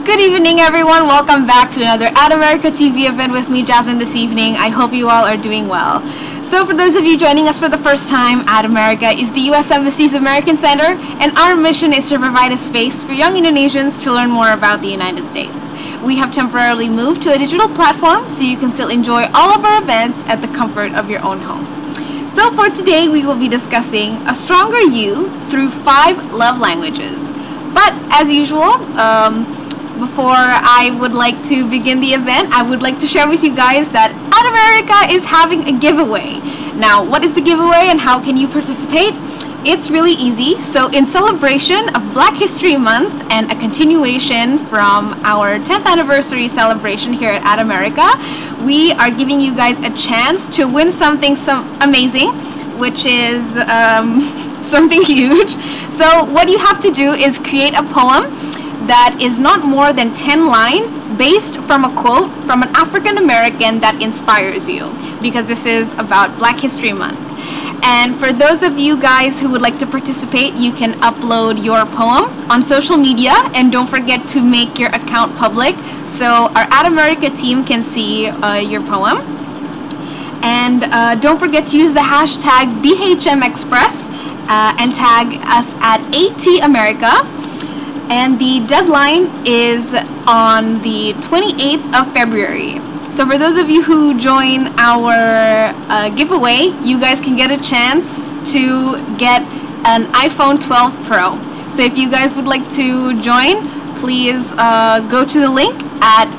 Good evening, everyone. Welcome back to another Ad America TV event with me, Jasmine, this evening. I hope you all are doing well. So for those of you joining us for the first time, Ad America is the U.S. Embassy's American Center, and our mission is to provide a space for young Indonesians to learn more about the United States. We have temporarily moved to a digital platform so you can still enjoy all of our events at the comfort of your own home. So for today, we will be discussing A Stronger You through 5 love languages. But as usual, before I would like to begin the event, I would like to share with you guys that Ad America is having a giveaway. Now, what is the giveaway and how can you participate? It's really easy. So in celebration of Black History Month and a continuation from our 10th anniversary celebration here at Ad America, we are giving you guys a chance to win something amazing, which is something huge. So what you have to do is create a poem that is not more than 10 lines based from a quote from an African American that inspires you, because this is about Black History Month. And for those of you guys who would like to participate, you can upload your poem on social media, and don't forget to make your account public so our Ad America team can see your poem. And don't forget to use the hashtag BHMExpress and tag us at ATAmerica. And the deadline is on the 28th of February. So for those of you who join our giveaway, you guys can get a chance to get an iPhone 12 Pro. So if you guys would like to join, please go to the link at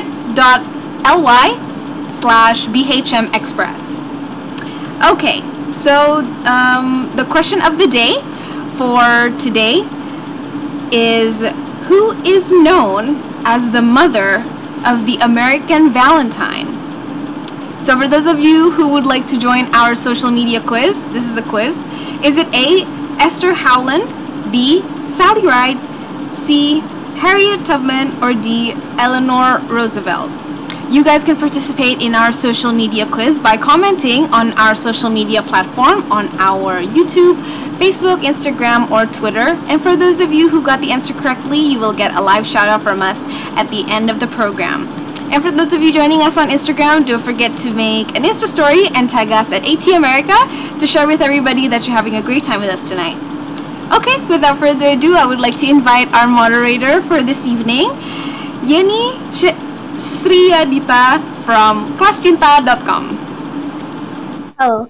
bit.ly/BHMExpress. Okay, so the question of the day for today is, who is known as the mother of the American Valentine? So for those of you who would like to join our social media quiz, this is the quiz. Is it A, Esther Howland, B, Sally Ride, C, Harriet Tubman, or D, Eleanor Roosevelt? You guys can participate in our social media quiz by commenting on our social media platform on our YouTube, Facebook, Instagram, or Twitter. And for those of you who got the answer correctly, you will get a live shout out from us at the end of the program. And for those of you joining us on Instagram, don't forget to make an Insta story and tag us at ATAmerica to share with everybody that you're having a great time with us tonight. Okay, without further ado, I would like to invite our moderator for this evening, Yeni Sriyadita from kelascinta.com. Halo.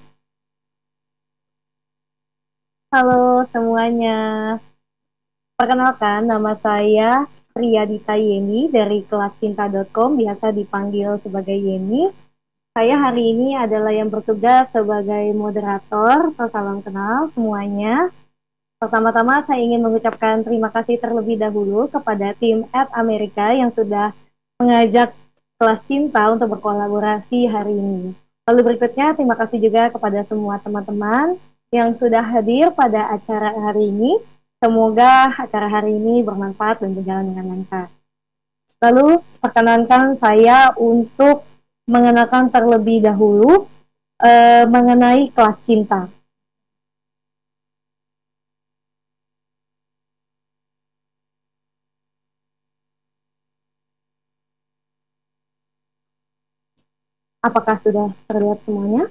Halo semuanya. Perkenalkan, nama saya Sriyadita Yeni dari kelascinta.com, biasa dipanggil sebagai Yeni. Saya hari ini adalah yang bertugas sebagai moderator. Salam kenal semuanya. Pertama-tama saya ingin mengucapkan terima kasih terlebih dahulu kepada tim Ad America yang sudah mengajak Kelas Cinta untuk berkolaborasi hari ini. Lalu berikutnya, terima kasih juga kepada semua teman-teman yang sudah hadir pada acara hari ini. Semoga acara hari ini bermanfaat dan berjalan dengan lancar. Lalu, perkenankan saya untuk mengenalkan terlebih dahulu mengenai Kelas Cinta. Apakah sudah terlihat semuanya?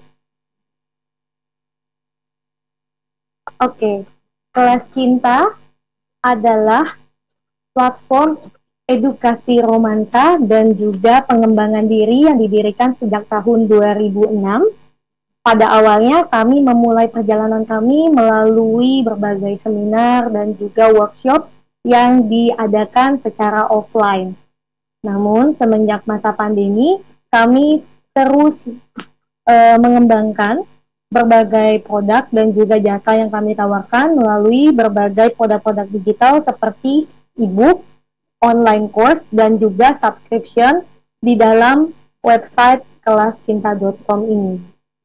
Oke, Kelas Cinta adalah platform edukasi romansa dan juga pengembangan diri yang didirikan sejak tahun 2006. Pada awalnya kami memulai perjalanan kami melalui berbagai seminar dan juga workshop yang diadakan secara offline. Namun semenjak masa pandemi, kami terus mengembangkan berbagai produk dan juga jasa yang kami tawarkan melalui berbagai produk-produk digital seperti e-book, online course, dan juga subscription di dalam website kelascinta.com ini.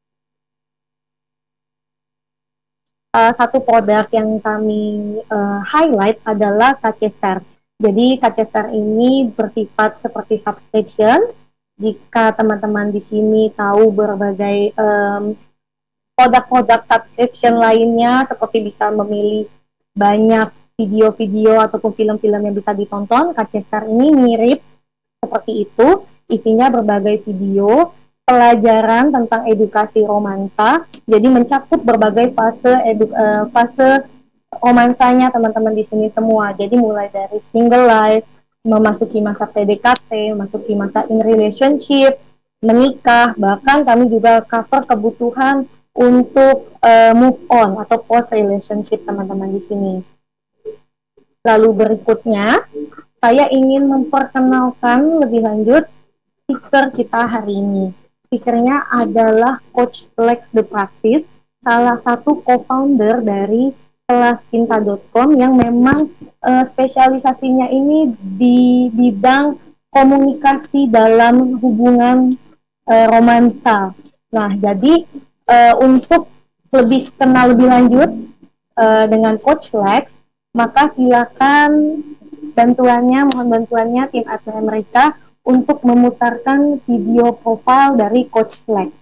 Satu produk yang kami highlight adalah KC-Star. Jadi KC-Star ini bersifat seperti subscription. Jika teman-teman di sini tahu berbagai produk-produk subscription lainnya, seperti bisa memilih banyak video-video ataupun film-film yang bisa ditonton. Kacestar ini mirip seperti itu, isinya berbagai video pelajaran tentang edukasi romansa, jadi mencakup berbagai fase romansanya teman-teman di sini semua. Jadi mulai dari single life, memasuki masa PDKT, memasuki masa in relationship, menikah, bahkan kami juga cover kebutuhan untuk move on atau post relationship teman-teman di sini. Lalu berikutnya, saya ingin memperkenalkan lebih lanjut speaker kita hari ini. Speakernya adalah Coach Lex The Practice, salah satu co-founder dari kelascinta.com yang memang spesialisasinya ini di bidang komunikasi dalam hubungan romansa. Nah, jadi untuk lebih kenal lebih lanjut dengan Coach Lex, maka silakan mohon bantuannya tim admin mereka untuk memutarkan video profil dari Coach Lex.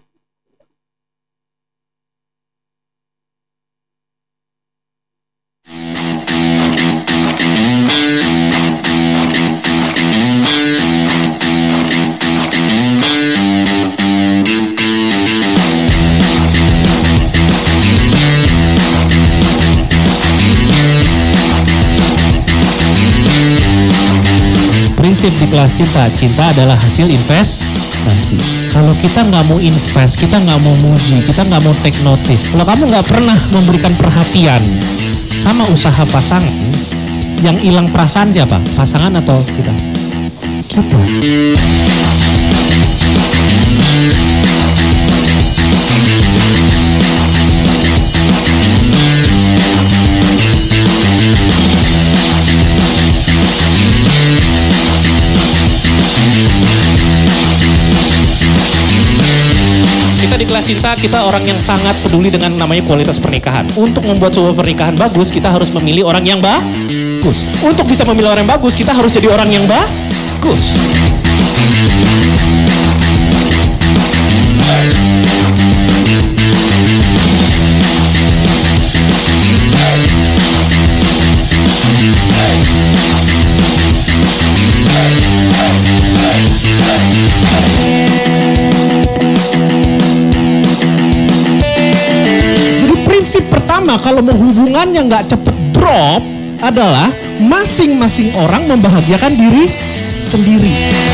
Prinsip di kelas cinta adalah hasil investasi. Kalau kita nggak mau invest, kita nggak mau muji, kita nggak mau take notice, kalau kamu nggak pernah memberikan perhatian sama usaha pasangan, yang hilang perasaan siapa? Pasangan atau kita? Kita. Kita di kelas cinta, kita orang yang sangat peduli dengan namanya kualitas pernikahan. Untuk membuat sebuah pernikahan bagus, kita harus memilih orang yang bagus. Untuk bisa memilih orang yang bagus, kita harus jadi orang yang bagus. Kalau mau hubungannya nggak cepet drop adalah masing-masing orang membahagiakan diri sendiri.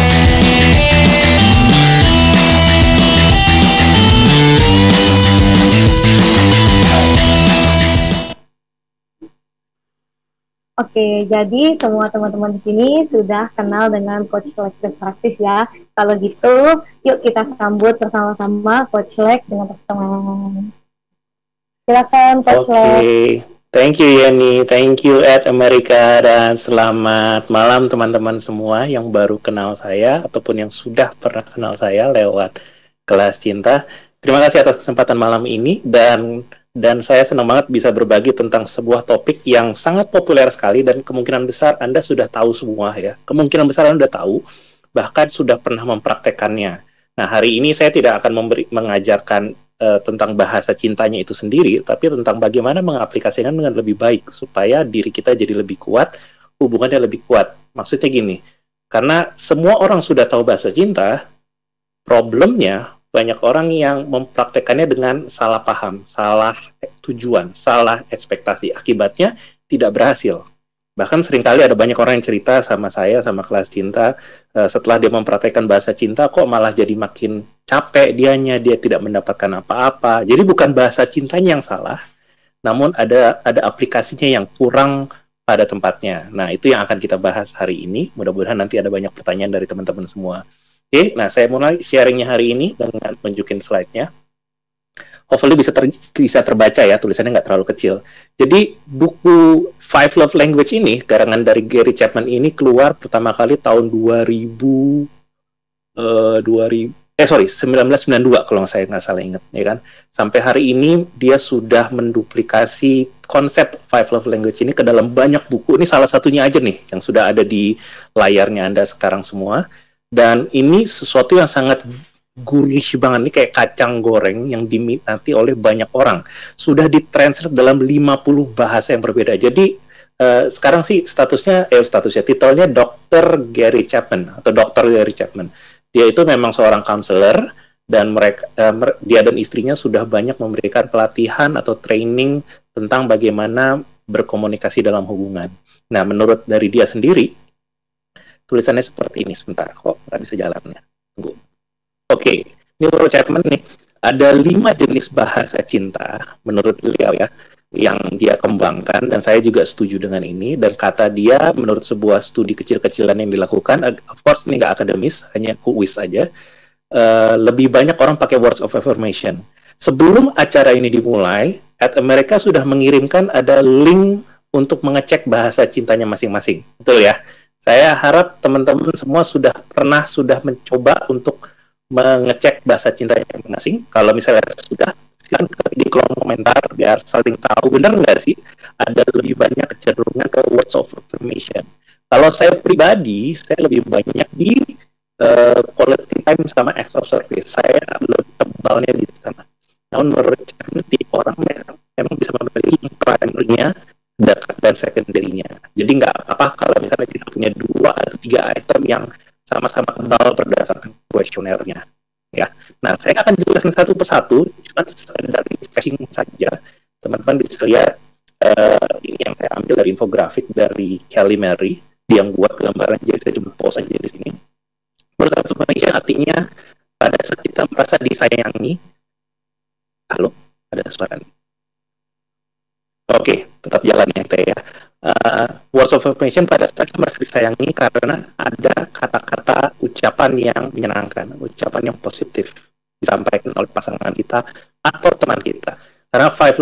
Oke, jadi semua teman-teman di sini sudah kenal dengan Coach Lex The Practice ya. Kalau gitu, yuk kita sambut bersama-sama Coach Lex dengan teman-teman. Silakan Coach Lex. Oke, thank you Yeni, thank you Ed America, dan selamat malam teman-teman semua yang baru kenal saya ataupun yang sudah pernah kenal saya lewat kelas cinta. Terima kasih atas kesempatan malam ini, dan saya senang banget bisa berbagi tentang sebuah topik yang sangat populer sekali dan kemungkinan besar Anda sudah tahu semua ya. Kemungkinan besar Anda sudah tahu, bahkan sudah pernah mempraktekannya. Nah, hari ini saya tidak akan mengajarkan tentang bahasa cintanya itu sendiri, tapi tentang bagaimana mengaplikasikan dengan lebih baik supaya diri kita jadi lebih kuat, hubungannya lebih kuat. Maksudnya gini, karena semua orang sudah tahu bahasa cinta, problemnya banyak orang yang mempraktekannya dengan salah paham, salah tujuan, salah ekspektasi. Akibatnya tidak berhasil. Bahkan seringkali ada banyak orang yang cerita sama saya, sama kelas cinta, setelah dia mempraktekkan bahasa cinta, kok malah jadi makin capek dia tidak mendapatkan apa-apa. Jadi bukan bahasa cintanya yang salah, namun ada aplikasinya yang kurang pada tempatnya. Nah, itu yang akan kita bahas hari ini. Mudah-mudahan nanti ada banyak pertanyaan dari teman-teman semua. Oke, nah saya mulai sharingnya hari ini dengan tunjukin slide-nya. Hopefully bisa terbaca ya, tulisannya nggak terlalu kecil. Jadi buku Five Love Language ini, karangan dari Gary Chapman ini keluar pertama kali tahun 1992 kalau saya nggak salah ingat, ya kan. Sampai hari ini dia sudah menduplikasi konsep Five Love Language ini ke dalam banyak buku. Ini salah satunya aja nih yang sudah ada di layarnya Anda sekarang semua. Dan ini sesuatu yang sangat gurih banget, ini kayak kacang goreng yang diminati oleh banyak orang. Sudah ditranslate dalam 50 bahasa yang berbeda. Jadi sekarang sih statusnya titelnya Dr. Gary Chapman atau Dr. Gary Chapman. Dia itu memang seorang counselor dan dia dan istrinya sudah banyak memberikan pelatihan atau training tentang bagaimana berkomunikasi dalam hubungan. Nah, menurut dari dia sendiri, tulisannya seperti ini. Sebentar, kok nggak bisa jalannya. Tunggu. Oke, ini menurut Chapman nih, ada 5 jenis bahasa cinta menurut beliau ya, yang dia kembangkan, dan saya juga setuju dengan ini. Dan kata dia, menurut sebuah studi kecil-kecilan yang dilakukan, of course ini nggak akademis, hanya kuis aja, lebih banyak orang pakai words of affirmation. Sebelum acara ini dimulai, @America sudah mengirimkan ada link untuk mengecek bahasa cintanya masing-masing. Betul ya? Saya harap teman-teman semua sudah mencoba untuk mengecek bahasa cintanya masing-masing. Kalau misalnya sudah, silakan di kolom komentar biar saling tahu benar nggak sih ada lebih banyak kecenderungan ke words of affirmation. Kalau saya pribadi, saya lebih banyak di quality time sama acts of service. Saya lebih tebalnya di sana. Namun menurut saya, tiap orang memang bisa memiliki primary-nya dan secondary-nya. Jadi nggak apa kalau misalnya kita punya 2 atau 3 item yang sama-sama tebal berdasarkan kuesionernya. Ya, nah saya akan jelaskan satu persatu, cuma dari refreshing saja. Teman-teman bisa lihat ini yang saya ambil dari infografik dari Kelly Mary, dia yang buat gambaran, jadi saya cuma post aja di sini. Words of affirmation artinya pada saat kita merasa disayangi. Halo, ada suara nih. Oke, tetap jalan ya ya. Words of affirmation pada saat kita merasa disayangi karena ada kata-kata ucapan yang menyenangkan, ucapan yang positif disampaikan oleh pasangan kita atau teman kita. Karena five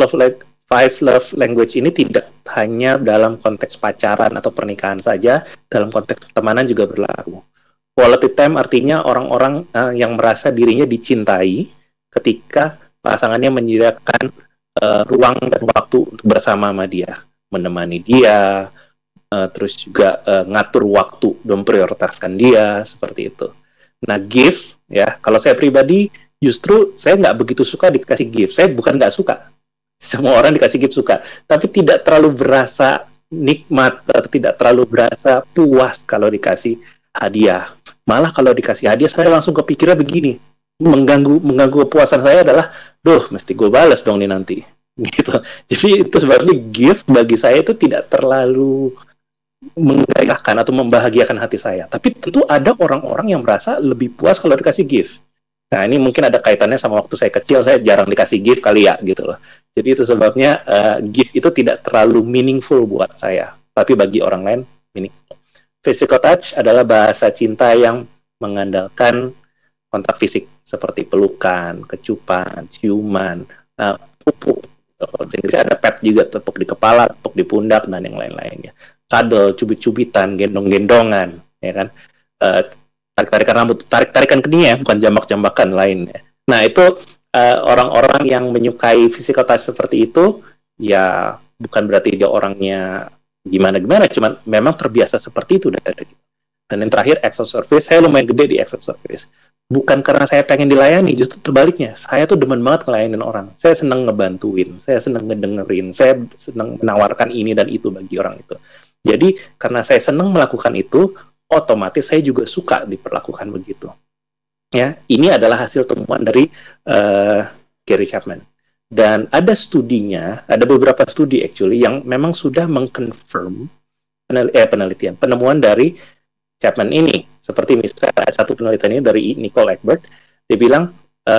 love language ini tidak hanya dalam konteks pacaran atau pernikahan saja, dalam konteks pertemanan juga berlaku. Quality time artinya orang-orang yang merasa dirinya dicintai ketika pasangannya menyediakan ruang dan waktu untuk bersama sama dia, menemani dia, terus juga ngatur waktu dan prioritaskan dia, seperti itu. Nah, gift ya, kalau saya pribadi justru saya nggak begitu suka dikasih gift. Saya bukan nggak suka, semua orang dikasih gift suka, tapi tidak terlalu berasa nikmat atau tidak terlalu berasa puas kalau dikasih hadiah. Malah kalau dikasih hadiah saya langsung kepikiran begini, mengganggu kepuasan saya adalah, mesti gue balas dong nih nanti, gitu. Jadi itu sebabnya gift bagi saya itu tidak terlalu menggairahkan atau membahagiakan hati saya. Tapi tentu ada orang-orang yang merasa lebih puas kalau dikasih gift. Nah, ini mungkin ada kaitannya sama waktu saya kecil, saya jarang dikasih gift kali ya, gitu loh. Jadi itu sebabnya gift itu tidak terlalu meaningful buat saya, tapi bagi orang lain meaningful. Physical touch adalah bahasa cinta yang mengandalkan kontak fisik seperti pelukan, kecupan, ciuman, pupuk. Ada pet juga, tepuk di kepala, tepuk di pundak, dan yang lain-lainnya. Cuddle, cubit-cubitan, gendong-gendongan, ya kan? Tarik-tarikan rambut, tarik-tarikan kening ya, bukan jambak-jambakan lainnya. Nah, itu orang-orang yang menyukai physical touch seperti itu, ya bukan berarti dia orangnya gimana-gimana, cuman memang terbiasa seperti itu dari kita. Dan yang terakhir, acts of service. Saya lumayan gede di acts of service. Bukan karena saya pengen dilayani, justru terbaliknya. Saya tuh demen banget ngelayanin orang. Saya senang ngebantuin, saya senang ngedengerin, saya senang menawarkan ini dan itu bagi orang itu. Jadi, karena saya senang melakukan itu, otomatis saya juga suka diperlakukan begitu. Ya, ini adalah hasil temuan dari Gary Chapman. Dan ada studinya, ada beberapa studi actually yang memang sudah mengkonfirm penelitian, penemuan dari Chapman ini. Seperti misalnya satu penelitian ini dari Nicole Egbert, dia bilang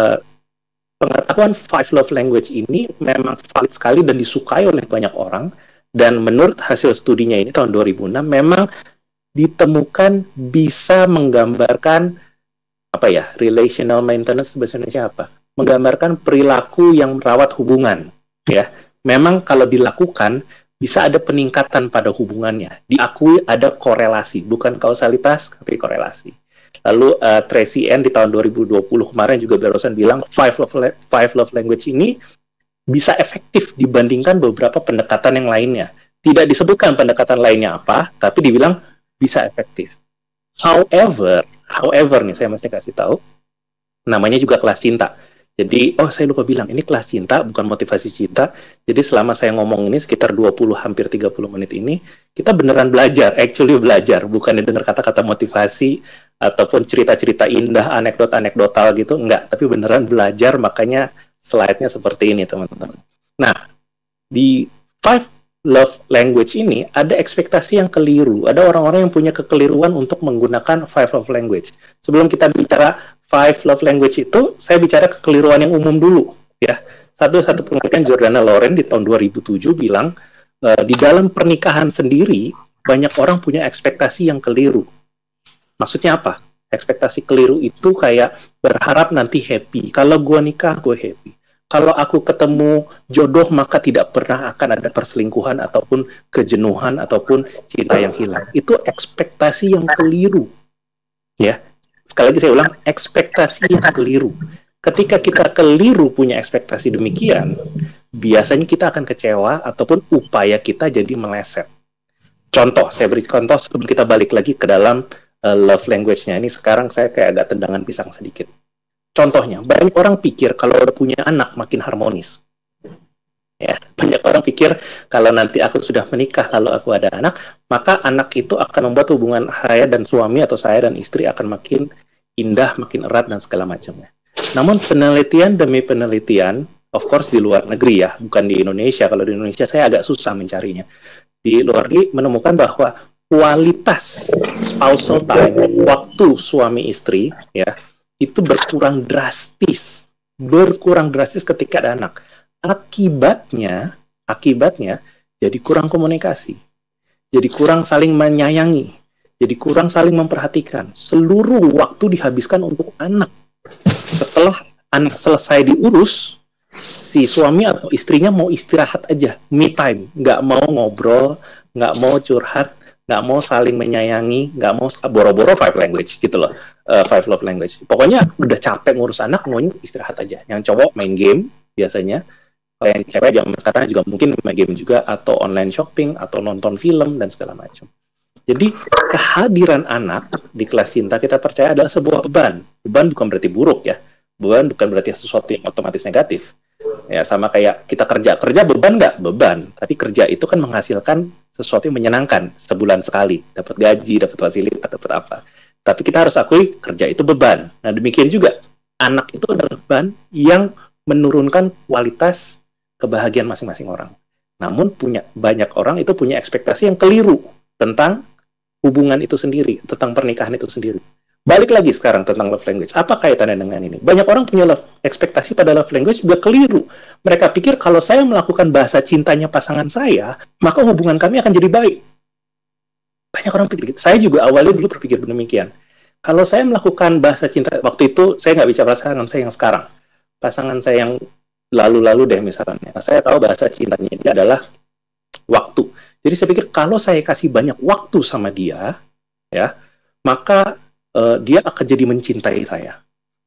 pengetahuan 5 love language ini memang valid sekali dan disukai oleh banyak orang. Dan menurut hasil studinya ini tahun 2006 memang ditemukan bisa menggambarkan relational maintenance, bahasa Indonesia apa? Menggambarkan perilaku yang merawat hubungan, ya. Memang kalau dilakukan bisa ada peningkatan pada hubungannya. Diakui ada korelasi, bukan kausalitas, tapi korelasi. Lalu Tracy Ann di tahun 2020 kemarin juga barusan bilang 5 love language ini bisa efektif dibandingkan beberapa pendekatan yang lainnya. Tidak disebutkan pendekatan lainnya apa, tapi dibilang bisa efektif. However nih saya mesti kasih tahu, namanya juga kelas cinta. Jadi, saya lupa bilang, ini kelas cinta, bukan motivasi cinta. Jadi selama saya ngomong ini sekitar 20, hampir 30 menit ini, kita beneran belajar, actually belajar. Bukan dengar kata-kata motivasi, ataupun cerita-cerita indah, anekdot-anekdotal gitu, enggak. Tapi beneran belajar, makanya slide-nya seperti ini, teman-teman. Nah, di 5 love language ini, ada ekspektasi yang keliru. Ada orang-orang yang punya kekeliruan untuk menggunakan 5 love language. Sebelum kita bicara 5 love language itu, saya bicara kekeliruan yang umum dulu, ya. Satu penelitian Jordana Loren di tahun 2007 bilang, di dalam pernikahan sendiri, banyak orang punya ekspektasi yang keliru. Maksudnya apa? Ekspektasi keliru itu kayak berharap nanti happy. Kalau gue nikah, gue happy. Kalau aku ketemu jodoh, maka tidak pernah akan ada perselingkuhan, ataupun kejenuhan, ataupun cinta yang hilang. Itu ekspektasi yang keliru, ya. Sekali lagi saya ulang, ekspektasi yang keliru. Ketika kita keliru punya ekspektasi demikian, biasanya kita akan kecewa ataupun upaya kita jadi meleset. Contoh, saya beri contoh sebelum kita balik lagi ke dalam love language-nya. Ini sekarang saya kayak agak tendangan pisang sedikit. Contohnya, banyak orang pikir kalau udah punya anak makin harmonis. Ya, banyak orang pikir kalau nanti aku sudah menikah lalu aku ada anak, maka anak itu akan membuat hubungan saya dan suami atau saya dan istri akan makin indah, makin erat dan segala macamnya. Namun penelitian demi penelitian, of course di luar negeri ya, bukan di Indonesia. Kalau di Indonesia saya agak susah mencarinya. Di luar negeri menemukan bahwa kualitas spousal time, waktu suami istri ya, itu berkurang drastis ketika ada anak. Akibatnya jadi kurang komunikasi, jadi kurang saling menyayangi, jadi kurang saling memperhatikan. Seluruh waktu dihabiskan untuk anak. Setelah anak selesai diurus, si suami atau istrinya mau istirahat aja, me time, nggak mau ngobrol, nggak mau curhat, nggak mau saling menyayangi, nggak mau boro-boro 5 language gitu loh, 5 love language. Pokoknya udah capek ngurus anak, maunya istirahat aja. Yang cowok main game biasanya. Kalau yang cewek zaman sekarang juga mungkin main game juga, atau online shopping, atau nonton film, dan segala macam. Jadi, kehadiran anak di kelas cinta kita percaya adalah sebuah beban. Beban bukan berarti buruk ya. Beban bukan berarti sesuatu yang otomatis negatif. Ya, sama kayak kita kerja beban nggak? Beban. Tapi kerja itu kan menghasilkan sesuatu yang menyenangkan. Sebulan sekali. Dapat gaji, dapat fasilitas, dapat apa. Tapi kita harus akui, kerja itu beban. Nah, demikian juga. Anak itu adalah beban yang menurunkan kualitas kebahagiaan masing-masing orang. Namun banyak orang itu punya ekspektasi yang keliru tentang hubungan itu sendiri, tentang pernikahan itu sendiri. Balik lagi sekarang tentang love language. Apa kaitannya dengan ini? Banyak orang punya ekspektasi pada love language juga keliru. Mereka pikir kalau saya melakukan bahasa cintanya pasangan saya, maka hubungan kami akan jadi baik. Banyak orang pikir gitu. Saya juga awalnya dulu berpikir demikian. Kalau saya melakukan bahasa cinta, waktu itu saya nggak bicara pasangan saya yang sekarang. Pasangan saya yang lalu-lalu deh misalnya. Saya tahu bahasa cintanya dia adalah waktu. Jadi saya pikir kalau saya kasih banyak waktu sama dia, ya, maka dia akan jadi mencintai saya.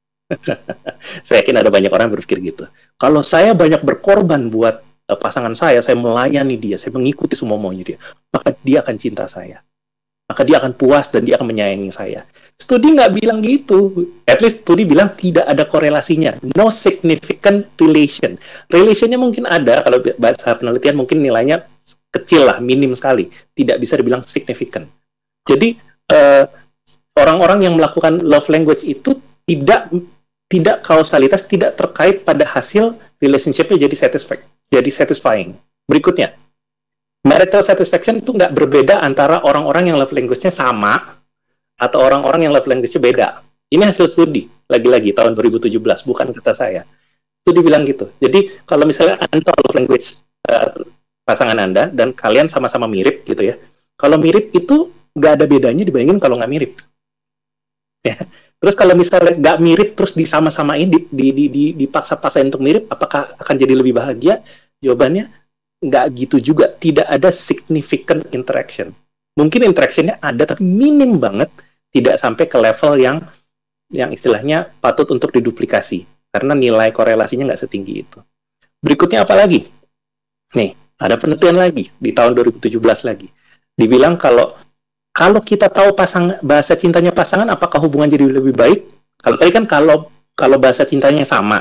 Saya yakin ada banyak orang berpikir gitu. Kalau saya banyak berkorban buat pasangan saya melayani dia, saya mengikuti semua maunya dia, maka dia akan cinta saya. Maka dia akan puas dan dia akan menyayangi saya. Studi nggak bilang gitu. At least studi bilang tidak ada korelasinya. No significant relation. Relationnya mungkin ada, kalau bahasa penelitian mungkin nilainya kecil lah, minim sekali. Tidak bisa dibilang significant. Jadi, orang-orang yang melakukan love language itu tidak kausalitas, tidak terkait pada hasil relationship-nya jadi satisfying. Berikutnya, marital satisfaction itu nggak berbeda antara orang-orang yang love language-nya sama atau orang-orang yang love language-nya beda. Ini hasil studi, lagi-lagi tahun 2017, bukan kata saya. Studi bilang gitu. Jadi kalau misalnya Anda love language pasangan Anda dan kalian sama-sama mirip gitu ya. Kalau mirip itu nggak ada bedanya dibandingin kalau nggak mirip. Ya. Terus kalau misalnya nggak mirip terus disama-samain, dipaksa-paksain untuk mirip, apakah akan jadi lebih bahagia? Jawabannya nggak gitu juga. Tidak ada significant interaction. Mungkin interaction-nya ada, tapi minim banget. Tidak sampai ke level yang istilahnya patut untuk diduplikasi. Karena nilai korelasinya nggak setinggi itu. Berikutnya apa lagi? Nih, ada penelitian lagi. Di tahun 2017 lagi. Dibilang kalau kita tahu bahasa cintanya pasangan, apakah hubungan jadi lebih baik? Kalau tadi kan kalau bahasa cintanya sama,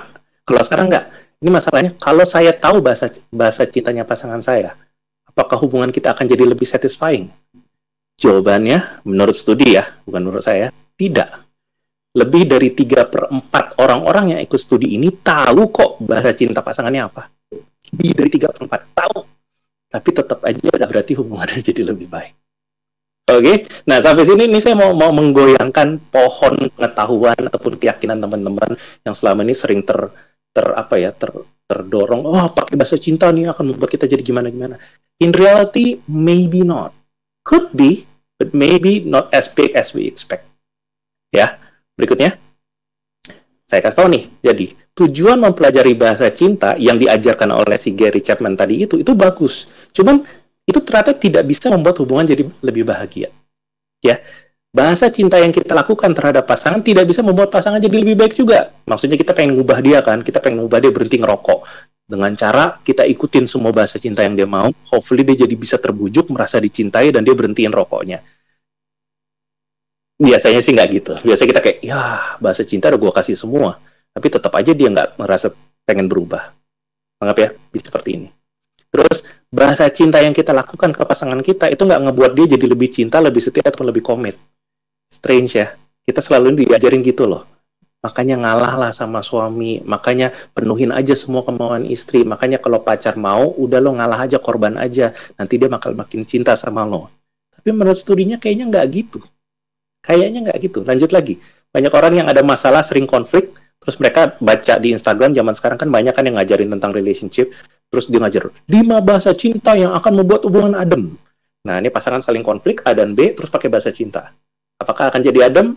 Kalau sekarang enggak. Ini masalahnya, kalau saya tahu bahasa cintanya pasangan saya, apakah hubungan kita akan jadi lebih satisfying? Jawabannya, menurut studi ya, bukan menurut saya, tidak. Lebih dari 3/4 orang-orang yang ikut studi ini tahu kok bahasa cinta pasangannya apa. Lebih dari 3/4 tahu. Tapi tetap aja berarti hubungannya jadi lebih baik. Oke, nah sampai sini ini saya mau menggoyangkan pohon pengetahuan ataupun keyakinan teman-teman yang selama ini sering terdorong, oh pakai bahasa cinta nih akan membuat kita jadi gimana-gimana. In reality, maybe not. Could be, but maybe not as big as we expect. Ya, berikutnya. Saya kasih tahu nih, jadi tujuan mempelajari bahasa cinta yang diajarkan oleh si Gary Chapman tadi itu bagus. Cuman itu ternyata tidak bisa membuat hubungan jadi lebih bahagia. Ya. Bahasa cinta yang kita lakukan terhadap pasangan tidak bisa membuat pasangan jadi lebih baik juga. Maksudnya kita pengen ngubah dia kan, kita pengen ngubah dia berhenti ngerokok. Dengan cara kita ikutin semua bahasa cinta yang dia mau, hopefully dia jadi bisa terbujuk, merasa dicintai, dan dia berhentiin rokoknya. Biasanya sih nggak gitu. Biasanya kita kayak, ya bahasa cinta udah gue kasih semua. Tapi tetap aja dia nggak merasa pengen berubah. Anggap ya, bisa seperti ini. Terus, bahasa cinta yang kita lakukan ke pasangan kita, itu nggak ngebuat dia jadi lebih cinta, lebih setia, atau lebih komit. Strange ya, kita selalu diajarin gitu loh. Makanya ngalah lah sama suami, makanya penuhin aja semua kemauan istri, makanya kalau pacar mau, udah lo ngalah aja, korban aja, nanti dia makin cinta sama lo. Tapi menurut studinya kayaknya nggak gitu. Kayaknya nggak gitu. Lanjut lagi, banyak orang yang ada masalah, sering konflik, terus mereka baca di Instagram, zaman sekarang kan banyak kan yang ngajarin tentang relationship, terus dia ngajar 5 bahasa cinta yang akan membuat hubungan adem. Nah, ini pasangan saling konflik, A dan B, terus pakai bahasa cinta. Apakah akan jadi adem?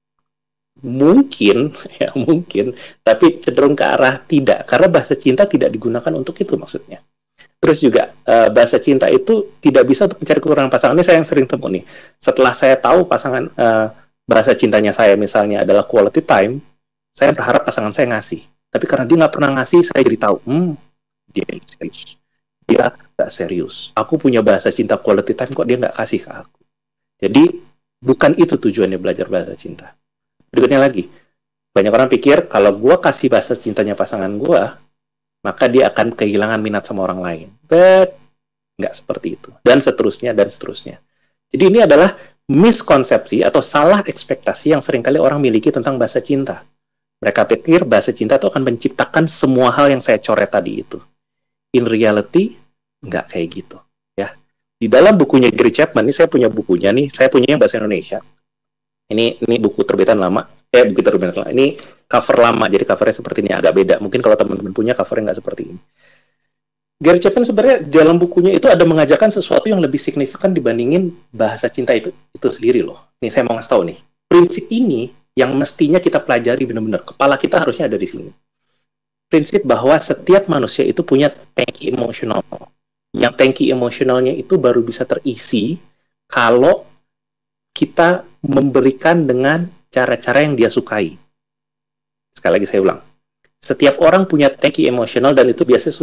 Mungkin, ya mungkin, tapi cenderung ke arah tidak, karena bahasa cinta tidak digunakan untuk itu maksudnya. Terus juga, bahasa cinta itu tidak bisa untuk mencari kekurangan pasangan. Ini saya yang sering temu nih. Setelah saya tahu pasangan, bahasa cintanya saya misalnya adalah quality time, saya berharap pasangan saya ngasih. Tapi karena dia nggak pernah ngasih, saya jadi tahu, dia serius. Dia nggak serius. Aku punya bahasa cinta quality time, kok dia nggak kasih ke aku. Jadi, bukan itu tujuannya belajar bahasa cinta. Berikutnya lagi, banyak orang pikir kalau gue kasih bahasa cintanya pasangan gue, maka dia akan kehilangan minat sama orang lain. But, nggak seperti itu. Dan seterusnya, dan seterusnya. Jadi ini adalah miskonsepsi atau salah ekspektasi yang seringkali orang miliki tentang bahasa cinta. Mereka pikir bahasa cinta itu akan menciptakan semua hal yang saya coret tadi itu. In reality, nggak kayak gitu. Ya. Di dalam bukunya Gary Chapman, ini saya punya bukunya nih, saya punya yang bahasa Indonesia. Ini buku terbitan lama, buku terbitan lama. Ini cover lama, jadi covernya seperti ini, agak beda. Mungkin kalau teman-teman punya covernya nggak seperti ini. Gary Chapman sebenarnya dalam bukunya itu ada mengajarkan sesuatu yang lebih signifikan dibandingin bahasa cinta itu sendiri loh. Nih saya mau ngasih tahu nih, prinsip ini yang mestinya kita pelajari benar-benar. Kepala kita harusnya ada di sini. Prinsip bahwa setiap manusia itu punya tangki emosional. Yang tangki emosionalnya itu baru bisa terisi kalau kita memberikan dengan cara-cara yang dia sukai. Sekali lagi saya ulang. Setiap orang punya tangki emosional dan itu biasanya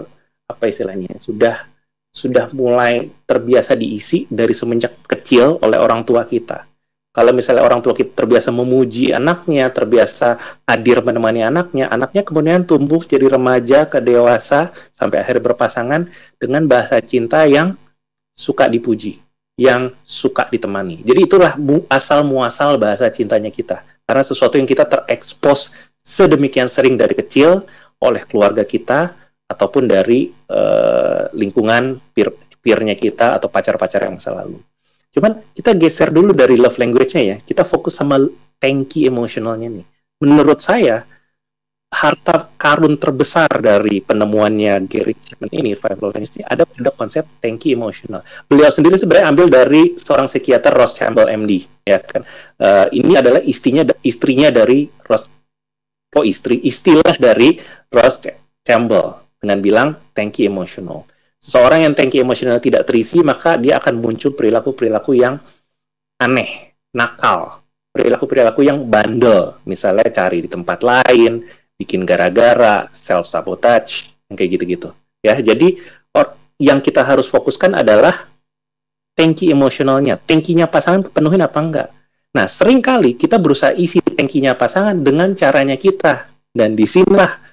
sudah mulai terbiasa diisi dari semenjak kecil oleh orang tua kita. Kalau misalnya orang tua kita terbiasa memuji anaknya, terbiasa hadir menemani anaknya kemudian tumbuh jadi remaja ke dewasa sampai akhir berpasangan dengan bahasa cinta yang suka dipuji, yang suka ditemani. Jadi itulah asal muasal bahasa cintanya kita. Karena sesuatu yang kita terekspos sedemikian sering dari kecil oleh keluarga kita ataupun dari lingkungan peer-nya kita atau pacar-pacar yang masa lalu. Cuman kita geser dulu dari love language-nya ya. Kita fokus sama tangki emosionalnya nih. Menurut saya, harta karun terbesar dari penemuannya Gary Chapman ini, Five Love Languages, ada pada konsep tangki emosional. Beliau sendiri sebenarnya ambil dari seorang psikiater Ross Campbell MD, ya kan. Ini adalah istrinya dari Ross, istilah dari Ross Campbell dengan bilang tangki emosional. Seseorang yang tangki emosional tidak terisi, maka dia akan muncul perilaku-perilaku yang aneh, nakal, perilaku-perilaku yang bandel, misalnya cari di tempat lain, bikin gara-gara, self-sabotage, kayak gitu-gitu. Ya, jadi yang kita harus fokuskan adalah tangki emosionalnya. Tangkinya pasangan penuhin apa enggak? Nah, seringkali kita berusaha isi tangkinya pasangan dengan caranya kita. Dan disinilah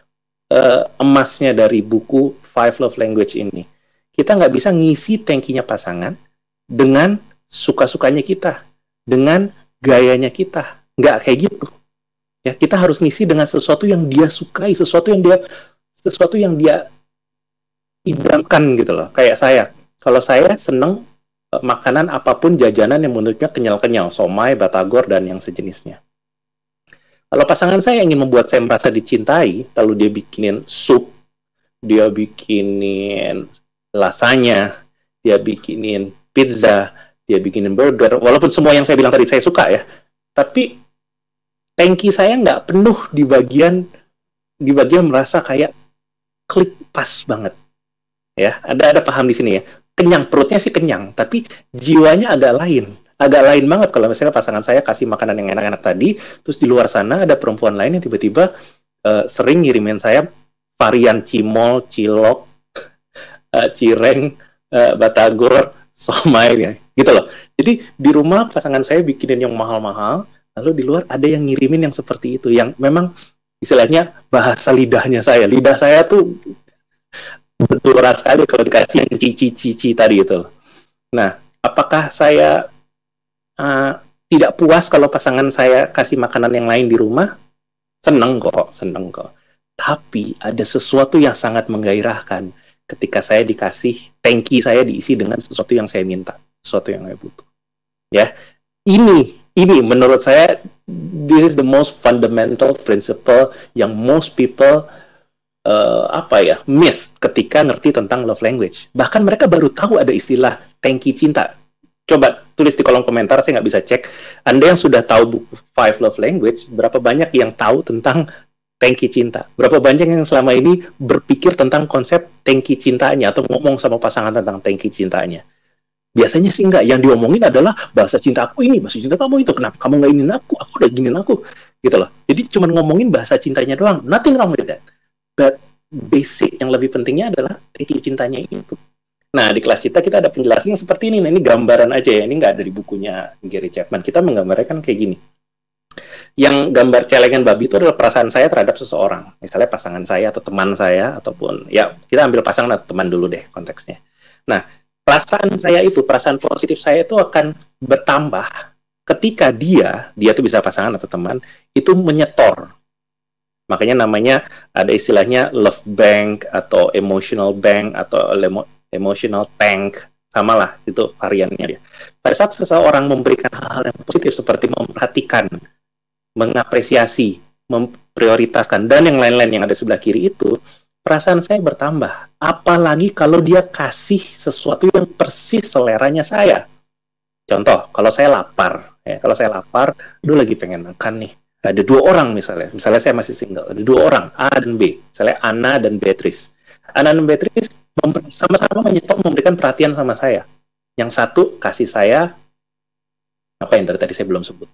emasnya dari buku Five Love Language ini. Kita nggak bisa ngisi tangkinya pasangan dengan suka-sukanya kita, dengan gayanya kita. Nggak kayak gitu. Ya, kita harus ngisi dengan sesuatu yang dia sukai, sesuatu yang dia idamkan gitu loh. Kayak saya. Kalau saya seneng makanan apapun, jajanan yang menurutnya kenyal-kenyal, somai, batagor, dan yang sejenisnya. Kalau pasangan saya ingin membuat saya merasa dicintai, lalu dia bikinin sup, dia bikinin lasagna, dia bikinin pizza, dia bikinin burger, walaupun semua yang saya bilang tadi saya suka ya, tapi tangki saya nggak penuh di bagian merasa kayak klik pas banget. Ya, ada paham di sini ya. Kenyang, perutnya sih kenyang, tapi jiwanya agak lain banget kalau misalnya pasangan saya kasih makanan yang enak-enak tadi, terus di luar sana ada perempuan lain yang tiba-tiba sering ngirimin saya varian cimol, cilok, cireng, batagor, somai, ya, gitu loh. Jadi di rumah pasangan saya bikinin yang mahal-mahal, lalu di luar ada yang ngirimin yang seperti itu, yang memang istilahnya bahasa lidahnya saya. Lidah saya tuh berturah sekali kalau dikasih yang cici-cici tadi itu. Nah, apakah saya tidak puas kalau pasangan saya kasih makanan yang lain di rumah? Seneng kok. Tapi ada sesuatu yang sangat menggairahkan ketika saya dikasih tangki saya diisi dengan sesuatu yang saya minta, sesuatu yang saya butuh. Ya, ini menurut saya this is the most fundamental principle yang most people miss ketika ngerti tentang love language. Bahkan mereka baru tahu ada istilah tangki cinta. Coba tulis di kolom komentar, saya nggak bisa cek. Anda yang sudah tahu buku Five Love Language, berapa banyak yang tahu tentang tangki cinta? Berapa banyak yang selama ini berpikir tentang konsep tangki cintanya atau ngomong sama pasangan tentang tangki cintanya? Biasanya sih enggak. Yang diomongin adalah bahasa cinta aku ini, bahasa cinta kamu itu. Kenapa kamu nggak ingin aku udah giniin aku. Gitu loh. Jadi cuma ngomongin bahasa cintanya doang. Nothing wrong with that. But basic yang lebih pentingnya adalah tangki cintanya itu. Nah, di kelas kita ada penjelasan yang seperti ini. Nah, ini gambaran aja ya. Ini nggak ada di bukunya Gary Chapman. Kita menggambarkan kayak gini. Yang gambar celengan babi itu adalah perasaan saya terhadap seseorang. Misalnya pasangan saya atau teman saya, ataupun ya kita ambil pasangan atau teman dulu deh konteksnya. Nah, perasaan saya itu, perasaan positif saya itu akan bertambah ketika dia tuh bisa pasangan atau teman, itu menyetor. Makanya namanya ada istilahnya love bank atau emotional bank atau emotional tank, samalah itu variannya dia. Pada saat seseorang memberikan hal-hal yang positif seperti memperhatikan, mengapresiasi, memprioritaskan, dan yang lain-lain yang ada sebelah kiri itu, perasaan saya bertambah. Apalagi kalau dia kasih sesuatu yang persis seleranya saya. Contoh, kalau saya lapar, aduh lagi pengen makan nih. Ada 2 orang misalnya saya masih single, ada 2 orang, A dan B, misalnya Ana dan Beatrice. Ana dan Beatrice sama-sama memberikan perhatian sama saya. Yang satu kasih saya apa yang dari tadi saya belum sebut.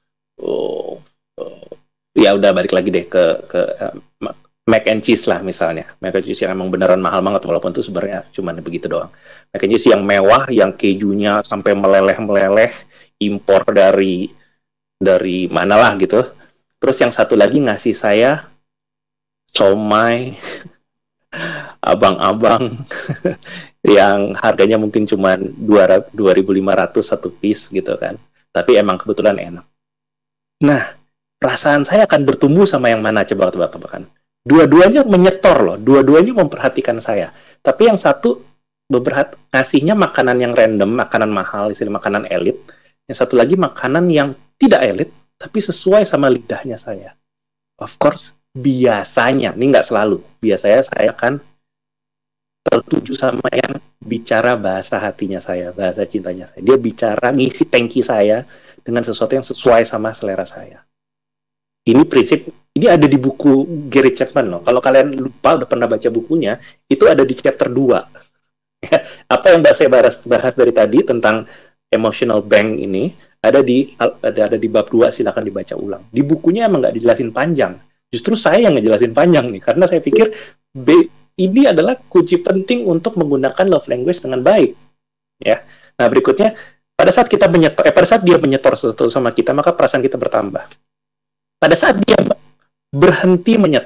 Ya udah balik lagi deh ke mac and cheese lah misalnya. Mac and cheese yang emang beneran mahal banget, walaupun itu sebenarnya cuma begitu doang. Mac and cheese yang mewah, yang kejunya sampai meleleh-meleleh, impor dari mana lah gitu. Terus yang satu lagi ngasih saya somai abang-abang yang harganya mungkin cuma 2.500 satu piece gitu kan. Tapi emang kebetulan enak. Nah, perasaan saya akan bertumbuh sama yang mana, coba tebak-tebakan. Dua-duanya menyetor loh, dua-duanya memperhatikan saya. Tapi yang satu ngasihnya makanan yang random, makanan mahal, istilah makanan elit. Yang satu lagi makanan yang tidak elit, tapi sesuai sama lidahnya saya. Of course, biasanya, ini nggak selalu, biasanya saya akan tertuju sama yang bicara bahasa hatinya saya, bahasa cintanya saya. Dia bicara, ngisi tangki saya dengan sesuatu yang sesuai sama selera saya. Ini prinsip, ini ada di buku Gary Chapman loh. Kalau kalian lupa, udah pernah baca bukunya, itu ada di chapter 2. Apa yang saya bahas dari tadi tentang emotional bank ini, ada di bab 2, silakan dibaca ulang. Di bukunya emang nggak dijelasin panjang. Justru saya yang ngejelasin panjang nih, karena saya pikir ini adalah kunci penting untuk menggunakan love language dengan baik. Ya. Nah, berikutnya, pada saat dia menyetor sesuatu sama kita, maka perasaan kita bertambah. Pada saat dia berhenti menyetor,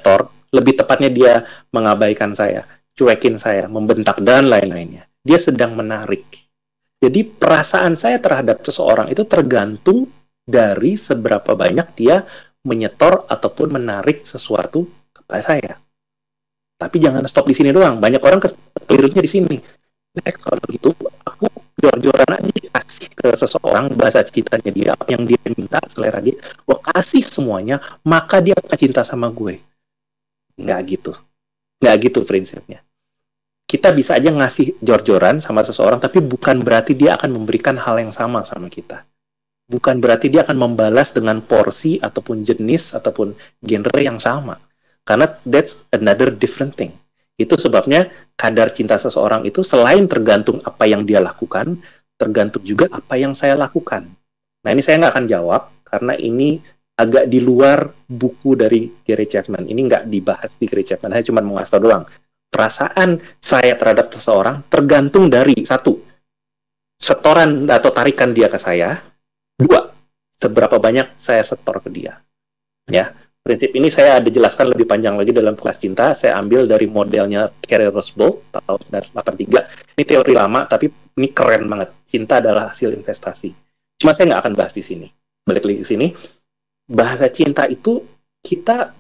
Lebih tepatnya dia mengabaikan saya, cuekin saya, membentak, dan lain-lainnya. Dia sedang menarik. Jadi perasaan saya terhadap seseorang itu tergantung dari seberapa banyak dia menyetor ataupun menarik sesuatu kepada saya. Tapi jangan stop di sini doang. Banyak orang kelirunya di sini. Next, kalau gitu, aku jor-joran aja kasih ke seseorang bahasa cintanya dia, yang dia minta, selera dia, gue kasih semuanya, maka dia akan cinta sama gue. Nggak gitu. Nggak gitu prinsipnya. Kita bisa aja ngasih jor-joran sama seseorang, tapi bukan berarti dia akan memberikan hal yang sama kita. Bukan berarti dia akan membalas dengan porsi, ataupun jenis, ataupun genre yang sama. Karena that's another different thing. Itu sebabnya kadar cinta seseorang itu selain tergantung apa yang dia lakukan, tergantung juga apa yang saya lakukan. Nah, ini saya nggak akan jawab, karena ini agak di luar buku dari Gary Chapman. Ini nggak dibahas di Gary Chapman, saya cuma mau ngasih tau doang. Perasaan saya terhadap seseorang tergantung dari, satu, setoran atau tarikan dia ke saya, dua, seberapa banyak saya setor ke dia. Ya, prinsip ini saya ada jelaskan lebih panjang lagi dalam kelas cinta. Saya ambil dari modelnya Carey Rosebold tahun 1983. Ini teori lama, tapi ini keren banget. Cinta adalah hasil investasi. Cuma saya nggak akan bahas di sini. Balik lagi ke sini. Bahasa cinta itu kita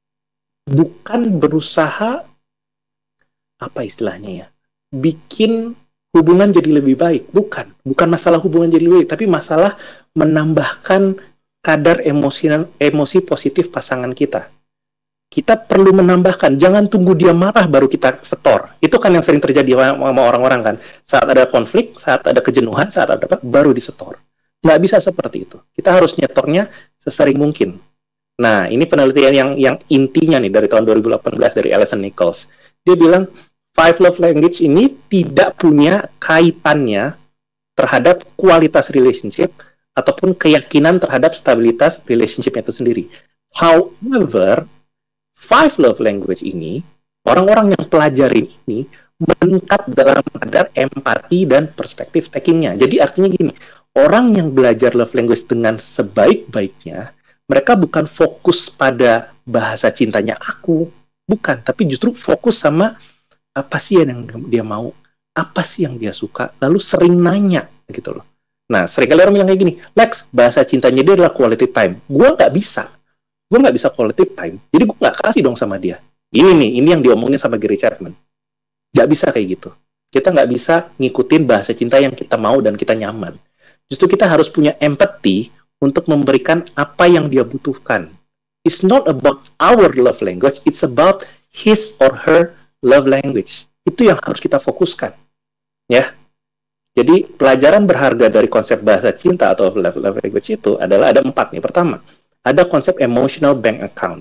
bukan berusaha, apa istilahnya ya, bikin hubungan jadi lebih baik. Bukan masalah hubungan jadi lebih baik, tapi masalah menambahkan kadar emosi positif pasangan kita. Kita perlu menambahkan, jangan tunggu dia marah baru kita setor. Itu kan yang sering terjadi sama orang-orang kan. Saat ada konflik, saat ada kejenuhan, saat ada apa, baru disetor. Nggak bisa seperti itu. Kita harus nyetornya sesering mungkin. Nah, ini penelitian yang intinya nih dari tahun 2018 dari Alison Nichols. Dia bilang, 5 love language ini tidak punya kaitannya terhadap kualitas relationship ataupun keyakinan terhadap stabilitas relationship itu sendiri. However, 5 love language ini, orang-orang yang pelajari ini meningkat dalam kadar empati dan perspektif takingnya. Jadi artinya gini, orang yang belajar love language dengan sebaik-baiknya, mereka bukan fokus pada bahasa cintanya aku, bukan, tapi justru fokus sama apa sih yang dia mau, apa sih yang dia suka, lalu sering nanya gitu loh. Nah, seringkali orang bilang kayak gini, Lex, bahasa cintanya dia adalah quality time. Gue nggak bisa quality time, jadi gue nggak kasih dong sama dia. Ini yang diomongin sama Gary Chapman. Nggak bisa kayak gitu. Kita nggak bisa ngikutin bahasa cinta yang kita mau dan kita nyaman. Justru kita harus punya empathy untuk memberikan apa yang dia butuhkan. It's not about our love language, it's about his or her love language. Itu yang harus kita fokuskan. Ya. Jadi pelajaran berharga dari konsep bahasa cinta atau love language itu adalah ada 4 nih. Pertama, ada konsep emotional bank account.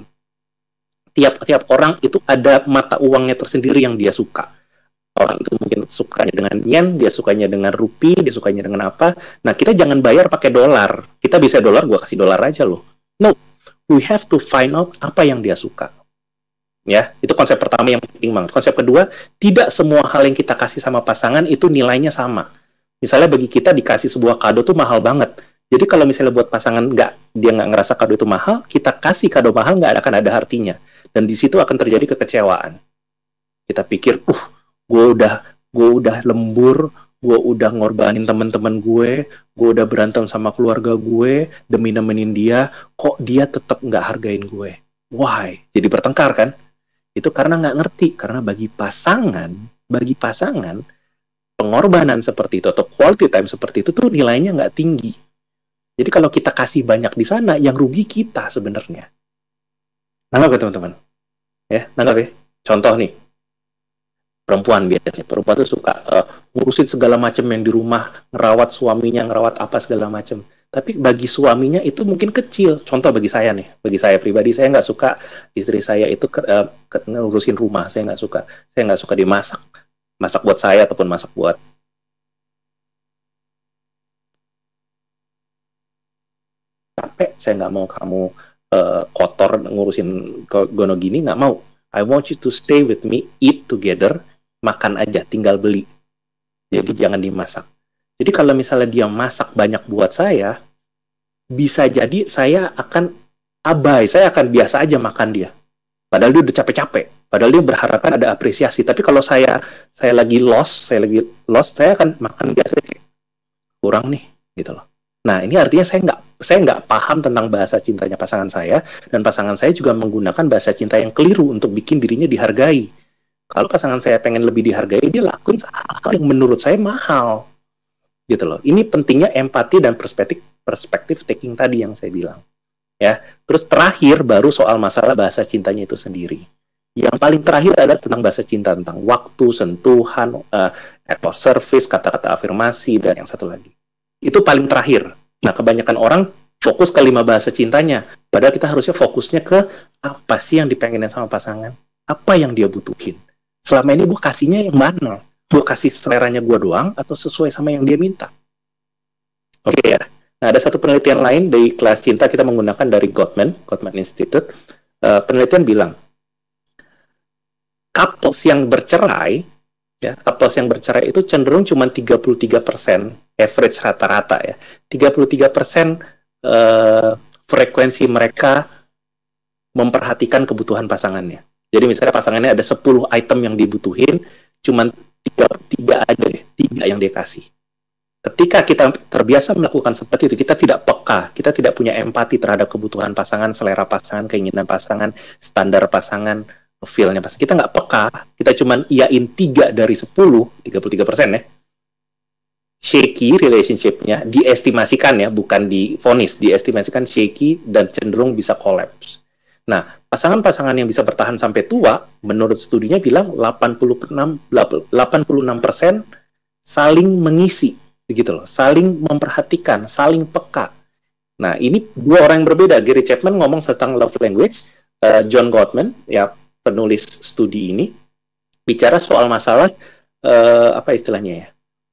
Tiap orang itu ada mata uangnya tersendiri yang dia suka. Orang itu mungkin sukanya dengan yen, dia sukanya dengan rupiah, dia sukanya dengan apa. Nah, kita jangan bayar pakai dolar. Kita bisa dolar, gua kasih dolar aja loh. No, we have to find out apa yang dia suka. Ya, itu konsep pertama yang penting banget. Konsep kedua, tidak semua hal yang kita kasih sama pasangan itu nilainya sama. Misalnya bagi kita dikasih sebuah kado tuh mahal banget. Jadi kalau misalnya buat pasangan dia nggak ngerasa kado itu mahal, kita kasih kado mahal nggak akan ada artinya. Dan di situ akan terjadi kekecewaan. Kita pikir, gue udah lembur, gue udah ngorbanin teman-teman gue udah berantem sama keluarga gue demi nemenin dia, kok dia tetap nggak hargain gue. Why? Jadi bertengkar kan? Itu karena nggak ngerti. Karena bagi pasangan, pengorbanan seperti itu atau quality time seperti itu tuh nilainya nggak tinggi. Jadi kalau kita kasih banyak di sana, yang rugi kita sebenarnya. Nanggap ya teman-teman? Ya, nanggap ya? Contoh nih, perempuan biasanya. Perempuan tuh suka ngurusin segala macam yang di rumah, ngerawat suaminya, ngerawat apa segala macam. Tapi bagi suaminya itu mungkin kecil. Contoh bagi saya nih, bagi saya pribadi, saya nggak suka istri saya itu ngurusin rumah. Saya nggak suka dimasak. Masak buat saya ataupun masak buat capek, saya nggak mau kamu kotor ngurusin gono gini, nggak mau. I want you to stay with me, eat together, makan aja, tinggal beli. Jadi jangan dimasak. Jadi kalau misalnya dia masak banyak buat saya, bisa jadi saya akan abai, saya akan biasa aja makan dia. Padahal dia udah capek-capek. Padahal dia berharap kan ada apresiasi. Tapi kalau saya lagi lost, saya akan makan biasa kayak kurang nih, gitu loh. Nah, ini artinya saya nggak paham tentang bahasa cintanya pasangan saya, dan pasangan saya juga menggunakan bahasa cinta yang keliru untuk bikin dirinya dihargai. Kalau pasangan saya pengen lebih dihargai, dia lakuin hal-hal yang menurut saya mahal, gitu loh. Ini pentingnya empati dan perspektif taking tadi yang saya bilang. Ya, terus terakhir baru soal masalah bahasa cintanya itu sendiri. Yang paling terakhir adalah tentang bahasa cinta, tentang waktu, sentuhan, act of service, kata-kata afirmasi, dan yang satu lagi. Itu paling terakhir. Nah, kebanyakan orang fokus ke 5 bahasa cintanya. Padahal kita harusnya fokusnya ke apa sih yang dipengenin sama pasangan? Apa yang dia butuhin? Selama ini gue kasihnya yang mana? Gue kasih seleranya gue doang atau sesuai sama yang dia minta? Oke ya. Nah, ada satu penelitian lain dari kelas cinta kita menggunakan dari Gottman Institute. Penelitian bilang, couples yang bercerai itu cenderung cuma 33% average rata-rata ya. 33% frekuensi mereka memperhatikan kebutuhan pasangannya. Jadi misalnya pasangannya ada 10 item yang dibutuhin, cuma 3 aja deh, 3 yang dia kasih. Ketika kita terbiasa melakukan seperti itu, kita tidak peka, kita tidak punya empati terhadap kebutuhan pasangan, selera pasangan, keinginan pasangan, standar pasangan, feel-nya pasangan. Kita nggak peka, kita cuma iyain 3 dari 10, 33% ya. Shaky relationship-nya, diestimasikan ya, bukan divonis, diestimasikan shaky dan cenderung bisa collapse. Nah, pasangan-pasangan yang bisa bertahan sampai tua, menurut studinya bilang 86% saling mengisi, begitu loh, saling memperhatikan, saling peka. Nah, ini 2 orang yang berbeda. Gary Chapman ngomong tentang love language, John Gottman, ya penulis studi ini, bicara soal masalah apa istilahnya ya?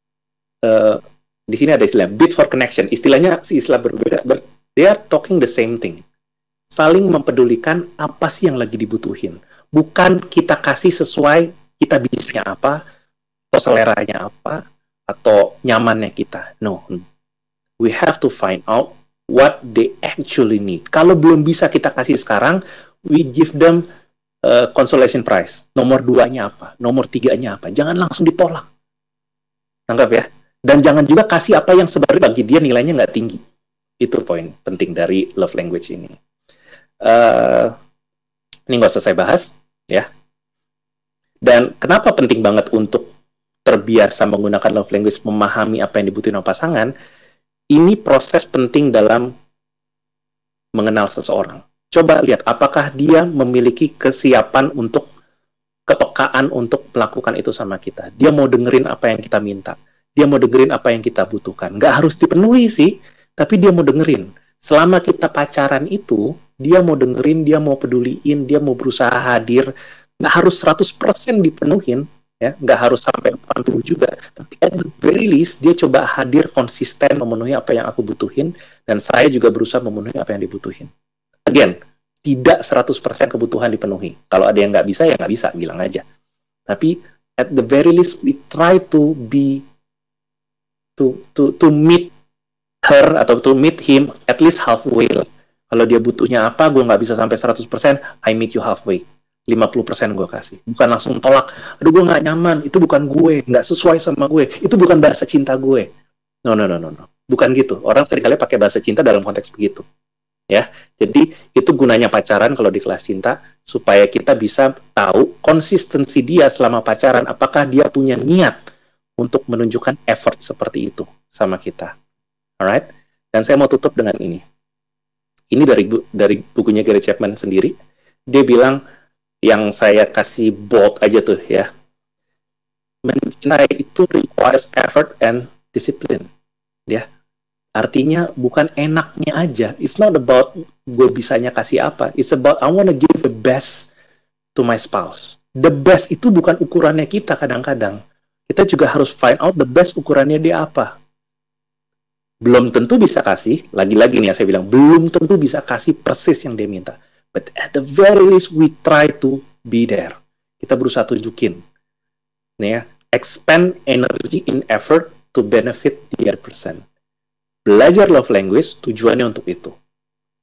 Di sini ada istilah bid for connection. Istilahnya istilah berbeda, but they are talking the same thing. Saling mempedulikan apa sih yang lagi dibutuhin. Bukan kita kasih sesuai kita bisanya apa, atau seleranya apa, atau nyamannya kita. No. We have to find out what they actually need. Kalau belum bisa kita kasih sekarang, we give them consolation prize. Nomor 2-nya apa? Nomor 3-nya apa? Jangan langsung ditolak. Tangkap ya? Dan jangan juga kasih apa yang sebenarnya bagi dia nilainya nggak tinggi. Itu poin penting dari love language ini. Ini nggak usah saya bahas, ya. Dan kenapa penting banget untuk terbiasa menggunakan love language, memahami apa yang dibutuhin oleh pasangan, ini proses penting dalam mengenal seseorang. Coba lihat, apakah dia memiliki kesiapan untuk, kepekaan untuk melakukan itu sama kita. Dia mau dengerin apa yang kita minta. Dia mau dengerin apa yang kita butuhkan. Nggak harus dipenuhi sih, tapi dia mau dengerin. Selama kita pacaran itu, dia mau dengerin, dia mau peduliin, dia mau berusaha hadir. Nggak harus 100% dipenuhin, ya, nggak harus sampai 40 juga. Tapi at the very least, dia coba hadir konsisten memenuhi apa yang aku butuhin, dan saya juga berusaha memenuhi apa yang dibutuhin. Again, tidak 100% kebutuhan dipenuhi. Kalau ada yang nggak bisa, ya nggak bisa, bilang aja. Tapi at the very least, we try to be to meet her atau to meet him at least halfway. Kalau dia butuhnya apa, gue nggak bisa sampai 100%, I meet you halfway. 50% gue kasih. Bukan langsung tolak, aduh gue nggak nyaman, itu bukan gue, nggak sesuai sama gue, itu bukan bahasa cinta gue. No. Bukan gitu. Orang seringkali pakai bahasa cinta dalam konteks begitu. Ya, jadi itu gunanya pacaran kalau di kelas cinta, supaya kita bisa tahu konsistensi dia selama pacaran, apakah dia punya niat untuk menunjukkan effort seperti itu sama kita. Alright? Dan saya mau tutup dengan ini. Ini dari bukunya Gary Chapman sendiri. Dia bilang, yang saya kasih bold aja tuh ya, mencintai itu requires effort and discipline. Ya, artinya bukan enaknya aja. It's not about gue bisanya kasih apa. It's about I want to give the best to my spouse. The best itu bukan ukurannya kita kadang-kadang. Kita juga harus find out the best ukurannya dia apa. Belum tentu bisa kasih, lagi-lagi nih ya saya bilang, belum tentu bisa kasih persis yang dia minta. But at the very least, we try to be there. Kita berusaha tunjukin. Nih ya, expend energy in effort to benefit the other person. Belajar love language, tujuannya untuk itu.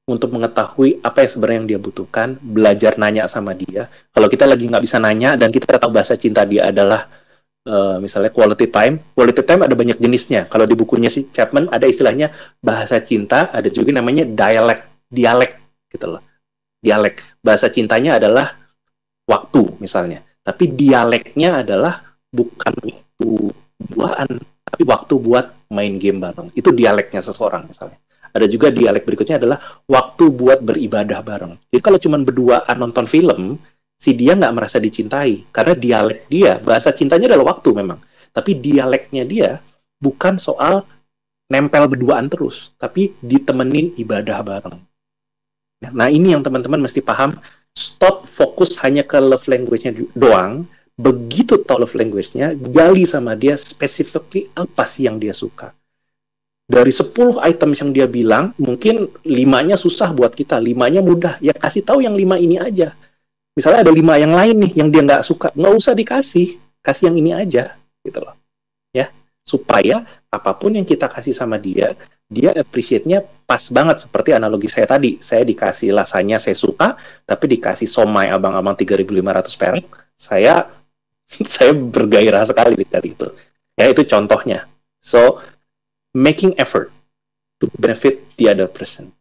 untuk mengetahui apa yang sebenarnya yang dia butuhkan, belajar nanya sama dia. Kalau kita lagi nggak bisa nanya dan kita tahu bahasa cinta dia adalah misalnya quality time ada banyak jenisnya. Kalau di bukunya si Chapman ada istilahnya bahasa cinta, ada juga namanya dialek gitu loh. Dialek bahasa cintanya adalah waktu misalnya, tapi dialeknya adalah bukan waktu buaan, tapi waktu buat main game bareng. Itu dialeknya seseorang misalnya. Ada juga dialek berikutnya adalah waktu buat beribadah bareng. Jadi kalau cuma berduaan nonton film, si dia nggak merasa dicintai, karena dialek dia, bahasa cintanya adalah waktu memang, tapi dialeknya dia bukan soal nempel berduaan terus, tapi ditemenin ibadah bareng. Nah ini yang teman-teman mesti paham, stop fokus hanya ke love language-nya doang, begitu tahu love language-nya, gali sama dia specifically apa sih yang dia suka. Dari 10 item yang dia bilang, mungkin 5-nya susah buat kita, 5-nya mudah, ya kasih tahu yang 5 ini aja. Misalnya ada 5 yang lain nih yang dia nggak suka, nggak usah kasih yang ini aja gitu loh ya, supaya apapun yang kita kasih sama dia appreciate-nya pas banget. Seperti analogi saya tadi, saya dikasih lasanya saya suka, tapi dikasih somai abang-abang 3.500 perak, saya bergairah sekali dikasih itu ya. Itu contohnya. So making effort to benefit the other person.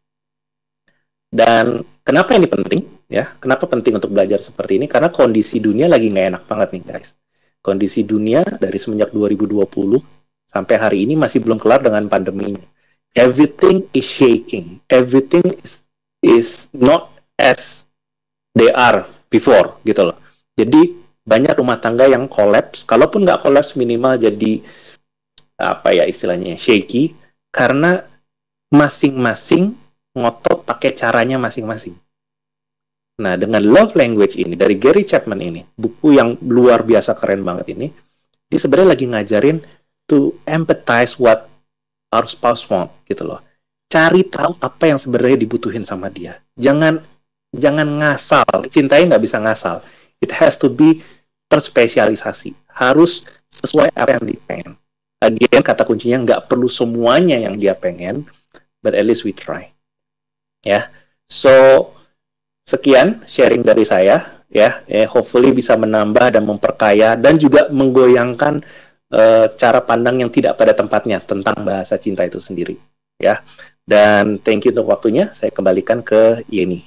Dan kenapa ini penting? Ya, kenapa penting untuk belajar seperti ini? Karena kondisi dunia lagi nggak enak banget nih guys. Kondisi dunia dari semenjak 2020 sampai hari ini masih belum kelar dengan pandeminya. Everything is shaking. Everything is not as they are before gitu loh. Jadi banyak rumah tangga yang collapse. Kalaupun nggak collapse, minimal jadi apa ya istilahnya, shaky, karena masing-masing ngotot pakai caranya masing-masing. Nah, dengan love language ini, dari Gary Chapman ini, buku yang luar biasa keren banget ini, dia sebenarnya lagi ngajarin to empathize what our spouse want, gitu loh. Cari tahu apa yang sebenarnya dibutuhin sama dia. Jangan ngasal, cintai nggak bisa ngasal. It has to be terspesialisasi. Harus sesuai apa yang dia pengen. Again, kata kuncinya nggak perlu semuanya yang dia pengen, but at least we try. Ya, so sekian sharing dari saya ya, hopefully bisa menambah dan memperkaya dan juga menggoyangkan cara pandang yang tidak pada tempatnya tentang bahasa cinta itu sendiri ya. Dan thank you untuk waktunya, saya kembalikan ke Yeni.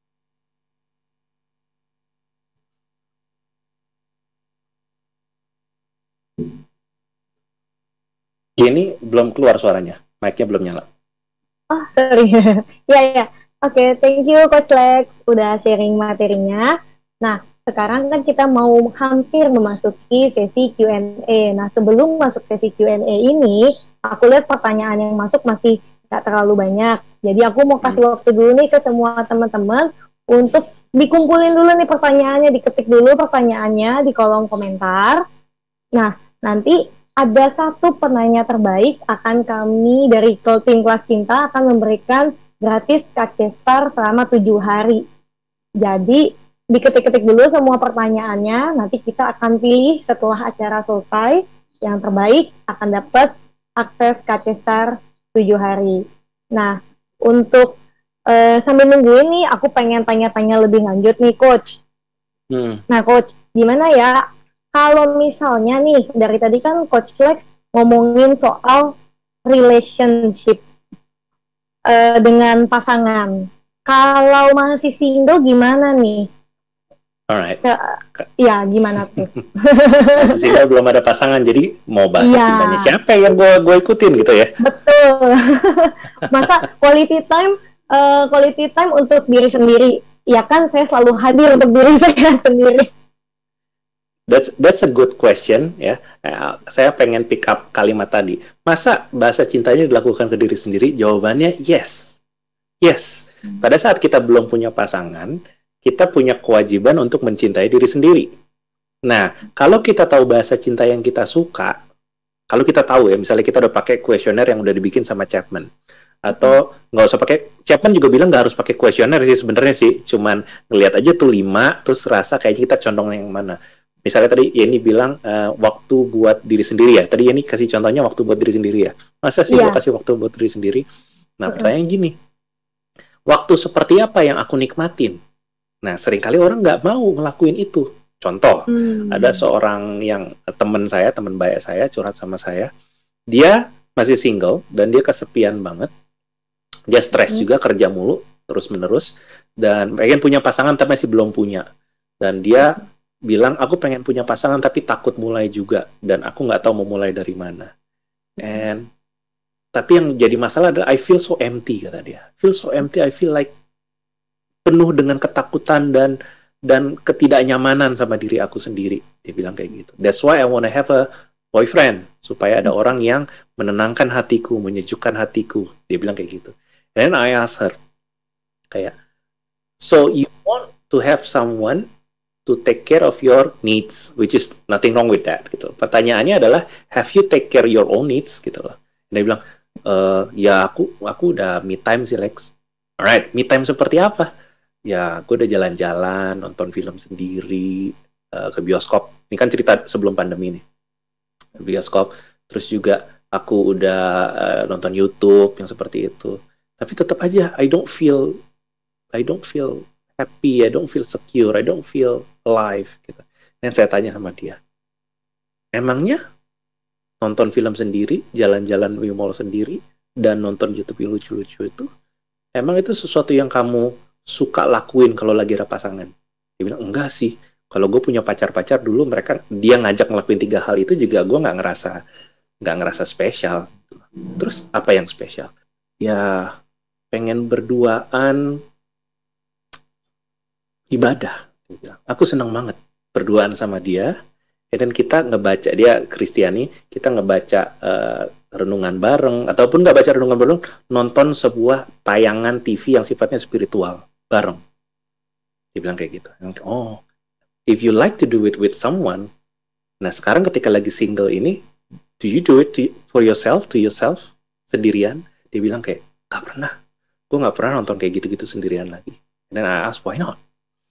Yeni belum keluar suaranya, mic-nya belum nyala. Oh, sorry. Ya. Oke, thank you Coach Lex udah sharing materinya. Nah, sekarang kan kita mau hampir memasuki sesi Q&A. Nah, sebelum masuk sesi Q&A ini, aku lihat pertanyaan yang masuk masih nggak terlalu banyak. Jadi aku mau kasih waktu dulu nih ke semua teman-teman untuk dikumpulin dulu nih pertanyaannya, diketik dulu pertanyaannya di kolom komentar. Nah, nanti ada satu penanya terbaik akan kami dari tim Kelas Cinta akan memberikan gratis Kakestar selama 7 hari. Jadi diketik-ketik dulu semua pertanyaannya, nanti kita akan pilih setelah acara selesai, yang terbaik akan dapat akses Kakestar 7 hari. Nah, untuk sambil nunggu ini, aku pengen tanya-tanya lebih lanjut nih Coach. Nah Coach, gimana ya kalau misalnya nih, dari tadi kan Coach Lex ngomongin soal relationship dengan pasangan. Kalau masih single gimana nih? Alright. Ya, gimana tuh? Masih single belum ada pasangan, jadi mau bahas cintanya siapa yang gue ikutin gitu ya? Betul. Masa quality time untuk diri sendiri? Ya kan, saya selalu hadir untuk diri saya sendiri. That's a good question ya. Saya pengen pick up kalimat tadi. Masa bahasa cintanya dilakukan ke diri sendiri? Jawabannya yes. Yes. Pada saat kita belum punya pasangan, kita punya kewajiban untuk mencintai diri sendiri. Nah, kalau kita tahu bahasa cinta yang kita suka, kalau kita tahu ya, misalnya kita udah pakai kuesioner yang udah dibikin sama Chapman, atau nggak usah pakai, Chapman juga bilang nggak harus pakai kuesioner sih sebenarnya sih, cuman ngelihat aja tuh 5, terus rasa kayaknya kita condong yang mana. Misalnya tadi Yeni bilang waktu buat diri sendiri ya. Tadi Yeni kasih contohnya waktu buat diri sendiri ya. Masa sih gue kasih waktu buat diri sendiri? Nah, pertanyaan gini. Waktu seperti apa yang aku nikmatin? Nah, seringkali orang nggak mau ngelakuin itu. Contoh, ada seorang yang teman baik saya, curhat sama saya. Dia masih single, dan dia kesepian banget. Dia stres juga, kerja mulu, terus-menerus. Dan pengen punya pasangan, tapi masih belum punya. Dan dia bilang, aku pengen punya pasangan, tapi takut mulai juga. Dan aku nggak tahu mau mulai dari mana. Tapi yang jadi masalah adalah, I feel so empty, kata dia. Feel so empty, I feel like penuh dengan ketakutan dan ketidaknyamanan sama diri aku sendiri. Dia bilang kayak gitu. That's why I wanna have a boyfriend, supaya ada orang yang menenangkan hatiku, menyejukkan hatiku. Dia bilang kayak gitu. And then I asked her, kayak, so you want to have someone to take care of your needs, which is nothing wrong with that, gitu. Pertanyaannya adalah, have you take care your own needs, gitu loh. Dan dia bilang, ya aku udah me time sih, Lex. Alright, me time seperti apa? Ya, aku udah jalan-jalan, nonton film sendiri, ke bioskop. Ini kan cerita sebelum pandemi nih. Bioskop. Terus juga aku udah nonton YouTube yang seperti itu. Tapi tetap aja, I don't feel happy, I don't feel secure, I don't feel alive. Gitu. Dan saya tanya sama dia, emangnya nonton film sendiri, jalan-jalan di mall sendiri, dan nonton YouTube yang lucu-lucu itu, emang itu sesuatu yang kamu suka lakuin kalau lagi ada pasangan? Dia bilang, enggak sih. Kalau gue punya pacar-pacar dulu, dia ngajak ngelakuin 3 hal itu juga gue nggak ngerasa spesial. Terus apa yang spesial? Ya pengen berduaan ibadah. Dia bilang, aku senang banget berduaan sama dia. Dan kita ngebaca, dia Kristiani, kita ngebaca renungan bareng, ataupun nggak baca renungan bareng, nonton sebuah tayangan TV yang sifatnya spiritual bareng. Dia bilang kayak gitu. Oh, if you like to do it with someone, nah sekarang ketika lagi single ini, do you do it for yourself, to yourself, sendirian? Dia bilang kayak, gak pernah. Gue gak pernah nonton kayak gitu-gitu sendirian lagi. Dan I ask, why not?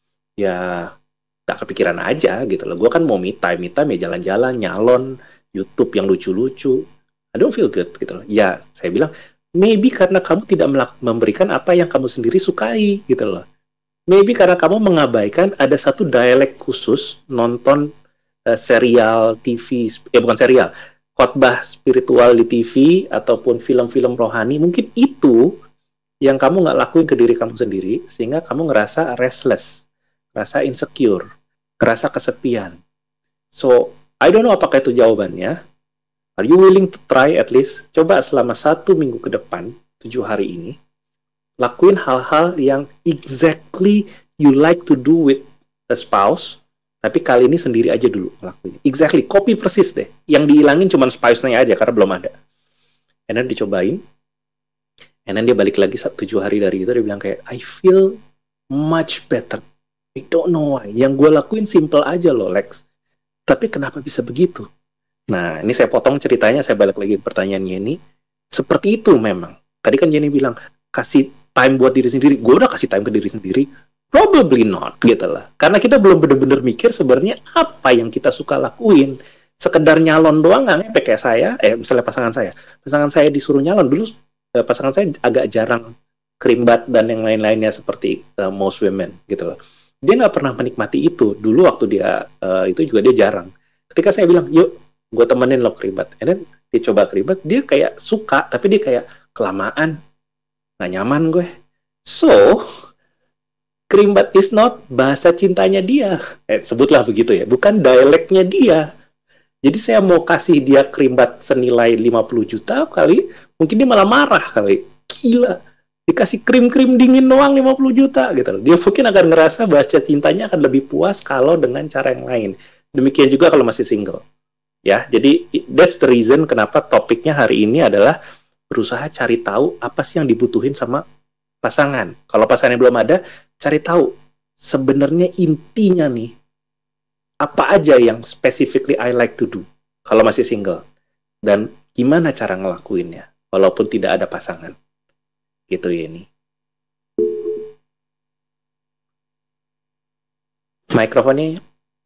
Ya, gak kepikiran aja gitu loh. Gue kan mau me time ya jalan-jalan, nyalon, YouTube yang lucu-lucu. I don't feel good gitu loh. Ya, saya bilang, maybe karena kamu tidak memberikan apa yang kamu sendiri sukai gitu loh. Maybe karena kamu mengabaikan ada satu dialek khusus nonton serial TV, bukan serial, khotbah spiritual di TV ataupun film-film rohani. Mungkin itu yang kamu nggak lakuin ke diri kamu sendiri, sehingga kamu ngerasa restless, ngerasa insecure, ngerasa kesepian. So, I don't know apakah itu jawabannya. Are you willing to try at least? Coba selama 1 minggu ke depan, 7 hari ini, lakuin hal-hal yang exactly you like to do with a spouse, tapi kali ini sendiri aja dulu ngelakuin. Exactly, copy persis deh. Yang dihilangin cuma spouse-nya aja, karena belum ada. And then dicobain, and then dia balik lagi 7 hari dari itu, dia bilang kayak, I feel much better. I don't know why. Yang gue lakuin simple aja loh, Lex. Tapi kenapa bisa begitu? Nah, ini saya potong ceritanya, saya balik lagi ke pertanyaannya ini. Seperti itu memang. Tadi kan Jenny bilang, kasih time buat diri sendiri. Gue udah kasih time ke diri sendiri? Probably not, gitu lah. Karena kita belum bener-bener mikir sebenarnya apa yang kita suka lakuin. Sekedar nyalon doang nggak ngepek kayak saya, misalnya pasangan saya disuruh nyalon dulu, pasangan saya agak jarang kerimbat dan yang lain-lainnya seperti most women, gitu loh. Dia nggak pernah menikmati itu. Dulu waktu dia itu juga dia jarang. Ketika saya bilang, yuk, gue temenin lo kerimbat. And then dia coba kerimbat, dia kayak suka, tapi dia kayak kelamaan, nggak nyaman gue. So, kerimbat is not bahasa cintanya dia. Sebutlah begitu ya, bukan dialeknya dia. Jadi saya mau kasih dia kerimbat senilai 50 juta kali, mungkin dia malah marah kali. Gila, dikasih krim-krim dingin doang 50 juta gitu. Dia mungkin akan ngerasa bahasa cintanya akan lebih puas kalau dengan cara yang lain. Demikian juga kalau masih single. Ya, jadi that's the reason kenapa topiknya hari ini adalah berusaha cari tahu apa sih yang dibutuhin sama pasangan. Kalau pasangannya belum ada, cari tahu sebenarnya intinya nih apa aja yang specifically I like to do kalau masih single, dan gimana cara ngelakuinnya walaupun tidak ada pasangan. Gitu ya ini. Mikrofonnya.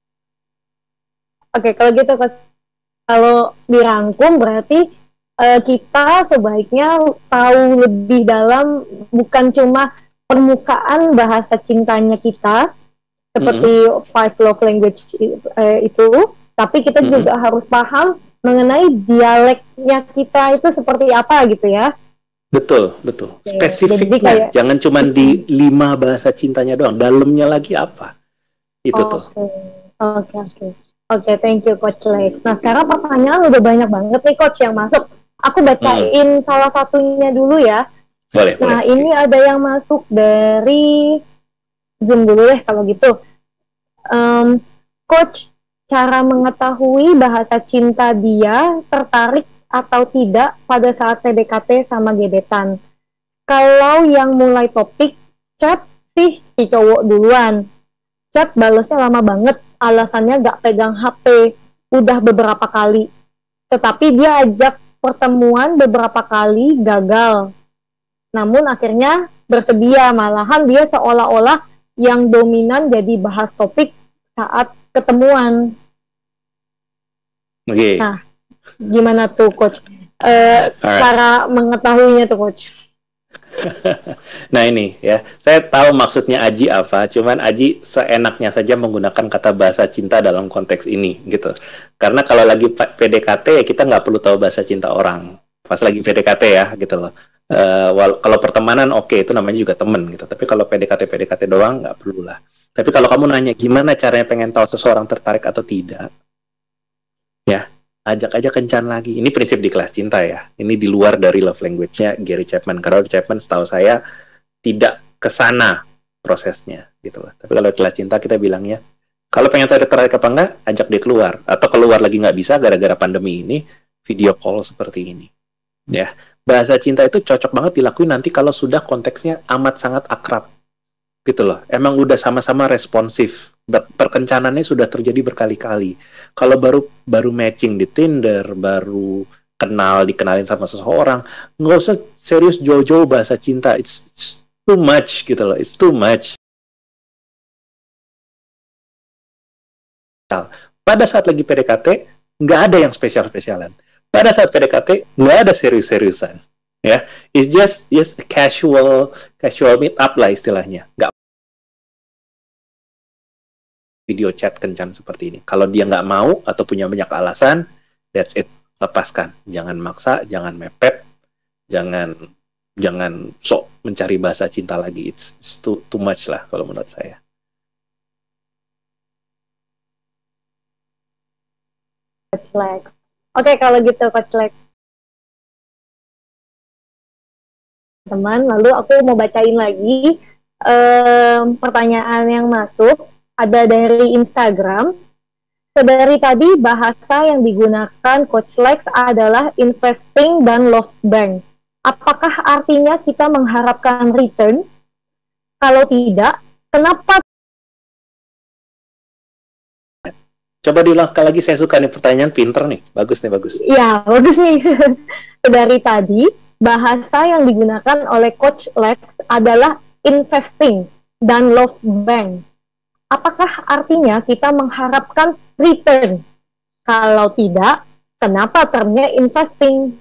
Oke, kalau gitu kalau dirangkum berarti kita sebaiknya tahu lebih dalam, bukan cuma permukaan bahasa cintanya kita seperti five love language itu, tapi kita juga harus paham mengenai dialeknya kita itu seperti apa gitu ya. Betul. Spesifiknya, jangan cuma di 5 bahasa cintanya doang, dalamnya lagi apa? Itu tuh. Oke, thank you Coach Lex. Nah, sekarang pertanyaan udah banyak banget nih Coach yang masuk. Aku bacain salah satunya dulu ya. Boleh. Ini ada yang masuk dari Zoom dulu deh kalau gitu. Coach, cara mengetahui bahasa cinta dia tertarik atau tidak pada saat PDKT sama gebetan. Kalau yang mulai topik chat sih si cowok duluan. Chat balesnya lama banget, alasannya gak pegang HP, udah beberapa kali. Tetapi dia ajak pertemuan beberapa kali gagal. Namun akhirnya bersedia, malahan dia seolah-olah yang dominan jadi bahas topik saat ketemuan. Oke. Nah, gimana tuh Coach? Cara mengetahuinya tuh Coach? Nah ini ya, saya tahu maksudnya Aji apa, cuman Aji seenaknya saja menggunakan kata bahasa cinta dalam konteks ini gitu. Karena kalau lagi PDKT ya kita nggak perlu tahu bahasa cinta orang. Pas lagi PDKT ya gitu loh. Kalau pertemanan oke, itu namanya juga temen gitu. Tapi kalau PDKT doang nggak perlu lah. Tapi kalau kamu nanya gimana caranya pengen tahu seseorang tertarik atau tidak, ya ajak aja kencan lagi. Ini prinsip di kelas cinta ya. Ini di luar dari love language-nya Gary Chapman. Karena Chapman setahu saya tidak kesana prosesnya gitu loh. Tapi kalau di kelas cinta kita bilangnya, kalau pengen tahu tertarik apa enggak, ajak dia keluar. Atau keluar lagi nggak bisa gara-gara pandemi ini, video call seperti ini. Ya, bahasa cinta itu cocok banget dilakuin nanti kalau sudah konteksnya amat sangat akrab. Gitu loh. Emang udah sama-sama responsif. Perkencanannya sudah terjadi berkali-kali. Kalau baru matching di Tinder, baru dikenalin sama seseorang, nggak usah serius jauh-jauh bahasa cinta. It's too much gitu loh. It's too much. Pada saat lagi PDKT, nggak ada yang spesial-spesialan. Pada saat PDKT, nggak ada serius-seriusan. Ya, it's just a casual meet up lah istilahnya. Nggak video chat kencan seperti ini. Kalau dia nggak mau atau punya banyak alasan, that's it. Lepaskan. Jangan maksa, jangan mepet, jangan sok mencari bahasa cinta lagi. It's too much lah kalau menurut saya. Coach Lex. Oke, kalau gitu Coach Lex. Teman, lalu aku mau bacain lagi pertanyaan yang masuk. Ada dari Instagram. Dari tadi bahasa yang digunakan Coach Lex adalah investing dan love bank. Apakah artinya kita mengharapkan return? Kalau tidak, kenapa? Coba diulang sekali lagi, saya suka nih pertanyaan, pinter nih. Bagus. Iya, bagus nih. Dari tadi, bahasa yang digunakan oleh Coach Lex adalah investing dan love bank. Apakah artinya kita mengharapkan return? Kalau tidak, kenapa termnya investing?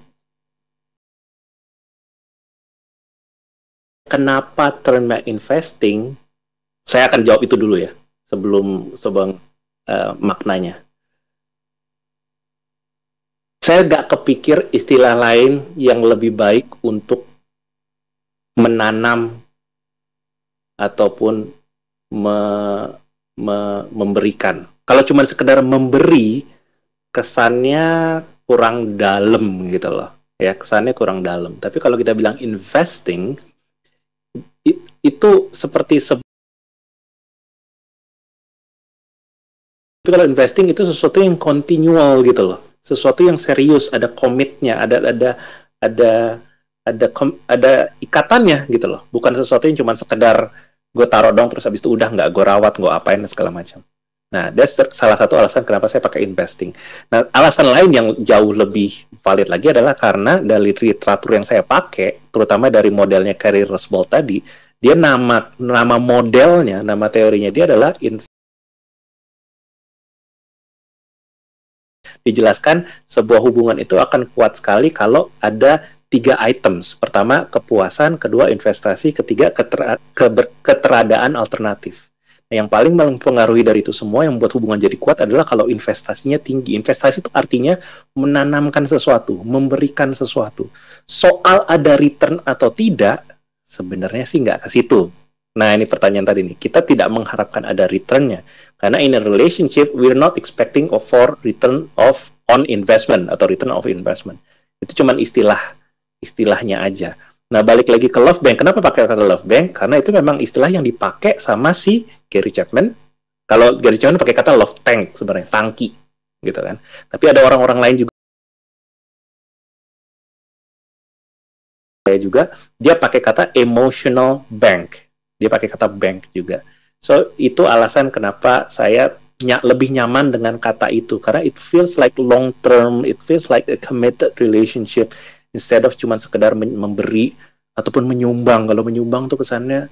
Kenapa termnya investing? Saya akan jawab itu dulu ya, sebelum maknanya. Saya gak kepikir istilah lain yang lebih baik untuk menanam ataupun memberikan. Kalau cuma sekedar memberi, kesannya kurang dalam gitu loh. Ya, kesannya kurang dalam. Tapi kalau kita bilang investing, itu seperti tapi kalau investing itu sesuatu yang continual gitu loh. Sesuatu yang serius, ada komitnya, ada ikatannya gitu loh. Bukan sesuatu yang cuma sekedar gue taruh dong terus habis itu udah nggak gue rawat, gue apain segala macam. Nah, that's salah satu alasan kenapa saya pakai investing. Nah, alasan lain yang jauh lebih valid lagi adalah karena dari literatur yang saya pakai, terutama dari modelnya Carey Rusball tadi, dia nama modelnya, nama teorinya dia adalah dijelaskan sebuah hubungan itu akan kuat sekali kalau ada 3 items. Pertama, kepuasan, kedua, investasi, ketiga, keteradaan alternatif. Nah, yang paling mempengaruhi dari itu semua yang membuat hubungan jadi kuat adalah kalau investasinya tinggi. Investasi itu artinya menanamkan sesuatu, memberikan sesuatu. Soal ada return atau tidak, sebenarnya sih nggak ke situ. Nah, ini pertanyaan tadi nih. Kita tidak mengharapkan ada return-nya. Karena in a relationship, we're not expecting for return on investment atau return of investment. Itu cuma istilahnya aja. Nah, balik lagi ke Love Bank. Kenapa pakai kata Love Bank? Karena itu memang istilah yang dipakai sama si Gary Chapman. Kalau Gary Chapman pakai kata Love Tank sebenarnya, tangki, gitu kan. Tapi ada orang-orang lain juga dia pakai kata emotional bank. Dia pakai kata bank juga. So, itu alasan kenapa saya lebih nyaman dengan kata itu. Karena it feels like long term, it feels like a committed relationship. Instead of cuma sekedar memberi ataupun menyumbang. Kalau menyumbang tuh kesannya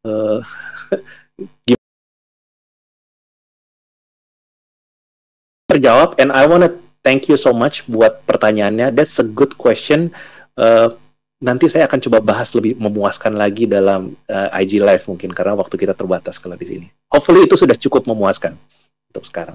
terjawab. And I wanna thank you so much buat pertanyaannya. That's a good question. Nanti saya akan coba bahas lebih memuaskan lagi dalam IG Live mungkin, karena waktu kita terbatas kalau di sini. Hopefully itu sudah cukup memuaskan untuk sekarang.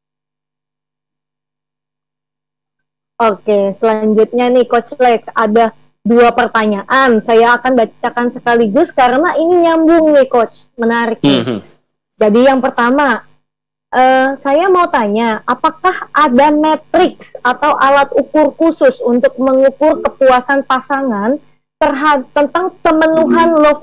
Oke, selanjutnya nih Coach Lex, ada 2 pertanyaan. Saya akan bacakan sekaligus karena ini nyambung nih Coach, menarik nih. Jadi yang pertama, saya mau tanya, apakah ada matriks atau alat ukur khusus untuk mengukur kepuasan pasangan tentang pemenuhan love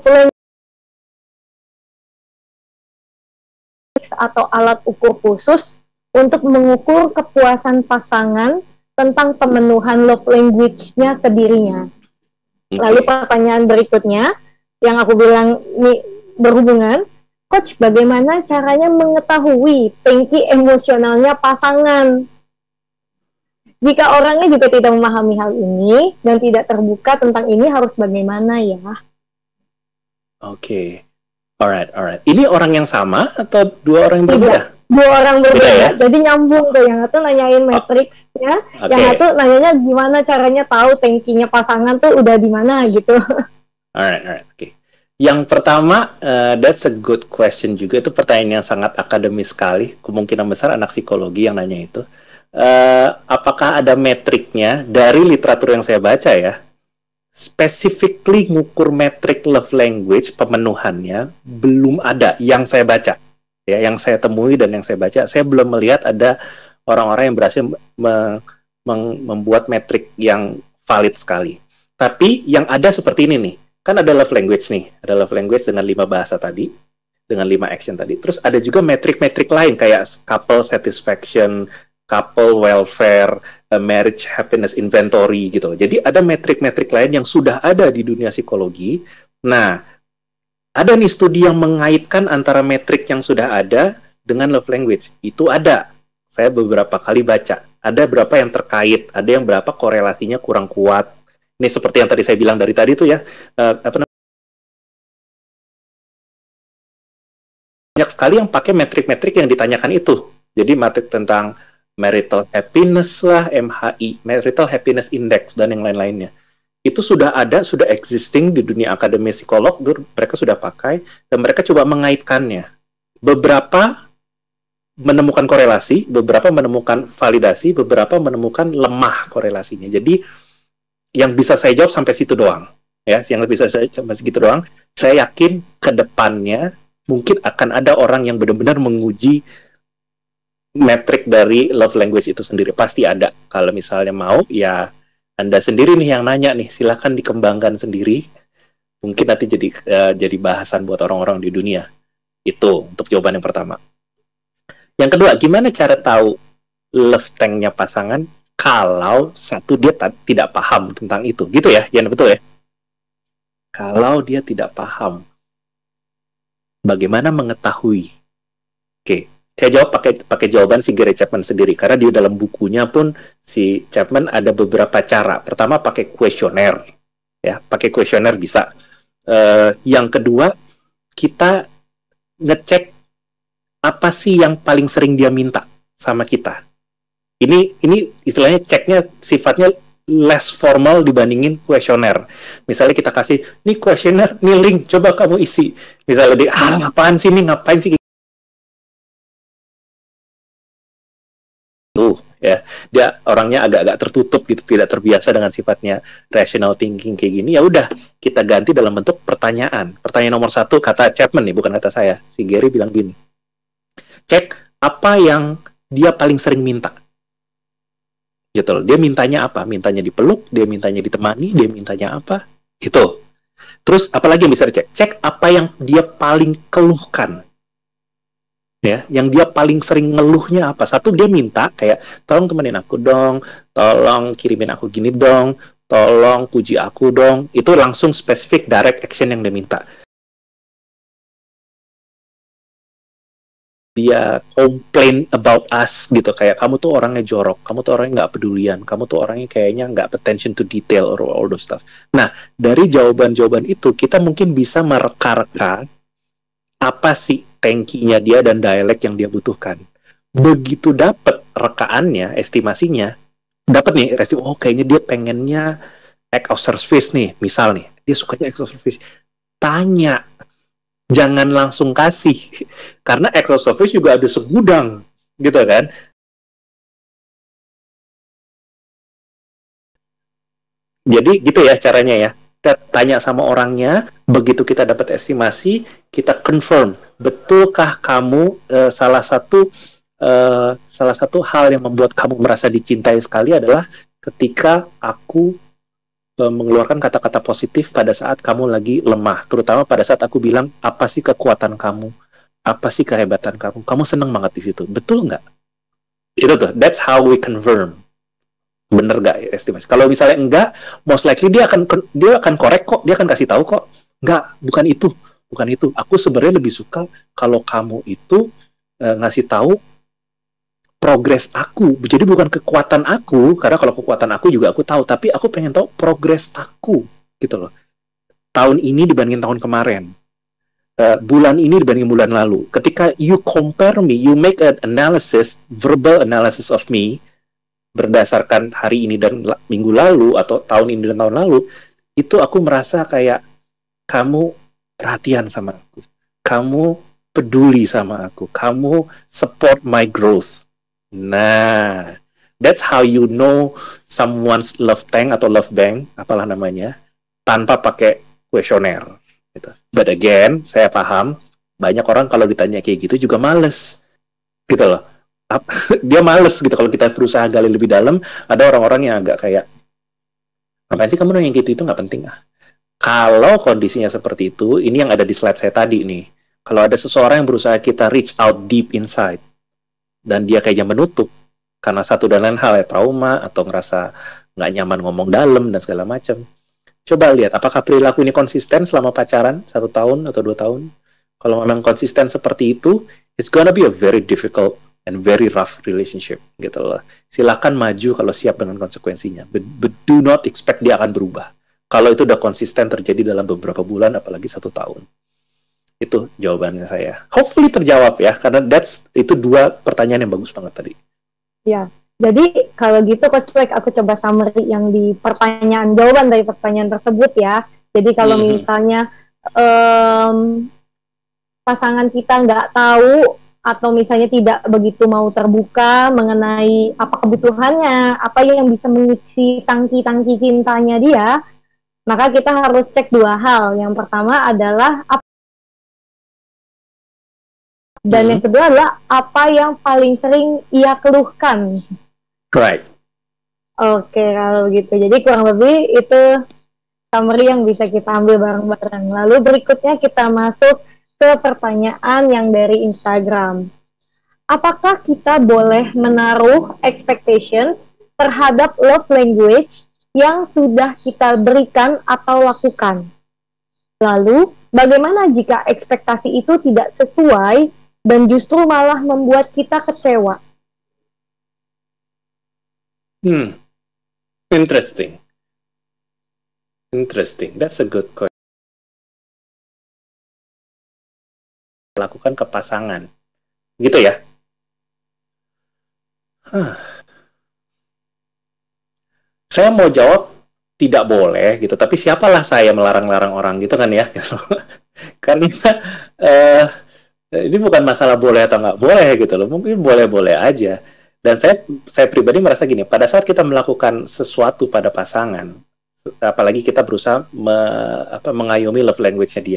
language atau alat ukur khusus untuk mengukur kepuasan pasangan tentang pemenuhan love language-nya ke dirinya? Lalu pertanyaan berikutnya, yang aku bilang ini berhubungan, Coach, bagaimana caranya mengetahui tangki emosionalnya pasangan? Jika orangnya juga tidak memahami hal ini dan tidak terbuka tentang ini, harus bagaimana ya? Oke. Alright. Ini orang yang sama atau 2 orang yang berbeda? 2 orang berbeda. Ya? Jadi nyambung tuh. Yang satu nanyain matriksnya, yang satu nanyanya gimana caranya tahu tangkinya pasangan tuh udah di mana gitu. Alright. Oke. Yang pertama, that's a good question juga. Itu pertanyaan yang sangat akademis sekali. Kemungkinan besar anak psikologi yang nanya itu. Apakah ada metriknya? Dari literatur yang saya baca ya, specifically ngukur metrik love language, pemenuhannya, belum ada yang saya baca. Ya, yang saya temui dan yang saya baca, saya belum melihat ada orang-orang yang berhasil membuat metrik yang valid sekali. Tapi yang ada seperti ini nih. Kan ada love language nih, ada love language dengan 5 bahasa tadi, dengan 5 action tadi. Terus ada juga metrik-metrik lain kayak couple satisfaction, couple welfare, marriage happiness inventory gitu. Jadi ada metrik-metrik lain yang sudah ada di dunia psikologi. Nah, ada nih studi yang mengaitkan antara metrik yang sudah ada dengan love language. Itu ada. Saya beberapa kali baca. Ada berapa yang terkait, ada yang berapa korelasinya kurang kuat. Ini seperti yang tadi saya bilang dari tadi tuh ya, banyak sekali yang pakai metrik-metrik yang ditanyakan itu. Jadi metrik tentang marital happiness lah, MHI, marital happiness index, dan yang lain-lainnya. Itu sudah ada, sudah existing di dunia akademi psikolog, mereka sudah pakai, dan mereka coba mengaitkannya. Beberapa menemukan korelasi, beberapa menemukan validasi, beberapa menemukan lemah korelasinya. Jadi, yang bisa saya jawab sampai situ doang. Ya, yang bisa saya jawab segitu doang. Saya yakin ke depannya mungkin akan ada orang yang benar-benar menguji metrik dari love language itu sendiri. Pasti ada. Kalau misalnya mau, ya Anda sendiri nih yang nanya nih, silahkan dikembangkan sendiri. Mungkin nanti jadi bahasan buat orang-orang di dunia. Itu untuk jawaban yang pertama. Yang kedua, gimana cara tahu love tank-nya pasangan kalau satu dia tidak paham tentang itu, gitu ya? Yang betul ya? Kalau dia tidak paham, bagaimana mengetahui? Oke, saya jawab pakai jawaban si Gary Chapman sendiri, karena di dalam bukunya pun si Chapman ada beberapa cara. Pertama pakai kuesioner, ya, pakai kuesioner bisa. Yang kedua, kita ngecek apa sih yang paling sering dia minta sama kita. Ini istilahnya ceknya sifatnya less formal dibandingin kuesioner. Misalnya kita kasih, nih kuesioner, nih link, coba kamu isi. Misalnya dia, apaan sih nih, ngapain sih? Tuh, ya, dia orangnya agak-agak tertutup gitu, tidak terbiasa dengan sifatnya rational thinking kayak gini. Ya udah, kita ganti dalam bentuk pertanyaan. Pertanyaan nomor 1, kata Chapman nih, bukan kata saya. Si Gary bilang gini, cek apa yang dia paling sering minta. Gitu loh. Dia mintanya apa? Mintanya dipeluk, dia mintanya ditemani, dia mintanya apa? Itu. Terus apalagi yang bisa dicek? Cek apa yang dia paling keluhkan. Ya, yang dia paling sering ngeluhnya apa? Satu, dia minta kayak, tolong temenin aku dong, tolong kirimin aku gini dong, tolong puji aku dong. Itu langsung spesifik direct action yang dia minta. Dia complain about us gitu, kayak kamu tuh orangnya jorok, kamu tuh orangnya nggak pedulian, kamu tuh orangnya kayaknya nggak attention to detail or all those stuff. Nah, dari jawaban-jawaban itu kita mungkin bisa mereka-reka apa sih tangkinya dia dan dialek yang dia butuhkan. Begitu dapat rekaannya, estimasinya, dapat nih, oh kayaknya dia pengennya act of service nih, misal nih, dia sukanya act of service. Tanya, jangan langsung kasih, karena act of service juga ada segudang, gitu kan. Jadi gitu ya caranya ya, kita tanya sama orangnya, begitu kita dapat estimasi, kita confirm, betulkah kamu salah satu hal yang membuat kamu merasa dicintai sekali adalah ketika aku mengeluarkan kata-kata positif pada saat kamu lagi lemah, terutama pada saat aku bilang apa sih kekuatan kamu, apa sih kehebatan kamu seneng banget di situ, betul nggak? Itu tuh, that's how we confirm, bener nggak estimasi. Kalau misalnya enggak, most likely dia akan korek kok, dia akan kasih tahu kok, nggak, bukan itu. Aku sebenarnya lebih suka kalau kamu itu ngasih tahu progres aku, jadi bukan kekuatan aku, karena kalau kekuatan aku juga aku tahu, tapi aku pengen tahu progres aku, gitu loh. Tahun ini dibandingin tahun kemarin, bulan ini dibandingin bulan lalu. Ketika you compare me, you make an analysis, verbal analysis of me, berdasarkan hari ini dan minggu lalu, atau tahun ini dan tahun lalu, itu aku merasa kayak kamu perhatian sama aku, kamu peduli sama aku, kamu support my growth. Nah, that's how you know someone's love tank atau love bank, apalah namanya, tanpa pakai kuesioner. Gitu. But again, saya paham, banyak orang kalau ditanya kayak gitu juga males. Gitu loh. Dia males gitu kalau kita berusaha gali lebih dalam. Ada orang-orang yang agak kayak, ngapain sih kamu nanya gitu, itu nggak penting ah. Kalau kondisinya seperti itu, ini yang ada di slide saya tadi nih. Kalau ada seseorang yang berusaha kita reach out deep inside, dan dia kayaknya menutup karena satu dan lain hal ya, trauma atau ngerasa nggak nyaman ngomong dalam dan segala macam. Coba lihat apakah perilaku ini konsisten selama pacaran 1 tahun atau 2 tahun. Kalau memang konsisten seperti itu, it's gonna be a very difficult and very rough relationship gitu loh. Silakan maju kalau siap dengan konsekuensinya. But do not expect dia akan berubah. Kalau itu udah konsisten terjadi dalam beberapa bulan, apalagi 1 tahun. Itu jawabannya saya. Hopefully terjawab ya, karena itu 2 pertanyaan yang bagus banget tadi. Ya, jadi kalau gitu Coach Lek, aku coba summary yang di jawaban dari pertanyaan tersebut ya. Jadi kalau misalnya pasangan kita nggak tahu atau misalnya tidak begitu mau terbuka mengenai apa kebutuhannya, apa yang bisa mengisi tangki-tangki cintanya dia, maka kita harus cek 2 hal. Yang pertama adalah dan yang kedua adalah apa yang paling sering ia keluhkan. Right. Oke, kalau gitu. Jadi kurang lebih itu summary yang bisa kita ambil bareng-bareng. Lalu berikutnya kita masuk ke pertanyaan yang dari Instagram. Apakah kita boleh menaruh expectation terhadap love language yang sudah kita berikan atau lakukan? Lalu, bagaimana jika ekspektasi itu tidak sesuai dan justru malah membuat kita kecewa? Interesting. That's a good question. Lakukan ke pasangan. Gitu ya? Saya mau jawab tidak boleh gitu, tapi siapalah saya melarang-larang orang gitu kan ya. Karena ini bukan masalah boleh atau nggak boleh gitu loh, mungkin boleh-boleh aja. Dan saya pribadi merasa gini, pada saat kita melakukan sesuatu pada pasangan, apalagi kita berusaha mengayomi love language-nya dia,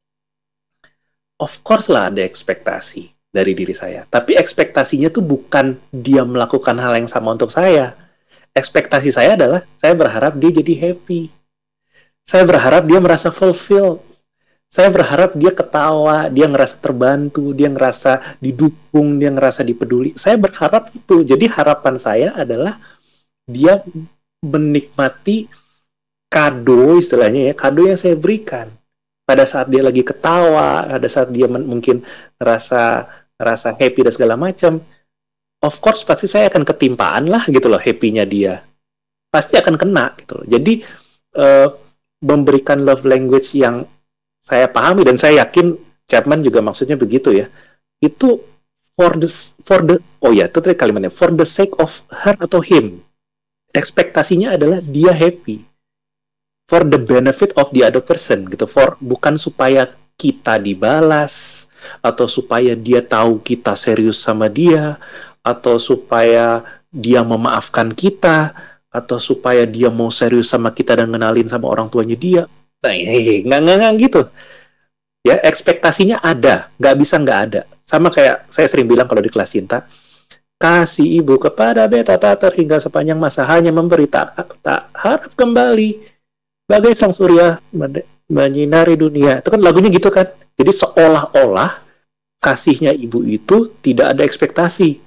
of course lah ada ekspektasi dari diri saya. Tapi ekspektasinya tuh bukan dia melakukan hal yang sama untuk saya. Ekspektasi saya adalah saya berharap dia jadi happy. Saya berharap dia merasa fulfilled. Saya berharap dia ketawa, dia ngerasa terbantu, dia ngerasa didukung, dia ngerasa dipeduli. Saya berharap itu. Jadi harapan saya adalah dia menikmati kado, istilahnya ya, kado yang saya berikan. Pada saat dia lagi ketawa, pada saat dia mungkin ngerasa happy dan segala macam, of course pasti saya akan ketimpaan lah gitu loh happy-nya dia. Pasti akan kena gitu loh. Jadi memberikan love language yang saya pahami dan saya yakin Chapman juga maksudnya begitu ya. Itu for the itu tadi kalimatnya, for the sake of her atau him. Ekspektasinya adalah dia happy. For the benefit of the other person gitu. Bukan supaya kita dibalas atau supaya dia tahu kita serius sama dia atau supaya dia memaafkan kita atau supaya dia mau serius sama kita dan ngenalin sama orang tuanya dia. Nah, nggak gitu. Ya, ekspektasinya ada, nggak bisa nggak ada. Sama kayak saya sering bilang kalau di kelas cinta, kasih ibu kepada beta tak hingga sepanjang masa hanya memberi tak harap kembali bagai sang surya menyinari dunia. Itu kan lagunya gitu kan. Jadi seolah-olah kasihnya ibu itu tidak ada ekspektasi.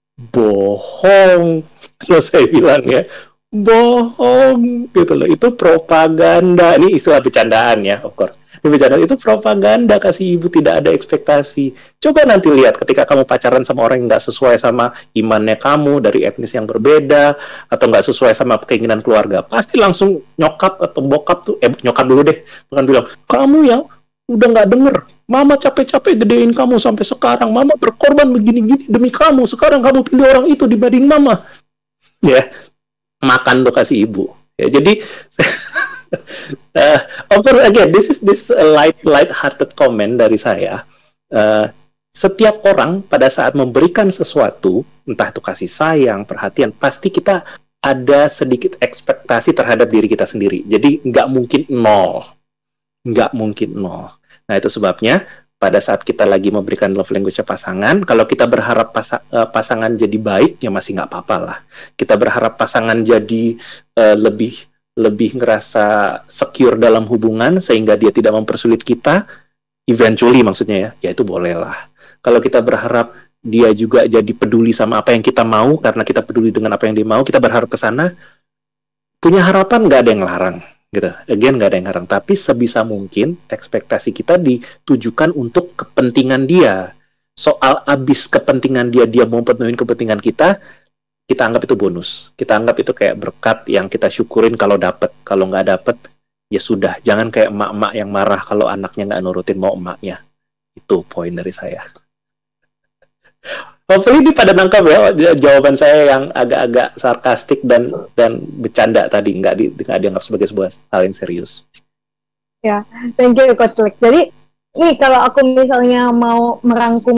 Bohong, kalau saya bilang ya. Bohong gitu loh, itu propaganda. Ini istilah bercandaan ya, of course. Ini bercandaan, itu propaganda. Kasih ibu tidak ada ekspektasi. Coba nanti lihat ketika kamu pacaran sama orang yang nggak sesuai sama imannya kamu, dari etnis yang berbeda, atau nggak sesuai sama keinginan keluarga, pasti langsung nyokap atau bokap tuh, nyokap dulu deh, bukan bilang, kamu yang udah nggak denger, mama capek-capek gedein kamu sampai sekarang, mama berkorban begini-gini demi kamu, sekarang kamu pilih orang itu dibanding mama. Ya, makan tuh kasih ibu. Ya, jadi of course again this is a light-hearted comment dari saya. Setiap orang pada saat memberikan sesuatu, entah itu kasih sayang, perhatian, pasti kita ada sedikit ekspektasi terhadap diri kita sendiri. Jadi nggak mungkin nol. Nah, itu sebabnya pada saat kita lagi memberikan love language pasangan, kalau kita berharap pasangan jadi baik, ya masih nggak apa-apa lah. Kita berharap pasangan jadi lebih ngerasa secure dalam hubungan, sehingga dia tidak mempersulit kita, eventually maksudnya ya itu boleh lah. Kalau kita berharap dia juga jadi peduli sama apa yang kita mau, karena kita peduli dengan apa yang dia mau, kita berharap ke sana, punya harapan, nggak ada yang larang. Gitu. Again, nggak ada yang ngarang, tapi sebisa mungkin ekspektasi kita ditujukan untuk kepentingan dia. Soal abis kepentingan dia mau penuhin kepentingan kita anggap itu bonus. Kita anggap itu kayak berkat yang kita syukurin kalau dapet. Kalau nggak dapet, ya sudah. Jangan kayak emak-emak yang marah kalau anaknya nggak nurutin mau emaknya. Itu poin dari saya. Hopefully ini pada nangkap ya jawaban saya yang agak-agak sarkastik dan bercanda tadi, nggak dianggap sebagai sebuah hal yang serius. Ya, thank you Coach Lex. Jadi, nih kalau aku misalnya mau merangkum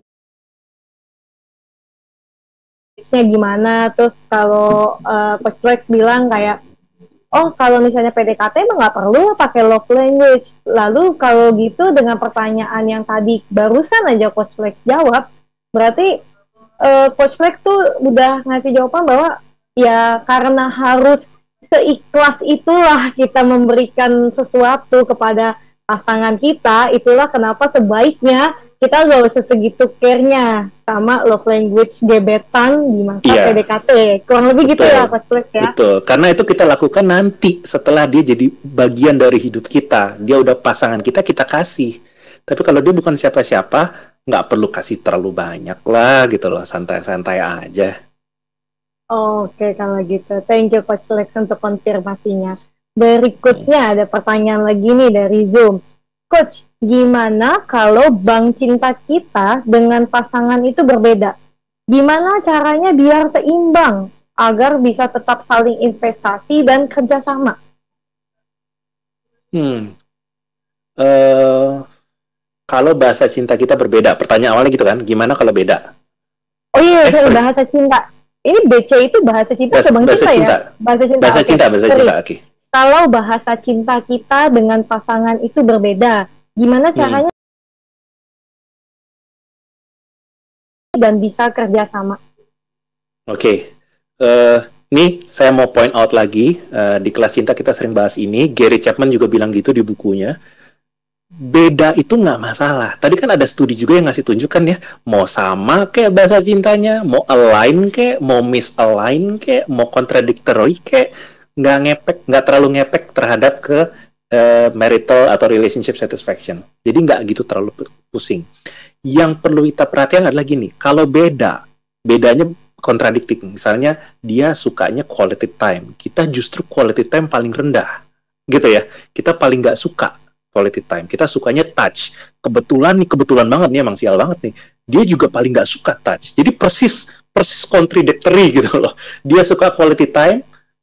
gimana, terus kalau Coach Lex bilang kayak, oh kalau misalnya PDKT emang nggak perlu pakai love language. Lalu kalau gitu dengan pertanyaan yang tadi barusan aja Coach Lex jawab, berarti Coach Lex tuh udah ngasih jawaban bahwa ya karena harus seikhlas itulah kita memberikan sesuatu kepada pasangan kita, itulah kenapa sebaiknya kita gak usah segitu care-nya sama love language gebetan di masa PDKT. Kurang lebih gitu ya Coach Lex ya. Betul, karena itu kita lakukan nanti setelah dia jadi bagian dari hidup kita. Dia udah pasangan kita kasih. Tapi kalau dia bukan siapa-siapa, nggak perlu kasih terlalu banyak lah gitu loh, santai-santai aja. Oke, kalau gitu. Thank you Coach Lex untuk konfirmasinya. Berikutnya ada pertanyaan lagi nih dari Zoom. Coach, gimana kalau bank cinta kita dengan pasangan itu berbeda? Gimana caranya biar seimbang? agar bisa tetap saling investasi dan kerjasama? Kalau bahasa cinta kita berbeda, pertanyaan awalnya gitu kan, gimana kalau beda? Oh iya, bahasa cinta. Ini BC itu bahasa cinta atau bahasa cinta cinta ya? Bahasa cinta. Bahasa cinta, bahasa cinta, oke. Kalau bahasa cinta kita dengan pasangan itu berbeda, gimana caranya dan bisa kerjasama? Oke. Nih saya mau point out lagi, di kelas cinta kita sering bahas ini, Gary Chapman juga bilang gitu di bukunya. Beda itu nggak masalah. Tadi kan ada studi juga yang ngasih tunjukkan ya, mau sama kayak bahasa cintanya, mau align kayak, mau misalign kayak, mau contradictory kayak, nggak terlalu ngepek terhadap ke marital atau relationship satisfaction. Jadi nggak gitu terlalu pusing. Yang perlu kita perhatikan adalah gini, kalau bedanya contradicting. Misalnya dia sukanya quality time, kita justru quality time paling rendah, gitu ya. Kita paling nggak suka quality time. Kita sukanya touch. Kebetulan banget nih, emang sial banget nih. Dia juga paling nggak suka touch. Jadi persis contradictory gitu loh. Dia suka quality time,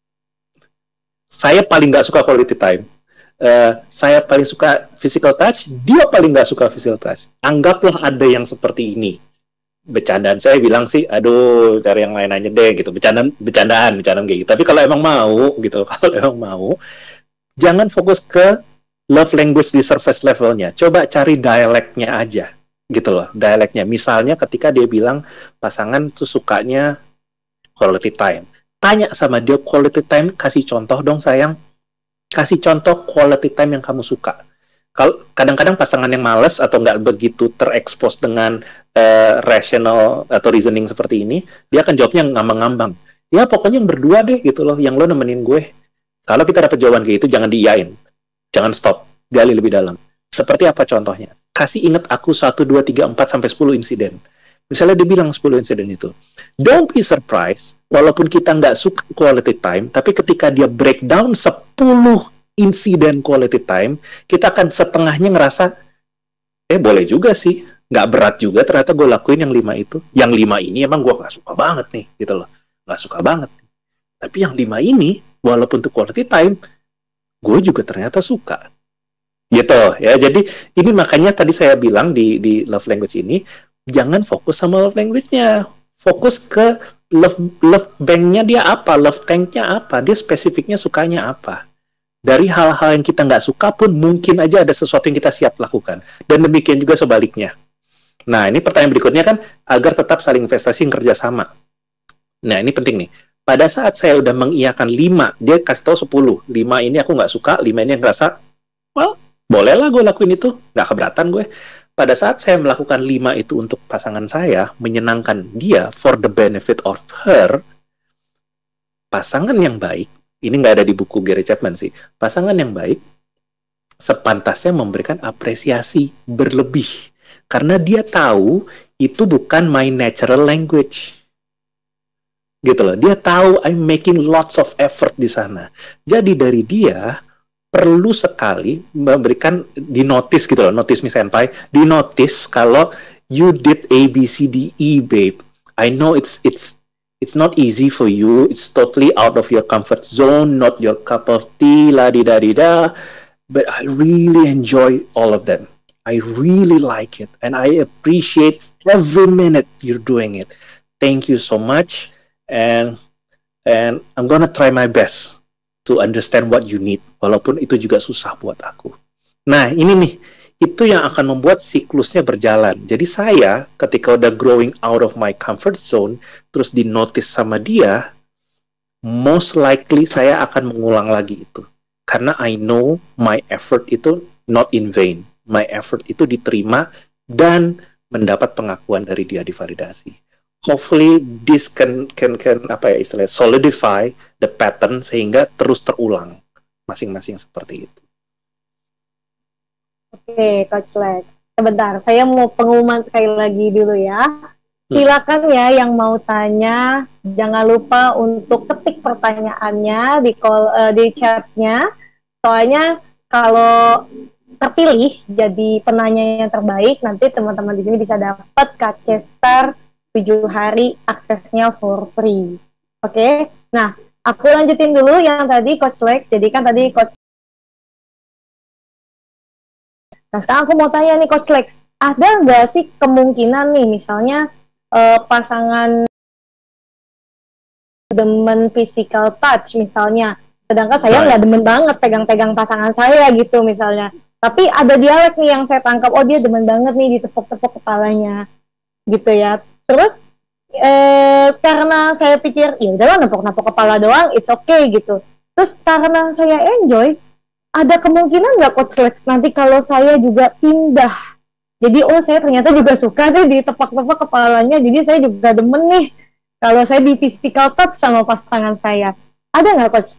saya paling nggak suka quality time. Saya paling suka physical touch, dia paling nggak suka physical touch. Anggaplah ada yang seperti ini. Bercandaan saya bilang sih, aduh cari yang lain aja deh gitu. Bercandaan kayak gitu. Tapi kalau emang mau gitu, jangan fokus ke love language di surface levelnya. Coba cari dialeknya aja, gitu loh, dialeknya. Misalnya ketika dia bilang pasangan tuh sukanya quality time. Tanya sama dia quality time, kasih contoh dong sayang. Kasih contoh quality time yang kamu suka. Kalau kadang-kadang pasangan yang malas atau nggak begitu terekspos dengan rational atau reasoning seperti ini, dia akan jawabnya ngambang-ngambang. Ya pokoknya yang berdua deh gitu loh, yang lo nemenin gue. Kalau kita dapat jawaban kayak itu, jangan diiyain. Jangan stop, gali lebih dalam. Seperti apa contohnya? Kasih ingat aku 1, 2, 3, 4, sampai 10 insiden. Misalnya dia bilang 10 insiden itu. Don't be surprised, walaupun kita nggak suka quality time, tapi ketika dia breakdown 10 insiden quality time, kita akan setengahnya ngerasa, boleh juga sih, nggak berat juga ternyata gue lakuin yang 5 itu. Yang 5 ini emang gue nggak suka banget nih, gitu loh. Nggak suka banget. Tapi yang 5 ini, walaupun itu quality time, gue juga ternyata suka, gitu ya. Jadi ini makanya tadi saya bilang di love language ini, jangan fokus sama love language-nya, fokus ke love bank-nya dia apa, love tank-nya apa, dia spesifiknya sukanya apa. Dari hal-hal yang kita nggak suka pun mungkin aja ada sesuatu yang kita siap lakukan, dan demikian juga sebaliknya. Nah ini pertanyaan berikutnya kan, agar tetap saling investasi yang kerjasama. Nah ini penting nih. Pada saat saya udah mengiyakan 5, dia kasih tahu 10. 5 ini aku nggak suka, 5 ini yang ngerasa, well, bolehlah gue lakuin itu, nggak keberatan gue. Pada saat saya melakukan 5 itu untuk pasangan saya, menyenangkan dia, for the benefit of her, pasangan yang baik, ini nggak ada di buku Gary Chapman sih, pasangan yang baik, sepantasnya memberikan apresiasi berlebih. Karena dia tahu, itu bukan my natural language. Gitu loh, dia tahu I'm making lots of effort di sana. Jadi dari dia perlu sekali memberikan di notice gitu loh, notice Miss Senpai, di notice kalau you did A B C D E babe. I know it's not easy for you, it's totally out of your comfort zone, not your cup of tea, la di da di da, but I really enjoy all of them. I really like it and I appreciate every minute you're doing it. Thank you so much. And I'm gonna try my best to understand what you need, walaupun itu juga susah buat aku. Nah ini nih, itu yang akan membuat siklusnya berjalan. Jadi saya ketika udah growing out of my comfort zone, terus di notice sama dia, most likely saya akan mengulang lagi itu, karena I know my effort itu not in vain. My effort itu diterima dan mendapat pengakuan dari dia, divalidasi. Hopefully this can apa ya istilahnya, solidify the pattern sehingga terus terulang masing-masing seperti itu. Oke, Coach Lex. Sebentar, saya mau pengumuman sekali lagi dulu ya. Silakan ya yang mau tanya, jangan lupa untuk ketik pertanyaannya di chatnya. Soalnya kalau terpilih jadi penanya yang terbaik, nanti teman-teman di sini bisa dapat KC Star 7 hari aksesnya for free. Oke. Nah, aku lanjutin dulu yang tadi Coach Lex. Jadi kan tadi Coach. Nah, sekarang aku mau tanya nih Coach Lex, ada nggak sih kemungkinan nih misalnya pasangan demen physical touch misalnya, sedangkan saya nggak demen banget pegang-pegang pasangan saya gitu misalnya. Tapi ada dialek nih yang saya tangkap, oh dia demen banget nih ditepuk-tepuk kepalanya gitu ya. Terus karena saya pikir ya udahlah nepuk-nepuk kepala doang, it's okay gitu. Terus karena saya enjoy, ada kemungkinan nggak Coach Lex nanti kalau saya juga pindah, jadi saya ternyata juga suka nih ditepak-tepak kepalanya, jadi saya juga demen nih kalau saya di physical touch sama pasangan saya. Ada nggak Coach?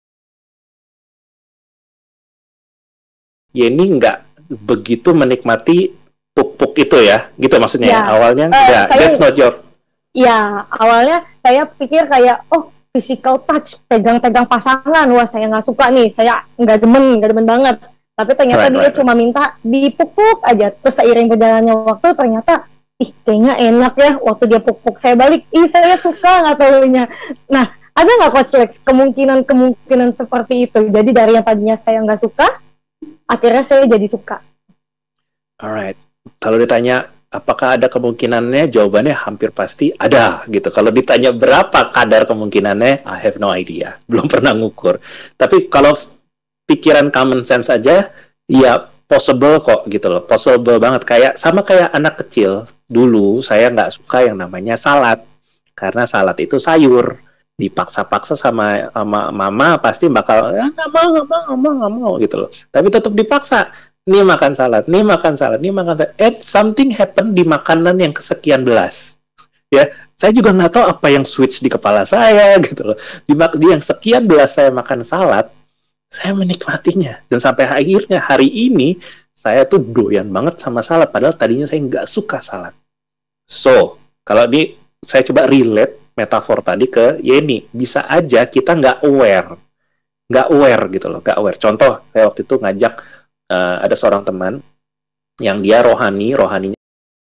Yeni nggak begitu menikmati puk-puk itu ya, gitu maksudnya ya. Awalnya that's not your. Ya, awalnya saya pikir kayak, oh physical touch, pegang-pegang pasangan, wah saya nggak suka nih, saya nggak demen banget. Tapi ternyata dia cuma minta dipuk-puk aja. Terus seiring berjalannya waktu ternyata, kayaknya enak ya waktu dia puk-puk saya balik, saya suka nggak tahunya. Nah, ada nggak Coach Lex kemungkinan seperti itu? Jadi dari yang tadinya saya nggak suka, akhirnya saya jadi suka. Alright, kalau ditanya apakah ada kemungkinannya, jawabannya hampir pasti ada gitu. Kalau ditanya berapa kadar kemungkinannya, I have no idea, belum pernah ngukur. Tapi kalau pikiran common sense aja, ya possible kok gitu loh, possible banget. Sama kayak anak kecil, dulu saya nggak suka yang namanya salad, karena salad itu sayur, dipaksa-paksa sama mama pasti bakal nggak mau gitu loh. Tapi tetap dipaksa. Nih makan salad. Something happen di makanan yang kesekian belas. Ya, saya juga nggak tahu apa yang switch di kepala saya gitu loh. Di yang sekian belas saya makan salad, saya menikmatinya. Dan sampai akhirnya hari ini saya tuh doyan banget sama salad. Padahal tadinya saya nggak suka salad. So, kalau ini saya coba relate metafor tadi ke Yeni. Bisa aja kita nggak aware gitu loh, nggak aware. Contoh, saya waktu itu ngajak ada seorang teman yang dia rohaninya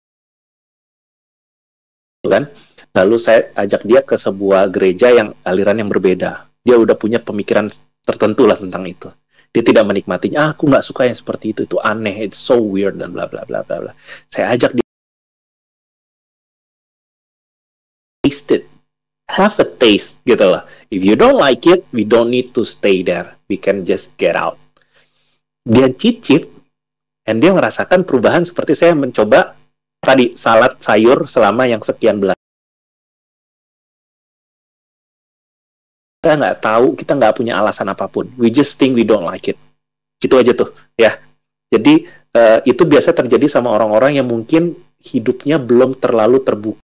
kan, lalu saya ajak dia ke sebuah gereja yang aliran yang berbeda. Dia udah punya pemikiran tertentu lah tentang itu. Dia tidak menikmatinya. Aku nggak suka yang seperti itu aneh, it's so weird dan bla bla bla bla bla. Saya ajak dia taste it, have a taste gitu lah. If you don't like it, we don't need to stay there. We can just get out. Dia cicip, dan dia merasakan perubahan seperti saya mencoba tadi salad sayur selama yang sekian belas. Kita nggak tahu, kita nggak punya alasan apapun. We just think we don't like it. Gitu aja tuh, ya. Jadi itu biasa terjadi sama orang-orang yang mungkin hidupnya belum terlalu terbuka.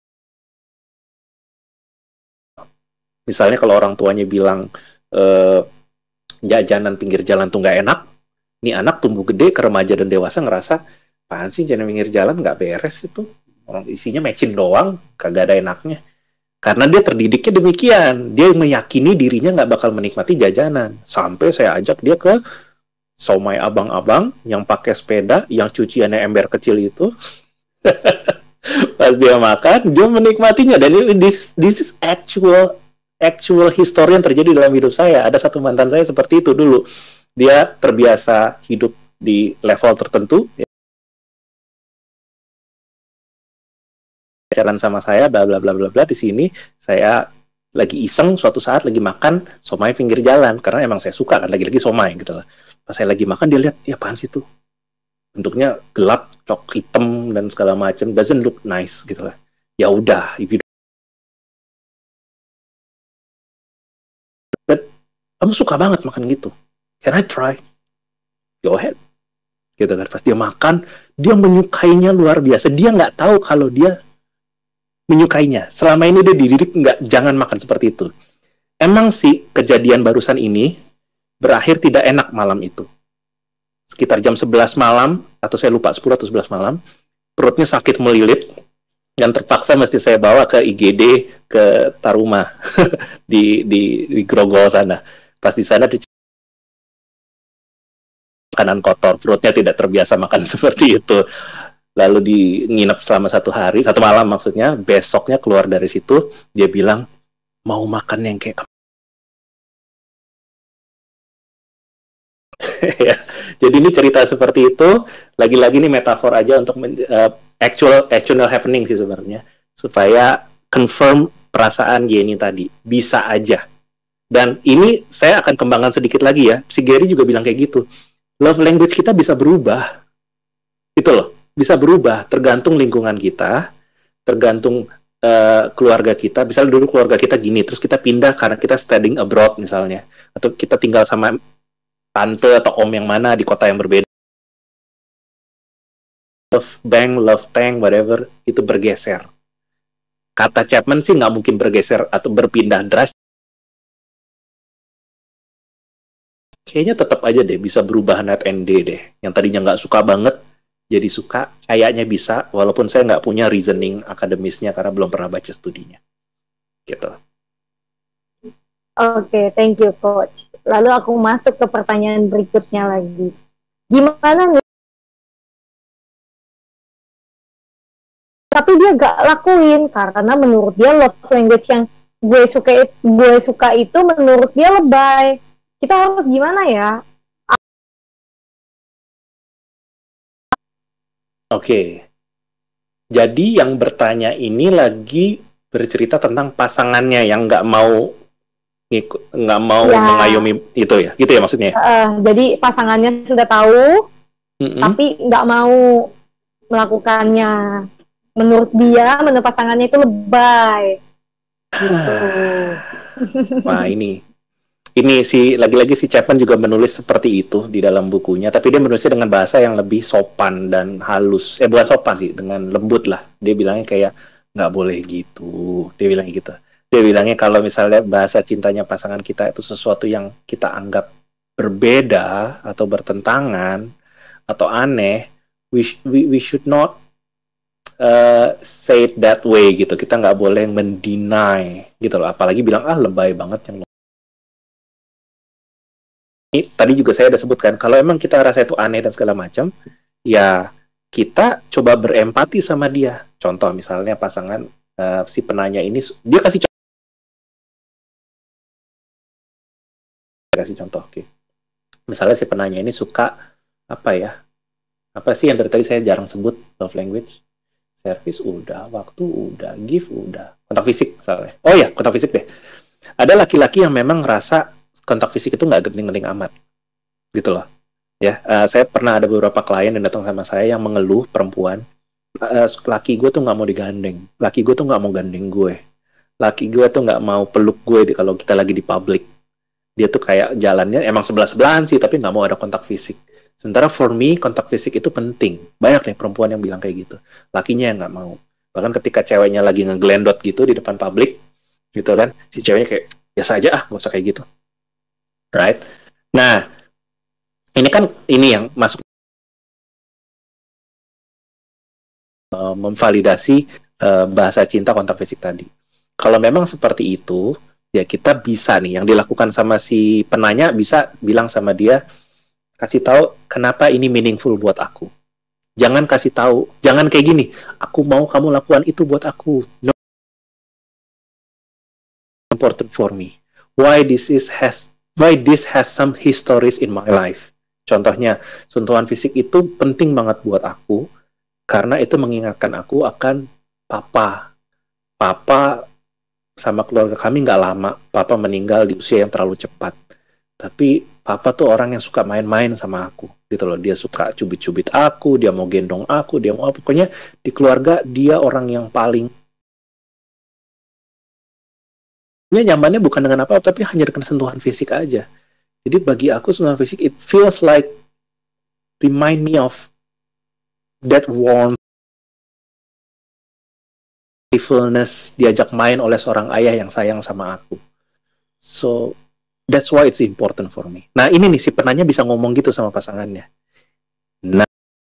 Misalnya kalau orang tuanya bilang jajanan pinggir jalan tuh nggak enak, ini anak tumbuh gede ke remaja dan dewasa ngerasa, apaan sih jajanan pinggir jalan nggak beres itu, orang isinya mecin doang, kagak ada enaknya. Karena dia terdidiknya demikian, dia meyakini dirinya nggak bakal menikmati jajanan. Sampai saya ajak dia ke somai abang-abang yang pakai sepeda, yang cuciannya ember kecil itu. Pas dia makan, dia menikmatinya. Dan this is actual history yang terjadi dalam hidup saya. Ada satu mantan saya seperti itu dulu. Dia terbiasa hidup di level tertentu, jalan sama saya, bla bla bla bla bla. Di sini saya lagi iseng suatu saat lagi makan somai pinggir jalan karena emang saya suka kan, lagi-lagi somai gitu lah. Pas saya lagi makan dia lihat, ya apaan sih itu? Bentuknya gelap, cok hitam dan segala macam, doesn't look nice gitu lah. Ya udah, but kamu suka banget makan gitu. Can I try? Go ahead. Gitu kan. Pas dia makan, dia menyukainya luar biasa. Dia nggak tahu kalau dia menyukainya. Selama ini dia dididik jangan makan seperti itu. Emang sih kejadian barusan ini berakhir tidak enak malam itu. Sekitar jam 11 malam, atau saya lupa 10 atau 11 malam, perutnya sakit melilit, dan terpaksa mesti saya bawa ke IGD ke Taruma di Grogol sana. Pas di sana makanan kotor, perutnya tidak terbiasa makan seperti itu. Lalu nginep selama 1 hari, 1 malam maksudnya. Besoknya keluar dari situ, dia bilang, mau makan yang kayak ya. Jadi ini cerita seperti itu, lagi-lagi ini metafor aja untuk actual happening sih sebenarnya, supaya confirm perasaan Yeni tadi, bisa aja. Dan ini saya akan kembangkan sedikit lagi ya, si Gary juga bilang kayak gitu, love language kita bisa berubah, gitu loh, bisa berubah, tergantung lingkungan kita, tergantung keluarga kita. Misalnya dulu keluarga kita gini, terus kita pindah karena kita studying abroad misalnya, atau kita tinggal sama tante atau om yang mana di kota yang berbeda. Love bank, love tank, whatever, itu bergeser. Kata Chapman sih nggak mungkin bergeser atau berpindah drastis. Kayaknya tetap aja deh bisa berubah night and day deh. Yang tadinya nggak suka banget, jadi suka, kayaknya bisa, walaupun saya nggak punya reasoning akademisnya karena belum pernah baca studinya. Gitu. Oke, thank you Coach. Lalu aku masuk ke pertanyaan berikutnya lagi. Gimana nih? Tapi dia gak lakuin karena menurut dia love language yang gue suka itu menurut dia lebay. Kita harus gimana ya? Oke. Jadi yang bertanya ini lagi bercerita tentang pasangannya yang nggak mau mengayomi itu ya, gitu ya maksudnya. Jadi pasangannya sudah tahu, tapi nggak mau melakukannya. Menurut pasangannya itu lebay. Gitu. Wah ini si lagi-lagi si Chapman juga menulis seperti itu di dalam bukunya, tapi dia menulisnya dengan bahasa yang lebih sopan dan halus. Bukan sopan sih, dengan lembut lah. Dia bilangnya kayak nggak boleh gitu. Dia bilang gitu. Dia bilangnya kalau misalnya bahasa cintanya pasangan kita itu sesuatu yang kita anggap berbeda atau bertentangan atau aneh, we should not say it that way gitu. Kita nggak boleh mendeny gitu loh. Apalagi bilang lebay banget yang ini. Tadi juga saya udah sebutkan kalau emang kita rasa itu aneh dan segala macam, ya kita coba berempati sama dia. Contoh misalnya pasangan si penanya ini dia kasih contoh, oke. Misalnya si penanya ini suka apa sih yang dari tadi saya jarang sebut love language? Service udah, waktu udah, gift udah, kontak fisik misalnya. Oh ya, kontak fisik deh. Ada laki-laki yang memang ngerasa kontak fisik itu nggak genting-genting amat, gitu loh. Ya, saya pernah ada beberapa klien yang datang sama saya yang mengeluh perempuan, laki gue tuh nggak mau digandeng, laki gue tuh nggak mau gandeng gue, laki gue tuh nggak mau peluk gue kalau kita lagi di publik. Dia tuh kayak jalannya emang sebelah-sebelahan sih, tapi nggak mau ada kontak fisik. Sementara for me, kontak fisik itu penting. Banyak nih perempuan yang bilang kayak gitu. Lakinya yang nggak mau. Bahkan ketika ceweknya lagi ngeglendot gitu di depan publik, gitu kan, si ceweknya kayak, biasa aja nggak usah kayak gitu. Right? Nah, ini yang masuk memvalidasi bahasa cinta kontak fisik tadi. Kalau memang seperti itu, ya kita bisa nih, yang dilakukan sama si penanya bisa bilang sama dia, kasih tahu kenapa ini meaningful buat aku. Jangan kasih tahu, jangan kayak gini, aku mau kamu lakukan itu buat aku. No, important for me. Why this has some histories in my life. Contohnya, sentuhan fisik itu penting banget buat aku, karena itu mengingatkan aku akan papa. Papa sama keluarga kami nggak lama, papa meninggal di usia yang terlalu cepat. Tapi papa tuh orang yang suka main-main sama aku, gitu loh. Dia suka cubit-cubit aku, dia mau gendong aku, dia mau pokoknya di keluarga dia orang yang paling nyamannya bukan dengan apa, tapi hanya dengan sentuhan fisik aja. Jadi bagi aku sentuhan fisik it feels like remind me of that warmth, playfulness, diajak main oleh seorang ayah yang sayang sama aku. So that's why it's important for me. Nah ini nih si penanya bisa ngomong gitu sama pasangannya. Nah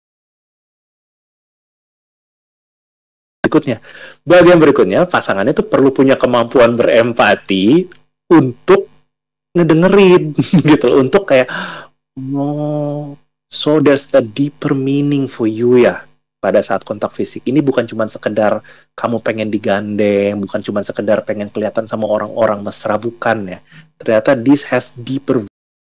bagian berikutnya pasangannya tuh perlu punya kemampuan berempati untuk ngedengerin gitu, untuk kayak so there's a deeper meaning for you ya pada saat kontak fisik. Ini bukan cuma sekedar kamu pengen digandeng, bukan cuma sekedar pengen kelihatan sama orang-orang mesra, bukan ya. Ternyata this has deeper,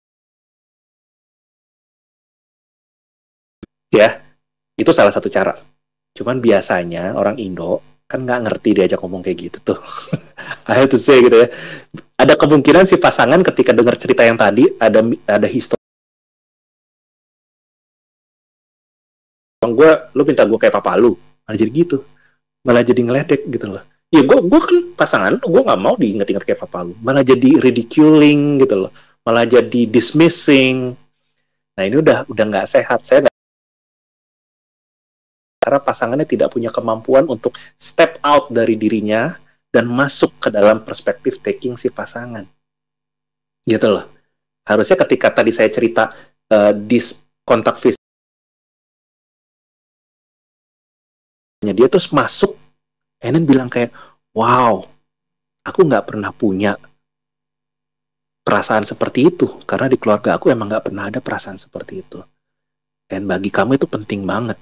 ya. Itu salah satu cara. Cuman biasanya orang Indo kan nggak ngerti diajak ngomong kayak gitu tuh. I have to say gitu ya. Ada kemungkinan si pasangan ketika dengar cerita yang tadi ada histori. Lu minta gue kayak papa lu, malah jadi gitu, malah jadi ngeledek gitu loh. Ya gue kan pasangan, gue nggak mau diinget-inget kayak papa lu, malah jadi ridiculing gitu loh, malah jadi dismissing. Nah ini udah nggak sehat. Saya nggak, karena pasangannya tidak punya kemampuan untuk step out dari dirinya dan masuk ke dalam perspektif taking si pasangan, gitu loh. Harusnya ketika tadi saya cerita kontak fisik, dia terus masuk, Enen bilang kayak, wow, aku nggak pernah punya perasaan seperti itu, karena di keluarga aku emang nggak pernah ada perasaan seperti itu. Dan bagi kamu itu penting banget.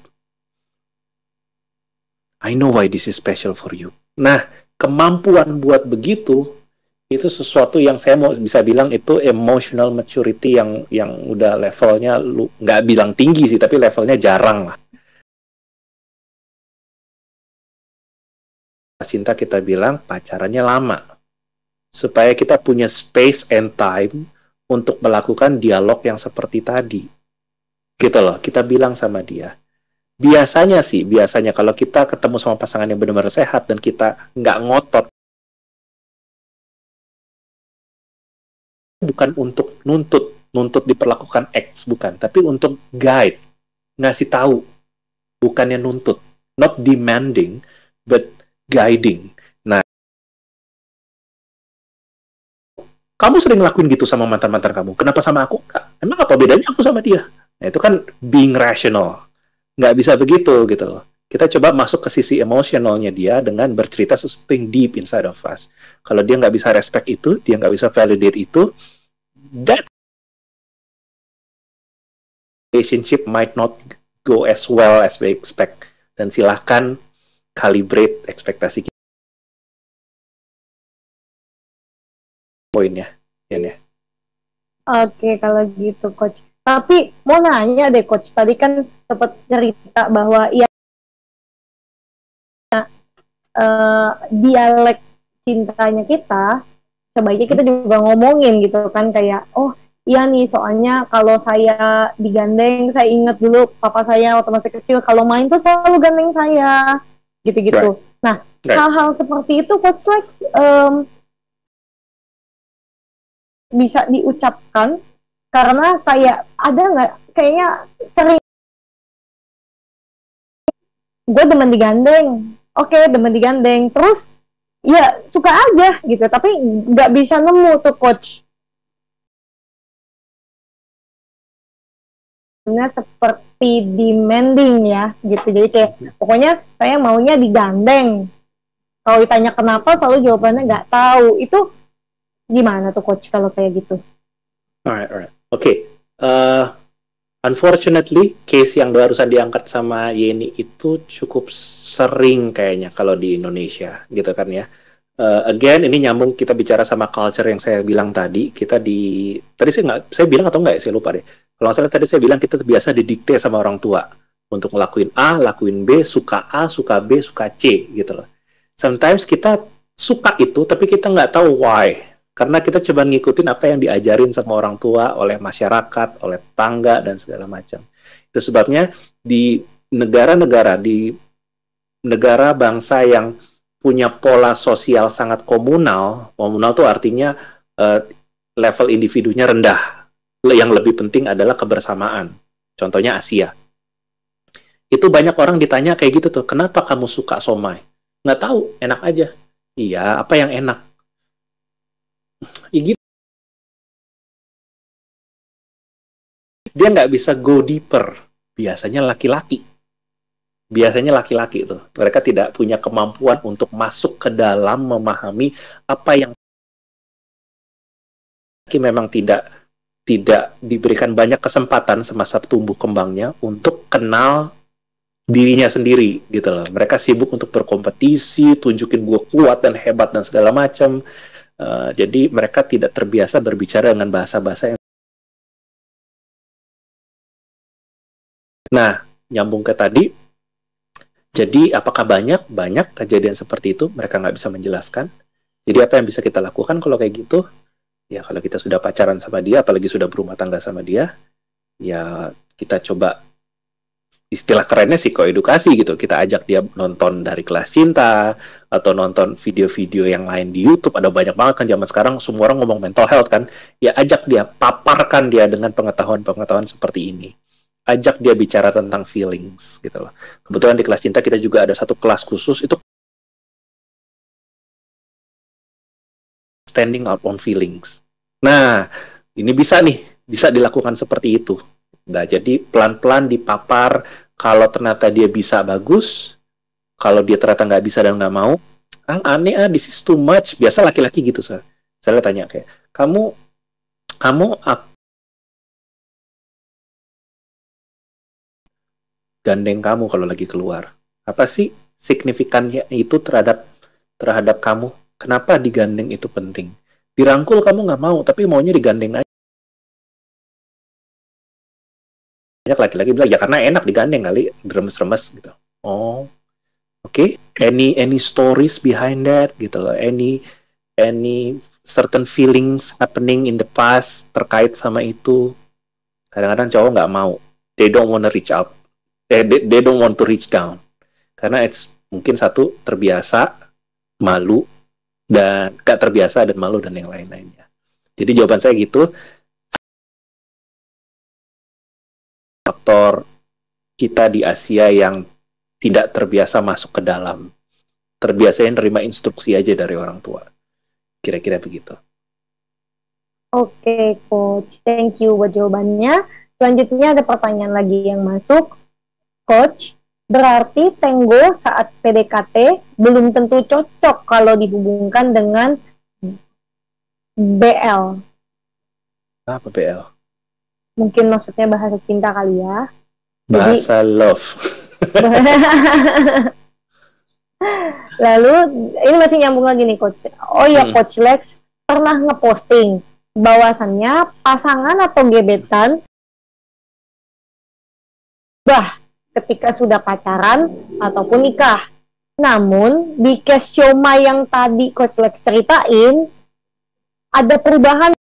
I know why this is special for you. Nah, kemampuan buat begitu, itu sesuatu yang saya mau bisa bilang itu emotional maturity yang udah levelnya, nggak bilang tinggi sih, tapi levelnya jarang lah. Cinta kita bilang pacarannya lama, supaya kita punya space and time untuk melakukan dialog yang seperti tadi, gitu loh. Kita bilang sama dia, biasanya kalau kita ketemu sama pasangan yang benar-benar sehat dan kita nggak ngotot, bukan untuk nuntut diperlakukan X, bukan, tapi untuk guide, ngasih tahu, bukannya nuntut, not demanding, but guiding. Nah, kamu sering lakuin gitu sama mantan-mantan kamu, kenapa sama aku enggak? Emang apa bedanya aku sama dia? Nah, itu kan being rational. Nggak bisa begitu gitu loh. Kita coba masuk ke sisi emosionalnya dia dengan bercerita sesuatu yang deep inside of us. Kalau dia nggak bisa respect itu, dia nggak bisa validate itu, that relationship might not go as well as we expect. Dan silahkan calibrate ekspektasi kita. Poinnya, ya. Oke, kalau gitu, Coach. Tapi mau nanya deh, Coach. Tadi kan sempat cerita bahwa dialek cintanya kita, sebaiknya kita juga ngomongin gitu kan, kayak, oh iya nih, soalnya kalau saya digandeng, saya ingat dulu papa saya waktu masih kecil, kalau main tuh selalu gandeng saya, gitu-gitu. Right. Nah, hal-hal seperti itu, Coach Lex, bisa diucapkan, karena kayak ada nggak, kayaknya sering gue demen digandeng, oke, demen digandeng, terus ya suka aja gitu, tapi nggak bisa nemu tuh, Coach, seperti demanding ya gitu. Jadi kayak pokoknya saya maunya digandeng, kalau ditanya kenapa selalu jawabannya nggak tahu. Itu gimana tuh, Coach, kalau kayak gitu? Alright. Okay. Unfortunately, case yang barusan diangkat sama Yeni itu cukup sering kayaknya kalau di Indonesia, gitu kan ya. Again, ini nyambung kita bicara sama culture yang saya bilang tadi. Tadi saya bilang atau enggak ya, saya lupa deh. Kalau nggak salah tadi saya bilang kita biasa didikte sama orang tua untuk ngelakuin A, lakuin B, suka A, suka B, suka C, gitu loh. Sometimes kita suka itu, tapi kita nggak tahu why. Karena kita coba ngikutin apa yang diajarin sama orang tua, oleh masyarakat, oleh tetangga, dan segala macam. Itu sebabnya di negara bangsa yang punya pola sosial sangat komunal tuh artinya level individunya rendah. Yang lebih penting adalah kebersamaan. Contohnya Asia. Itu banyak orang ditanya kayak gitu tuh, kenapa kamu suka somai? Nggak tahu, enak aja. Iya, apa yang enak? Gitu. Dia nggak bisa go deeper. Biasanya laki-laki itu, mereka tidak punya kemampuan untuk masuk ke dalam memahami apa yang memang tidak diberikan banyak kesempatan semasa tumbuh kembangnya untuk kenal dirinya sendiri gitu loh. Mereka sibuk untuk berkompetisi, tunjukin gue kuat dan hebat dan segala macam. Jadi mereka tidak terbiasa berbicara dengan bahasa-bahasa yang... Nah, nyambung ke tadi, jadi apakah banyak kejadian seperti itu mereka nggak bisa menjelaskan? Jadi apa yang bisa kita lakukan kalau kayak gitu? Ya kalau kita sudah pacaran sama dia, apalagi sudah berumah tangga sama dia, ya kita coba, istilah kerennya psikoedukasi gitu. Kita ajak dia nonton dari Kelas Cinta, atau nonton video-video yang lain di YouTube. Ada banyak banget kan zaman sekarang, semua orang ngomong mental health kan. Ya ajak dia, paparkan dia dengan pengetahuan-pengetahuan seperti ini. Ajak dia bicara tentang feelings gitu loh. Kebetulan di Kelas Cinta kita juga ada satu kelas khusus, itu standing out on feelings. Nah, ini bisa dilakukan seperti itu. Nah, jadi pelan-pelan dipapar. Kalau ternyata dia bisa, bagus. Kalau dia ternyata nggak bisa dan nggak mau, aneh, this is too much. Biasa laki-laki gitu, saya tanya kayak, kamu gandeng kamu kalau lagi keluar. Apa sih signifikannya itu terhadap kamu? Kenapa digandeng itu penting? Dirangkul kamu nggak mau, tapi maunya digandeng aja. Banyak laki-laki bilang, ya karena enak digandeng kali, diremes-remes gitu. Oh, oke. Any stories behind that gitu loh. Any certain feelings happening in the past terkait sama itu. Kadang-kadang cowok nggak mau. They don't want to reach out. They don't want to reach down. Karena mungkin satu, terbiasa, malu, dan gak terbiasa dan malu dan yang lain-lainnya. Jadi jawaban saya gitu. Faktor kita di Asia yang tidak terbiasa masuk ke dalam, terbiasa yang nerima instruksi aja dari orang tua. Kira-kira begitu. Oke, Coach. Thank you buat jawabannya. Selanjutnya ada pertanyaan lagi yang masuk. Coach, berarti Tenggo saat PDKT belum tentu cocok kalau dihubungkan dengan BL. Apa BL? Mungkin maksudnya bahasa cinta kali ya. Bahasa love. Lalu, ini masih nyambung lagi nih, Coach. Oh ya, Coach Lex pernah ngeposting bahwasannya pasangan atau gebetan ketika sudah pacaran ataupun nikah. Namun, di case siomay yang tadi Coach Lex ceritain, ada perubahan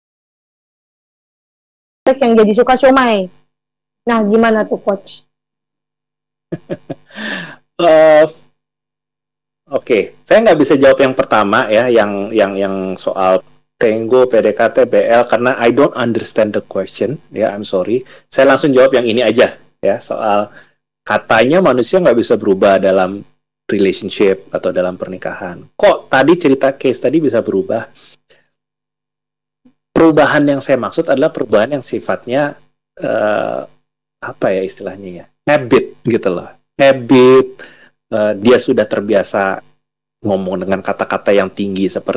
yang jadi suka siomay. Nah, gimana tuh, Coach? Oke, saya nggak bisa jawab yang pertama ya, yang soal Tenggo, PDKT, BL, karena I don't understand the question. Ya, I'm sorry. Saya langsung jawab yang ini aja ya, soal katanya manusia nggak bisa berubah dalam relationship atau dalam pernikahan. Kok tadi cerita case tadi bisa berubah? Perubahan yang saya maksud adalah perubahan yang sifatnya apa ya istilahnya ya, habit gitu loh. Habit, dia sudah terbiasa ngomong dengan kata-kata yang tinggi, seperti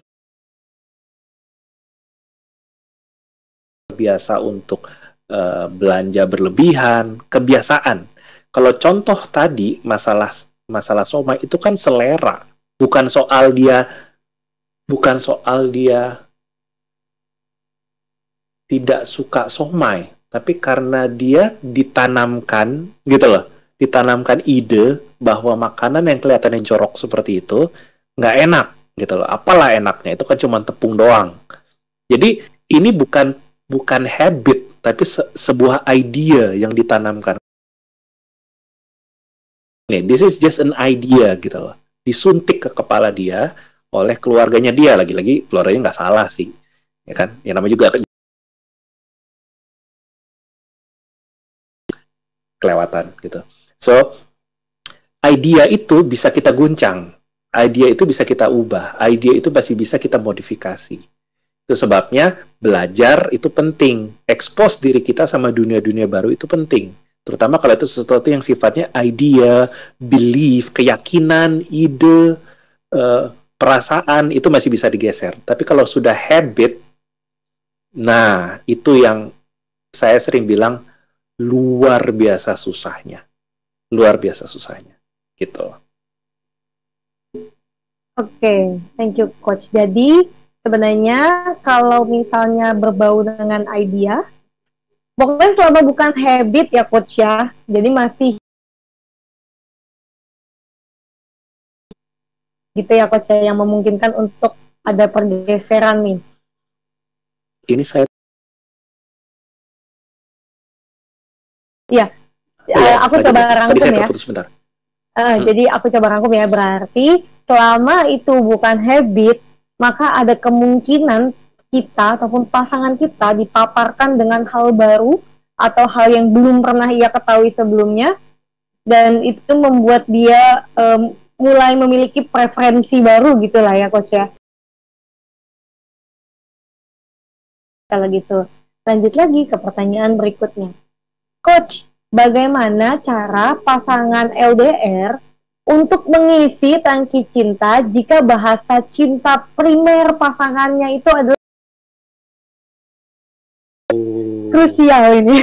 biasa untuk belanja berlebihan, kebiasaan. Kalau contoh tadi masalah somai itu kan selera, bukan soal dia tidak suka somai, tapi karena dia ditanamkan gitu loh, ditanamkan ide bahwa makanan yang kelihatannya jorok seperti itu nggak enak gitu loh. Apalah enaknya, itu kan cuma tepung doang. Jadi ini bukan habit, tapi sebuah idea yang ditanamkan. Nih, this is just an idea gitu loh, disuntik ke kepala dia oleh keluarganya dia. Lagi-lagi keluarganya nggak salah sih, ya kan? Yang namanya juga kelewatan gitu. So, idea itu bisa kita guncang, idea itu bisa kita ubah, idea itu masih bisa kita modifikasi. Itu sebabnya belajar itu penting, expose diri kita sama dunia-dunia baru itu penting. Terutama kalau itu sesuatu yang sifatnya idea, belief, keyakinan, ide, perasaan, itu masih bisa digeser. Tapi kalau sudah habit, nah itu yang saya sering bilang luar biasa susahnya. luar biasa susahnya gitu. Oke, thank you Coach. Jadi sebenarnya kalau misalnya berbau dengan idea, pokoknya selama bukan habit ya Coach ya, jadi masih gitu ya Coach ya, yang memungkinkan untuk ada pergeseran nih. Ini saya aku coba rangkum saya ya. terputus sebentar. Jadi aku coba rangkum ya, berarti selama itu bukan habit, maka ada kemungkinan kita ataupun pasangan kita dipaparkan dengan hal baru atau hal yang belum pernah ia ketahui sebelumnya, dan itu membuat dia mulai memiliki preferensi baru gitu lah ya Coach ya. Kalau gitu, lanjut lagi ke pertanyaan berikutnya. Coach, bagaimana cara pasangan LDR untuk mengisi tangki cinta jika bahasa cinta primer pasangannya itu adalah krusial ini?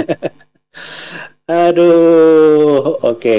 Aduh, oke.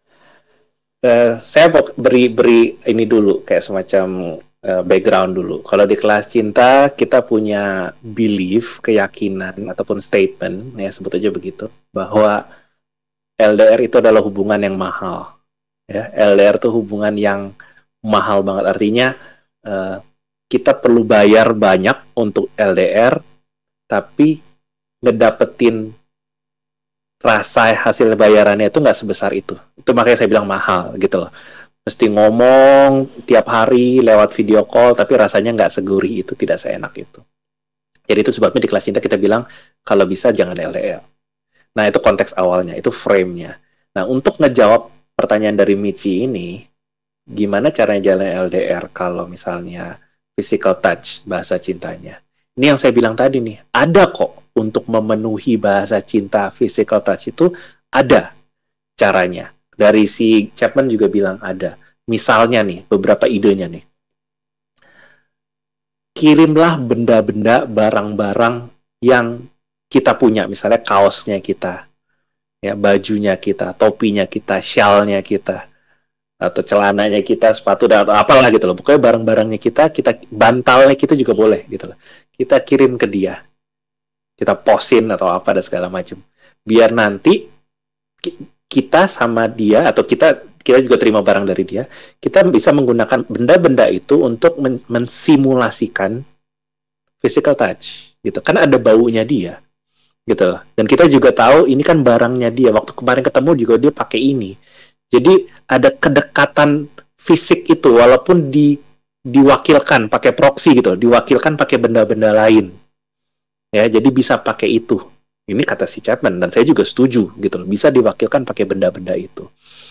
Saya mau beri ini dulu, kayak semacam background dulu. Kalau di kelas cinta, kita punya belief, keyakinan, ataupun statement, ya sebut aja begitu, bahwa LDR itu adalah hubungan yang mahal. Ya, LDR itu hubungan yang mahal banget. Artinya, kita perlu bayar banyak untuk LDR, tapi ngedapetin rasa hasil bayarannya itu nggak sebesar itu. Itu makanya saya bilang mahal gitu loh. Mesti ngomong tiap hari lewat video call, tapi rasanya nggak segurih itu, tidak seenak itu. Jadi itu sebabnya di kelas cinta kita bilang, kalau bisa jangan LDR. Nah itu konteks awalnya, itu frame-nya. Nah untuk ngejawab pertanyaan dari Michi ini, gimana caranya jalan LDR kalau misalnya physical touch, bahasa cintanya. Ini yang saya bilang tadi nih, ada kok untuk memenuhi bahasa cinta physical touch itu ada caranya. Dari si Chapman juga bilang ada. Misalnya nih, beberapa idenya nih. Kirimlah benda-benda, barang-barang yang kita punya. Misalnya kaosnya kita, ya, bajunya kita, topinya kita, shawlnya kita, atau celananya kita, sepatu, atau apalah gitu loh. Pokoknya barang-barangnya kita, bantalnya kita juga boleh gitu loh. Kita kirim ke dia. Kita posin atau apa dan segala macam. Biar nanti kita sama dia, atau kita juga terima barang dari dia, kita bisa menggunakan benda-benda itu untuk mensimulasikan physical touch gitu. Kan ada baunya dia gitu loh. Dan kita juga tahu ini kan barangnya dia. Waktu kemarin ketemu juga dia pakai ini. Jadi ada kedekatan fisik itu, walaupun diwakilkan pakai proxy gitu, diwakilkan pakai benda-benda lain. Ya, jadi bisa pakai itu. Ini kata si Chapman, dan saya juga setuju gitu loh. Bisa diwakilkan pakai benda-benda itu.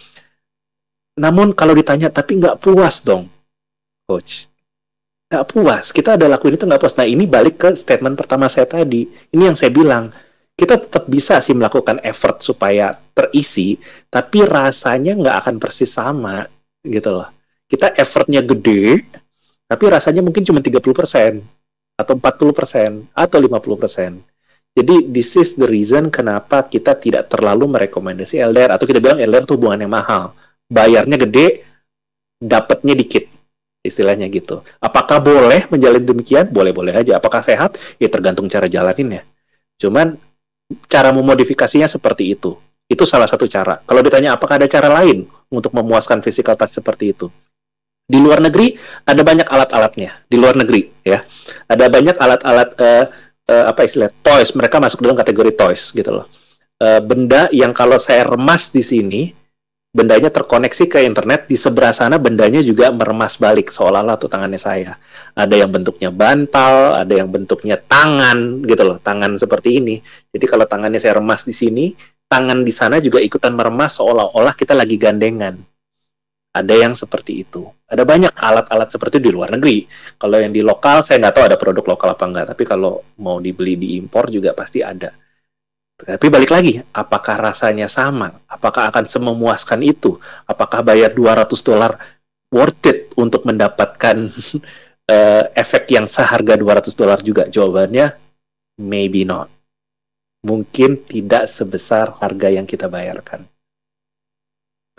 Namun kalau ditanya, tapi nggak puas dong, Coach. Nggak puas. Kita ada lakuin itu nggak puas. Nah, ini balik ke statement pertama saya tadi. Ini yang saya bilang. Kita tetap bisa sih melakukan effort supaya terisi, tapi rasanya nggak akan persis sama gitu loh. Kita effortnya gede, tapi rasanya mungkin cuma 30%. Atau 40%, atau 50%. Jadi, this is the reason kenapa kita tidak terlalu merekomendasi LDR, atau kita bilang LDR itu hubungan yang mahal. Bayarnya gede, dapatnya dikit. Istilahnya gitu. Apakah boleh menjalin demikian? Boleh-boleh aja. Apakah sehat? Ya tergantung cara jalaninnya. Cuman, cara memodifikasinya seperti itu. Itu salah satu cara. Kalau ditanya apakah ada cara lain untuk memuaskan physical touch seperti itu? Di luar negeri ada banyak alat-alatnya. Di luar negeri ya, ada banyak alat-alat apa istilah toys. Mereka masuk dalam kategori toys gitu loh. Benda yang kalau saya remas di sini, bendanya terkoneksi ke internet. Di sebelah sana bendanya juga meremas balik seolah-olah tuh tangannya saya. Ada yang bentuknya bantal, ada yang bentuknya tangan gitu loh, tangan seperti ini. Jadi kalau tangannya saya remas di sini, tangan di sana juga ikutan meremas seolah-olah kita lagi gandengan. Ada yang seperti itu. Ada banyak alat-alat seperti itu di luar negeri. Kalau yang di lokal, saya nggak tahu ada produk lokal apa enggak. Tapi kalau mau dibeli di impor juga pasti ada. Tapi balik lagi, apakah rasanya sama? Apakah akan sememuaskan itu? Apakah bayar $200 worth it untuk mendapatkan efek yang seharga $200 juga? Jawabannya, maybe not. Mungkin tidak sebesar harga yang kita bayarkan.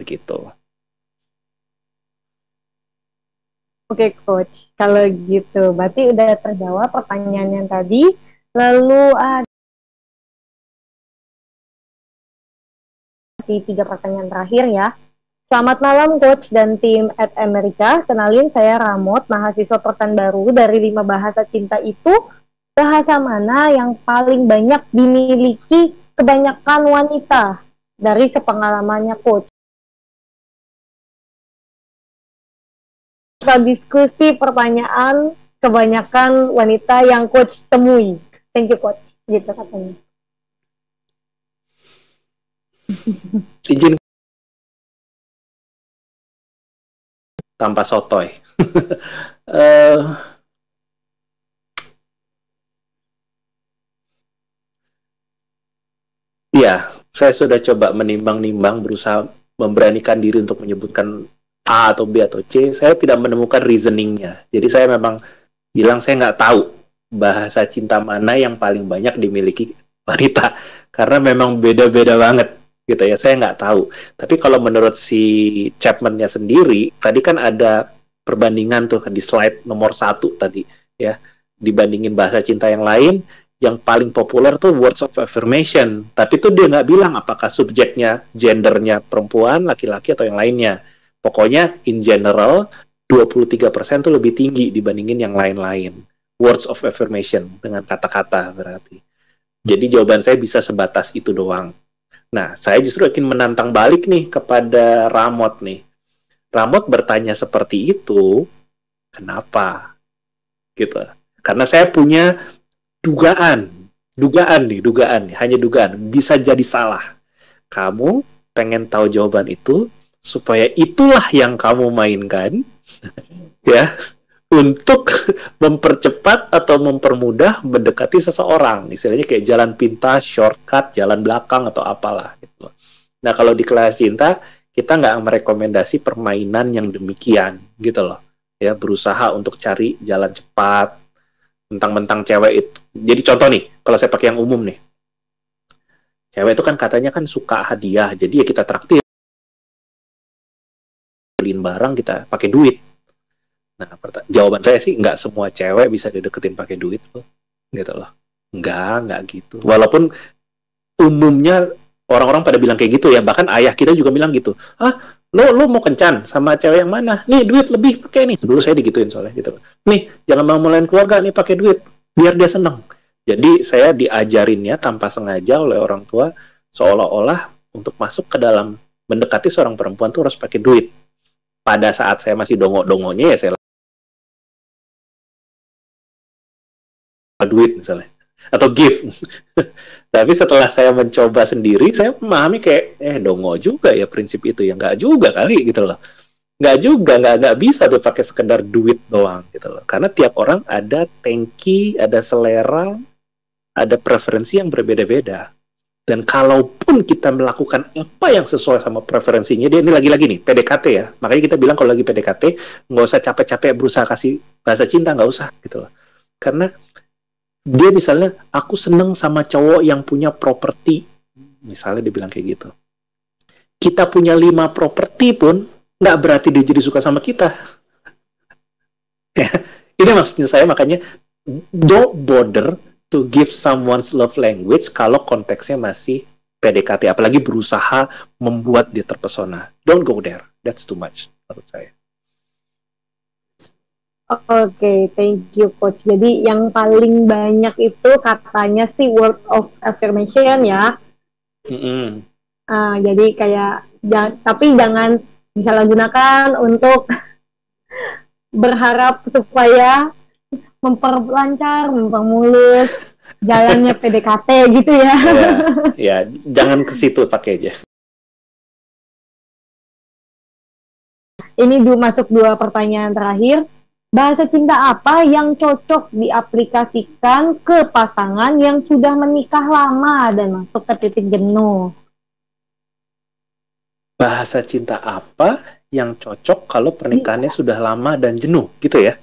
begitu. Oke, Coach. Kalau gitu, berarti udah terjawab pertanyaan yang tadi. Lalu ada 3 pertanyaan terakhir ya. Selamat malam, Coach dan tim @Amerika. Kenalin, saya Ramot, mahasiswa pertan baru dari 5 bahasa cinta itu. Bahasa mana yang paling banyak dimiliki kebanyakan wanita dari sepengalamannya, Coach? Kita diskusi pertanyaan kebanyakan wanita yang Coach temui. Thank you, Coach. Gitu katanya. Izin tanpa sotoy. Iya, saya sudah coba menimbang-nimbang, berusaha memberanikan diri untuk menyebutkan A atau B atau C. Saya tidak menemukan reasoningnya. Jadi saya memang bilang saya nggak tahu bahasa cinta mana yang paling banyak dimiliki wanita. Karena memang beda-beda banget gitu ya. Saya nggak tahu. Tapi kalau menurut si Chapman-nya sendiri, tadi kan ada perbandingan tuh di slide nomor 1 tadi ya. Dibandingin bahasa cinta yang lain, yang paling populer tuh words of affirmation. Tapi tuh dia nggak bilang apakah subjeknya, gendernya perempuan, laki-laki, atau yang lainnya. Pokoknya in general 23% tuh lebih tinggi dibandingin yang lain-lain. Words of affirmation dengan kata-kata berarti. Jadi jawaban saya bisa sebatas itu doang. Nah, saya justru ingin menantang balik nih kepada Ramot nih. Ramot bertanya seperti itu, kenapa? Gitu. Karena saya punya dugaan, hanya dugaan, bisa jadi salah. Kamu pengen tahu jawaban itu, supaya itulah yang kamu mainkan, ya, untuk mempercepat atau mempermudah mendekati seseorang. Istilahnya kayak jalan pintas, shortcut, jalan belakang, atau apalah. Gitu. Nah, kalau di kelas cinta, kita nggak merekomendasi permainan yang demikian, gitu loh. Ya, berusaha untuk cari jalan cepat, mentang-mentang cewek itu. Jadi contoh nih, kalau saya pakai yang umum nih. Cewek itu kan katanya kan suka hadiah, jadi ya kita traktir. Beliin barang, kita pakai duit. Nah, jawaban saya sih nggak semua cewek bisa dideketin pakai duit loh. Gitu loh. Nggak gitu. Walaupun umumnya orang-orang pada bilang kayak gitu ya, bahkan ayah kita juga bilang gitu. Ah, lo mau kencan sama cewek yang mana? Nih, duit lebih pakai nih. Dulu saya digituin soalnya gitu. Nih, jangan mau mulain keluarga nih pakai duit, biar dia seneng. Jadi saya diajarinnya tanpa sengaja oleh orang tua seolah-olah untuk masuk ke dalam mendekati seorang perempuan tuh harus pakai duit. Pada saat saya masih dongo-dongonya ya saya duit misalnya atau gift. Tapi setelah saya mencoba sendiri, saya memahami kayak dongo juga ya prinsip itu ya, nggak juga kali gitu loh. Nggak juga, nggak bisa tuh pakai sekedar duit doang gitu loh. Karena tiap orang ada tangki, ada selera, ada preferensi yang berbeda-beda. Dan kalaupun kita melakukan apa yang sesuai sama preferensinya, dia ini lagi-lagi nih PDKT ya. Makanya kita bilang kalau lagi PDKT nggak usah capek-capek berusaha kasih bahasa cinta, nggak usah gitu loh. Karena dia misalnya, aku seneng sama cowok yang punya properti. Misalnya dia bilang kayak gitu. Kita punya 5 properti pun, nggak berarti dia jadi suka sama kita. Ini maksudnya saya, makanya, don't bother to give someone's love language kalau konteksnya masih PDKT. Apalagi berusaha membuat dia terpesona. Don't go there. That's too much, menurut saya. Oke, thank you, Coach. Jadi yang paling banyak itu katanya sih word of affirmation ya. Jadi kayak, tapi jangan disalahgunakan untuk berharap supaya memperlancar, mempermulus jalannya PDKT gitu ya. Ya, jangan ke situ, pakai aja. Ini masuk 2 pertanyaan terakhir. Bahasa cinta apa yang cocok diaplikasikan ke pasangan yang sudah menikah lama dan masuk ke titik jenuh? Bahasa cinta apa yang cocok kalau pernikahannya sudah lama dan jenuh, gitu ya?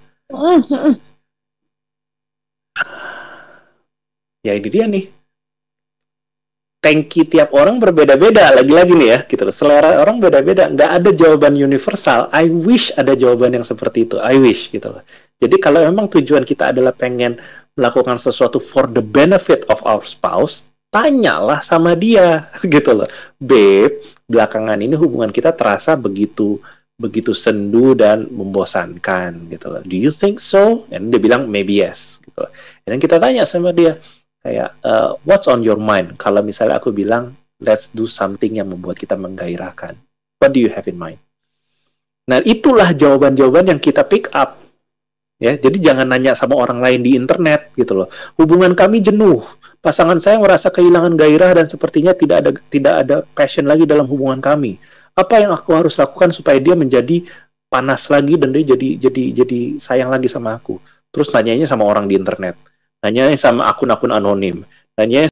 Ya ini dia nih. tangki tiap orang berbeda-beda, lagi-lagi nih ya, gitu loh. Selera orang beda-beda, nggak ada jawaban universal. I wish ada jawaban yang seperti itu, I wish, gitu loh. Jadi kalau memang tujuan kita adalah pengen melakukan sesuatu for the benefit of our spouse, tanyalah sama dia, gitu loh. Babe, belakangan ini hubungan kita terasa begitu sendu dan membosankan, gitu loh. Do you think so? Dan dia bilang maybe yes, gitu loh. Dan kita tanya sama dia, kayak what's on your mind? Kalau misalnya aku bilang let's do something yang membuat kita menggairahkan, what do you have in mind? Nah, itulah jawaban-jawaban yang kita pick up. Ya, jadi jangan nanya sama orang lain di internet, gitu loh. Hubungan kami jenuh, pasangan saya merasa kehilangan gairah dan sepertinya tidak ada passion lagi dalam hubungan kami. Apa yang aku harus lakukan supaya dia menjadi panas lagi dan dia jadi sayang lagi sama aku? Terus nanyanya sama orang di internet, nanyanya sama akun-akun anonim, nanyanya.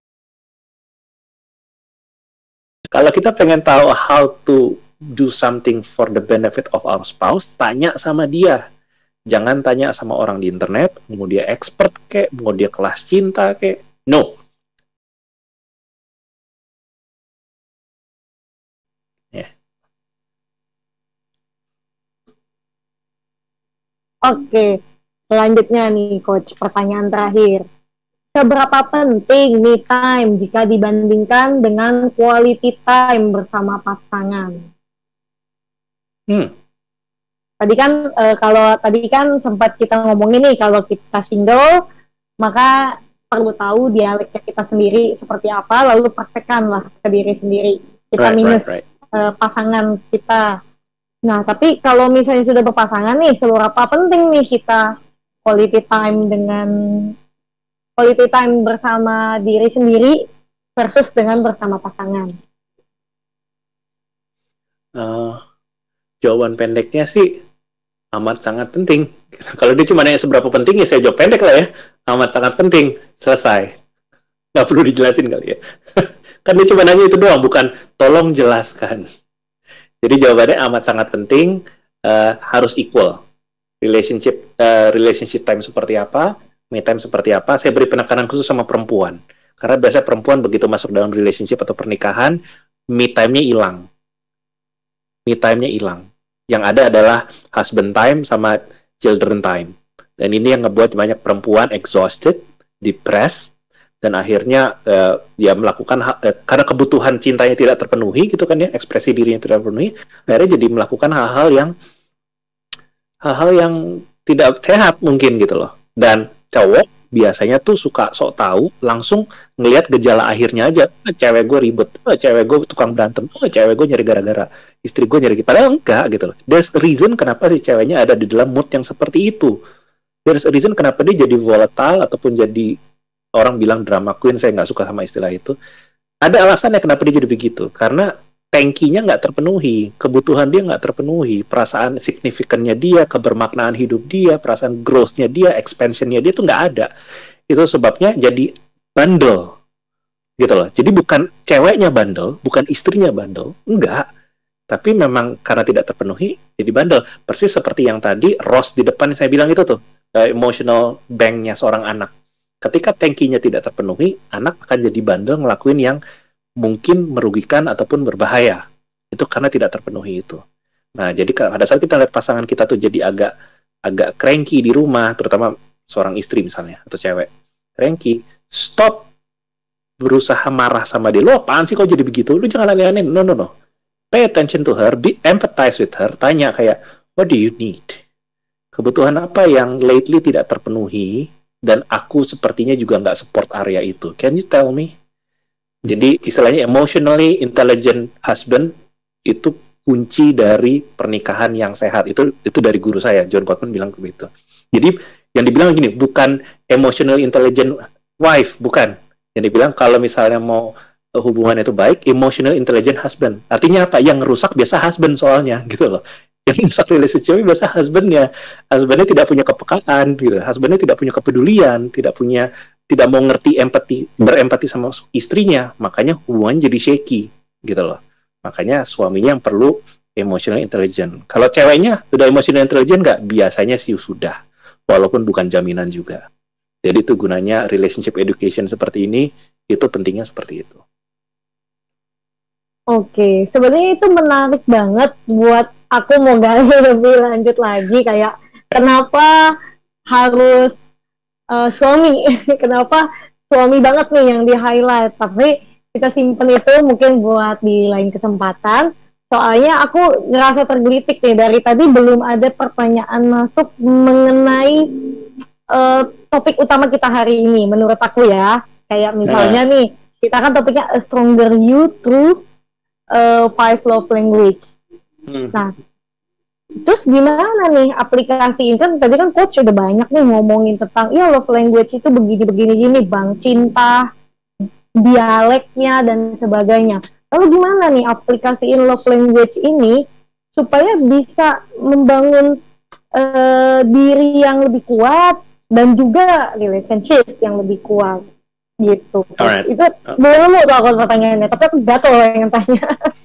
Kalau kita pengen tahu how to do something for the benefit of our spouse, tanya sama dia. Jangan tanya sama orang di internet, mau dia expert kek, mau dia kelas cinta kek. No. Yeah. Oke, selanjutnya nih Coach, pertanyaan terakhir. Seberapa penting me time jika dibandingkan dengan quality time bersama pasangan? Tadi kan sempat kita ngomongin nih, kalau kita single maka perlu tahu dialeknya kita sendiri seperti apa, lalu praktekkanlah ke diri sendiri. Kita minus pasangan kita. Nah, tapi kalau misalnya sudah berpasangan nih, seberapa penting nih kita quality time bersama diri sendiri versus dengan bersama pasangan? Jawaban pendeknya sih amat sangat penting. Kalau dia cuma nanya seberapa penting, ya saya jawab pendek lah ya. Amat sangat penting. Selesai. Nggak perlu dijelasin kali ya. Kan dia cuma nanya itu doang, bukan tolong jelaskan. Jadi jawabannya amat sangat penting, harus equal. Relationship time seperti apa, me time seperti apa. Saya beri penekanan khusus sama perempuan. Karena biasanya perempuan begitu masuk dalam relationship atau pernikahan, me time-nya hilang. Me time-nya hilang. Yang ada adalah husband time sama children time. Dan ini yang ngebuat banyak perempuan exhausted, depressed, dan akhirnya dia melakukan karena kebutuhan cintanya tidak terpenuhi, gitu kan ya, ekspresi dirinya tidak terpenuhi, akhirnya jadi melakukan hal-hal yang tidak sehat mungkin, gitu loh. Dan cowok biasanya tuh suka sok tahu, langsung ngelihat gejala akhirnya aja. Cewek gue ribet, cewek gue tukang berantem, cewek gue nyari gara-gara, istri gue nyari, padahal enggak, gitu loh. There's a reason kenapa si ceweknya ada di dalam mood yang seperti itu. There's a reason kenapa dia jadi volatile ataupun jadi, orang bilang drama queen, saya nggak suka sama istilah itu. Ada alasannya kenapa dia jadi begitu, karena tangkinya nggak terpenuhi, kebutuhan dia nggak terpenuhi, perasaan signifikannya dia, kebermaknaan hidup dia, perasaan growth-nya dia, expansion-nya dia itu nggak ada. Itu sebabnya jadi bandel, gitu loh. Jadi bukan ceweknya bandel, bukan istrinya bandel, enggak. Tapi memang karena tidak terpenuhi, jadi bandel. Persis seperti yang tadi, Ross di depan saya bilang itu tuh, emotional bank-nya seorang anak. Ketika tangkinya tidak terpenuhi, anak akan jadi bandel ngelakuin yang mungkin merugikan ataupun berbahaya. Itu karena tidak terpenuhi itu. Nah, jadi pada saat kita lihat pasangan kita tuh jadi agak cranky di rumah, terutama seorang istri misalnya, atau cewek cranky, stop berusaha marah sama dia. Lo apaan sih kok jadi begitu? Lo jangan aneh-aneh. No. Pay attention to her, be empathize with her, tanya kayak, what do you need? Kebutuhan apa yang lately tidak terpenuhi, dan aku sepertinya juga nggak support area itu. Can you tell me? Jadi istilahnya emotionally intelligent husband itu kunci dari pernikahan yang sehat. Itu dari guru saya, John Gottman bilang begitu. Jadi yang dibilang gini, bukan emotionally intelligent wife, bukan. Yang dibilang kalau misalnya mau hubungan itu baik, emotional intelligent husband. Artinya apa? Yang rusak biasa husband soalnya, gitu loh. Yang rusak relationship biasa husbandnya. Husbandnya tidak punya kepekaan, gitu. Husbandnya tidak punya kepedulian, tidak mau ngerti berempati sama istrinya, makanya hubungan jadi shaky, gitu loh. Makanya suaminya yang perlu emotional intelligent. Kalau ceweknya sudah emotional intelligent nggak? Biasanya sih sudah, walaupun bukan jaminan juga. Jadi itu gunanya relationship education seperti ini, itu pentingnya seperti itu. Oke, sebenarnya itu menarik banget buat aku mau gali lebih lanjut lagi kayak kenapa harus suami, kenapa suami banget nih yang di highlight, tapi kita simpen itu mungkin buat di lain kesempatan. Soalnya aku ngerasa tergelitik nih dari tadi belum ada pertanyaan masuk mengenai topik utama kita hari ini. Menurut aku ya, kayak misalnya nih kita kan topiknya A Stronger You Through 5 Love Language. Nah, terus gimana nih aplikasi ini kan tadi kan coach udah banyak nih ngomongin tentang ya love language itu begini gini bang, cinta, dialeknya dan sebagainya. Lalu gimana nih aplikasiin love language ini supaya bisa membangun diri yang lebih kuat dan juga relationship yang lebih kuat gitu. Itu belum tuh aku pertanyaannya, tapi aku gatel yang tanya.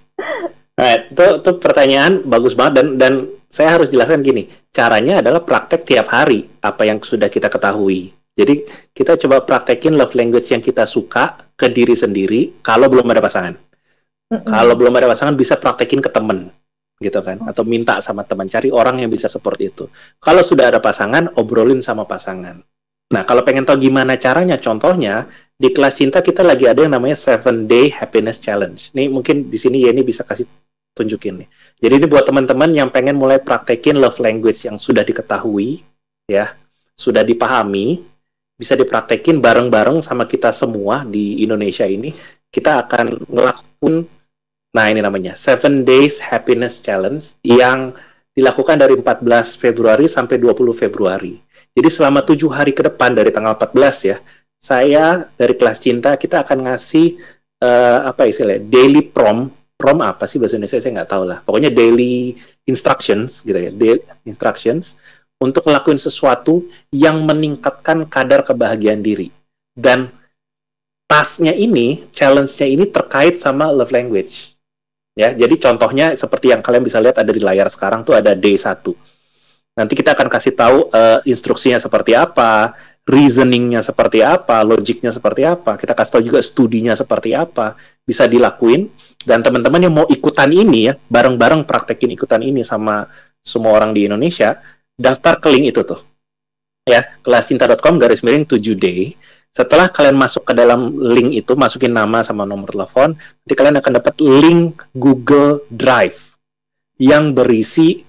Itu pertanyaan bagus banget dan saya harus jelaskan gini, caranya adalah praktek tiap hari apa yang sudah kita ketahui. Jadi kita coba praktekin love language yang kita suka ke diri sendiri kalau belum ada pasangan. Kalau belum ada pasangan bisa praktekin ke temen gitu kan, atau minta sama teman, cari orang yang bisa seperti itu. Kalau sudah ada pasangan, obrolin sama pasangan. Nah, kalau pengen tahu gimana caranya, contohnya di kelas cinta kita lagi ada yang namanya 7-Day Happiness Challenge. Nih mungkin di sini Yeni bisa kasih tunjukin nih. Jadi ini buat teman-teman yang pengen mulai praktekin love language yang sudah diketahui, ya, sudah dipahami, bisa dipraktekin bareng-bareng sama kita semua di Indonesia ini. Kita akan ngelakuin, nah ini namanya 7 Days Happiness Challenge yang dilakukan dari 14 Februari sampai 20 Februari. Jadi selama 7 hari ke depan dari tanggal 14 ya, saya dari kelas cinta kita akan ngasih apa istilahnya, daily prom apa sih bahasa Indonesia saya nggak tahu lah. Pokoknya daily instructions gitu ya, daily instructions untuk ngelakuin sesuatu yang meningkatkan kadar kebahagiaan diri. Dan tasnya ini, challenge-nya ini terkait sama love language. Ya, jadi contohnya seperti yang kalian bisa lihat ada di layar sekarang tuh ada day 1. Nanti kita akan kasih tahu instruksinya seperti apa, reasoningnya seperti apa, logiknya seperti apa. Kita kasih tahu juga studinya seperti apa. Bisa dilakuin. Dan teman-teman yang mau ikutan ini ya, bareng-bareng praktekin ikutan ini sama semua orang di Indonesia, daftar ke link itu tuh. Ya, kelascinta.com/7day. Setelah kalian masuk ke dalam link itu, masukin nama sama nomor telepon, nanti kalian akan dapat link Google Drive yang berisi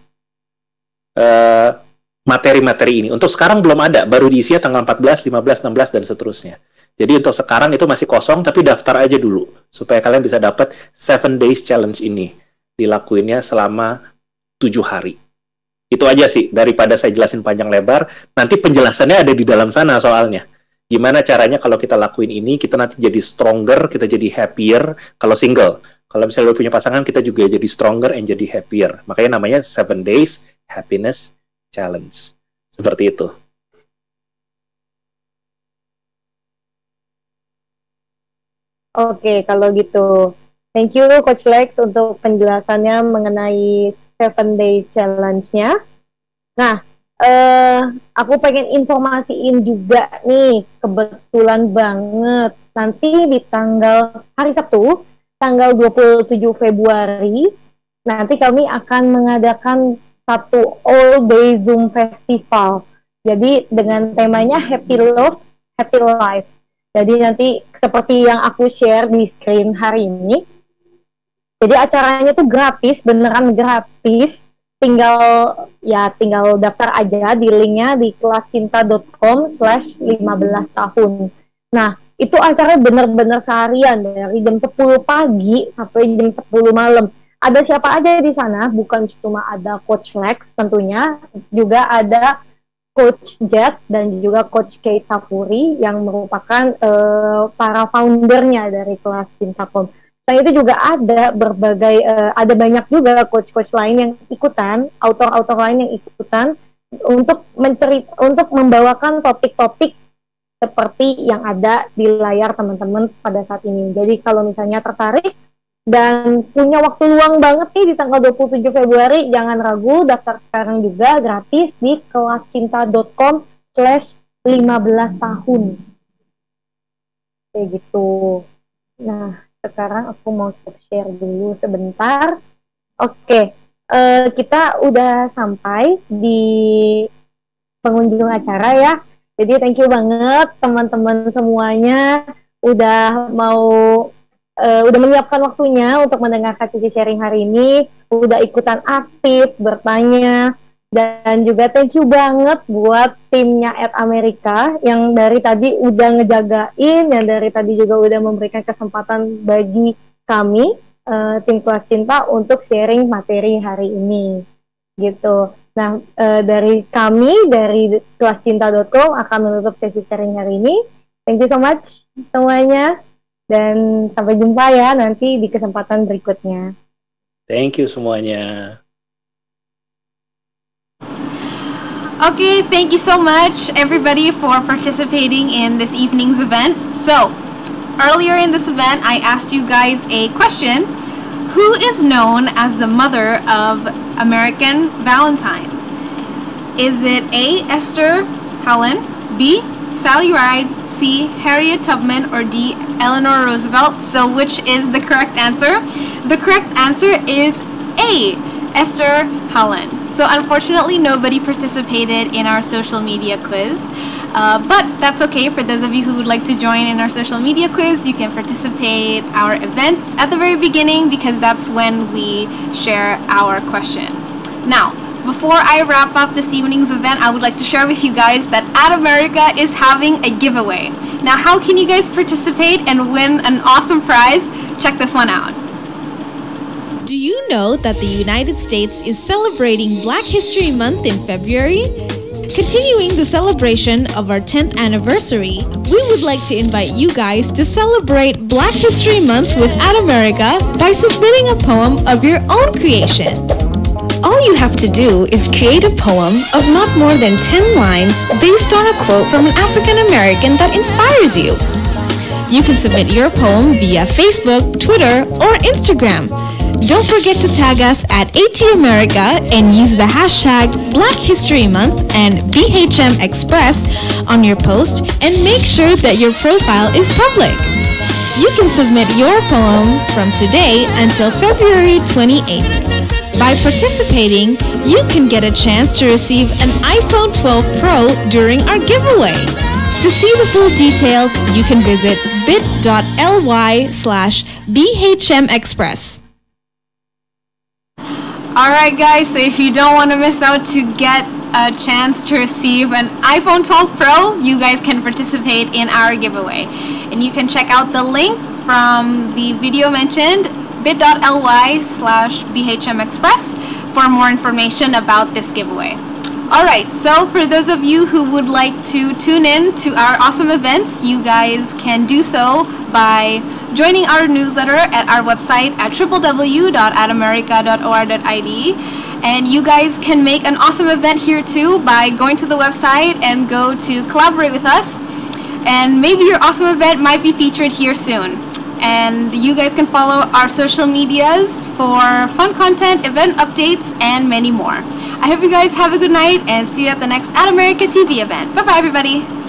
materi-materi ini. Untuk sekarang belum ada, baru diisinya tanggal 14, 15, 16, dan seterusnya. Jadi untuk sekarang itu masih kosong, tapi daftar aja dulu, supaya kalian bisa dapat 7 Days Challenge ini. Dilakuinnya selama 7 hari. Itu aja sih, daripada saya jelasin panjang lebar, nanti penjelasannya ada di dalam sana soalnya. Gimana caranya kalau kita lakuin ini, kita nanti jadi stronger, kita jadi happier, kalau single. Kalau misalnya lo punya pasangan, kita juga jadi stronger and jadi happier. Makanya namanya 7 Days Happiness Challenge. Seperti itu. Oke, kalau gitu. Thank you Coach Lex untuk penjelasannya mengenai 7 Day Challenge-nya. Nah, aku pengen informasiin juga nih, kebetulan banget. Nanti di hari Sabtu, tanggal 27 Februari, nanti kami akan mengadakan satu all-day Zoom Festival. Jadi dengan temanya Happy Love, Happy Life. Jadi nanti seperti yang aku share di screen hari ini. Jadi acaranya tuh gratis, beneran gratis. Tinggal daftar aja di linknya di kelascinta.com/15 tahun. Nah, itu acaranya bener-bener seharian dari jam 10 pagi sampai jam 10 malam. Ada siapa aja di sana? Bukan cuma ada Coach Lex tentunya, juga ada Coach Jet dan juga Coach Kate Sapuri yang merupakan para foundernya dari Kelas Cinta.com. Nah itu juga ada berbagai, ada banyak juga coach-coach lain yang ikutan, author-author lain yang ikutan untuk membawakan topik-topik seperti yang ada di layar teman-teman pada saat ini. Jadi kalau misalnya tertarik dan punya waktu luang banget nih di tanggal 27 Februari, jangan ragu, daftar sekarang juga gratis di kelascinta.com/15 tahun. Kayak gitu. Nah, sekarang aku mau share dulu sebentar. Oke, kita udah sampai di pengunjung acara ya. Jadi thank you banget teman-teman semuanya udah udah menyiapkan waktunya untuk mendengarkan sesi sharing hari ini, udah ikutan aktif, bertanya, dan juga thank you banget buat timnya @Amerika yang dari tadi udah ngejagain, yang dari tadi juga udah memberikan kesempatan bagi kami, tim Kelas Cinta untuk sharing materi hari ini, gitu. Nah, dari kami, dari kelascinta.com akan menutup sesi sharing hari ini. Thank you so much semuanya. Dan sampai jumpa ya nanti di kesempatan berikutnya. Thank you semuanya. Okay, thank you so much everybody for participating in this evening's event. So, earlier in this event, I asked you guys a question. Who is known as the mother of American Valentine? Is it A, Esther Helen, B, Sally Ride, C, Harriet Tubman, or D, Eleanor Roosevelt? So which is the correct answer? The correct answer is A, Esther Helen. So unfortunately, nobody participated in our social media quiz. But that's okay. For those of you who would like to join in our social media quiz, you can participate our events at the very beginning because that's when we share our question. Now, before I wrap up this evening's event, I would like to share with you guys that @America is having a giveaway. Now, how can you guys participate and win an awesome prize? Check this one out. Do you know that the United States is celebrating Black History Month in February? Continuing the celebration of our 10th anniversary, we would like to invite you guys to celebrate Black History Month with @America by submitting a poem of your own creation. All you have to do is create a poem of not more than 10 lines based on a quote from an African American that inspires you. You can submit your poem via Facebook, Twitter, or Instagram. Don't forget to tag us at @ATAmerica and use the hashtag Black History Month and BHM Express on your post, and make sure that your profile is public. You can submit your poem from today until February 28th. By participating, you can get a chance to receive an iPhone 12 Pro during our giveaway. To see the full details, you can visit bit.ly/BHMExpress. Alright guys, so if you don't want to miss out to get a chance to receive an iPhone 12 Pro, you guys can participate in our giveaway. And you can check out the link from the video mentioned, bit.ly/BHMExpress, for more information about this giveaway. Alright, so for those of you who would like to tune in to our awesome events, you guys can do so by joining our newsletter at our website at www.atamerica.or.id. And you guys can make an awesome event here too by going to the website and go to collaborate with us. And maybe your awesome event might be featured here soon. And you guys can follow our social medias for fun content, event updates, and many more. I hope you guys have a good night and see you at the next @America TV event. Bye-bye, everybody.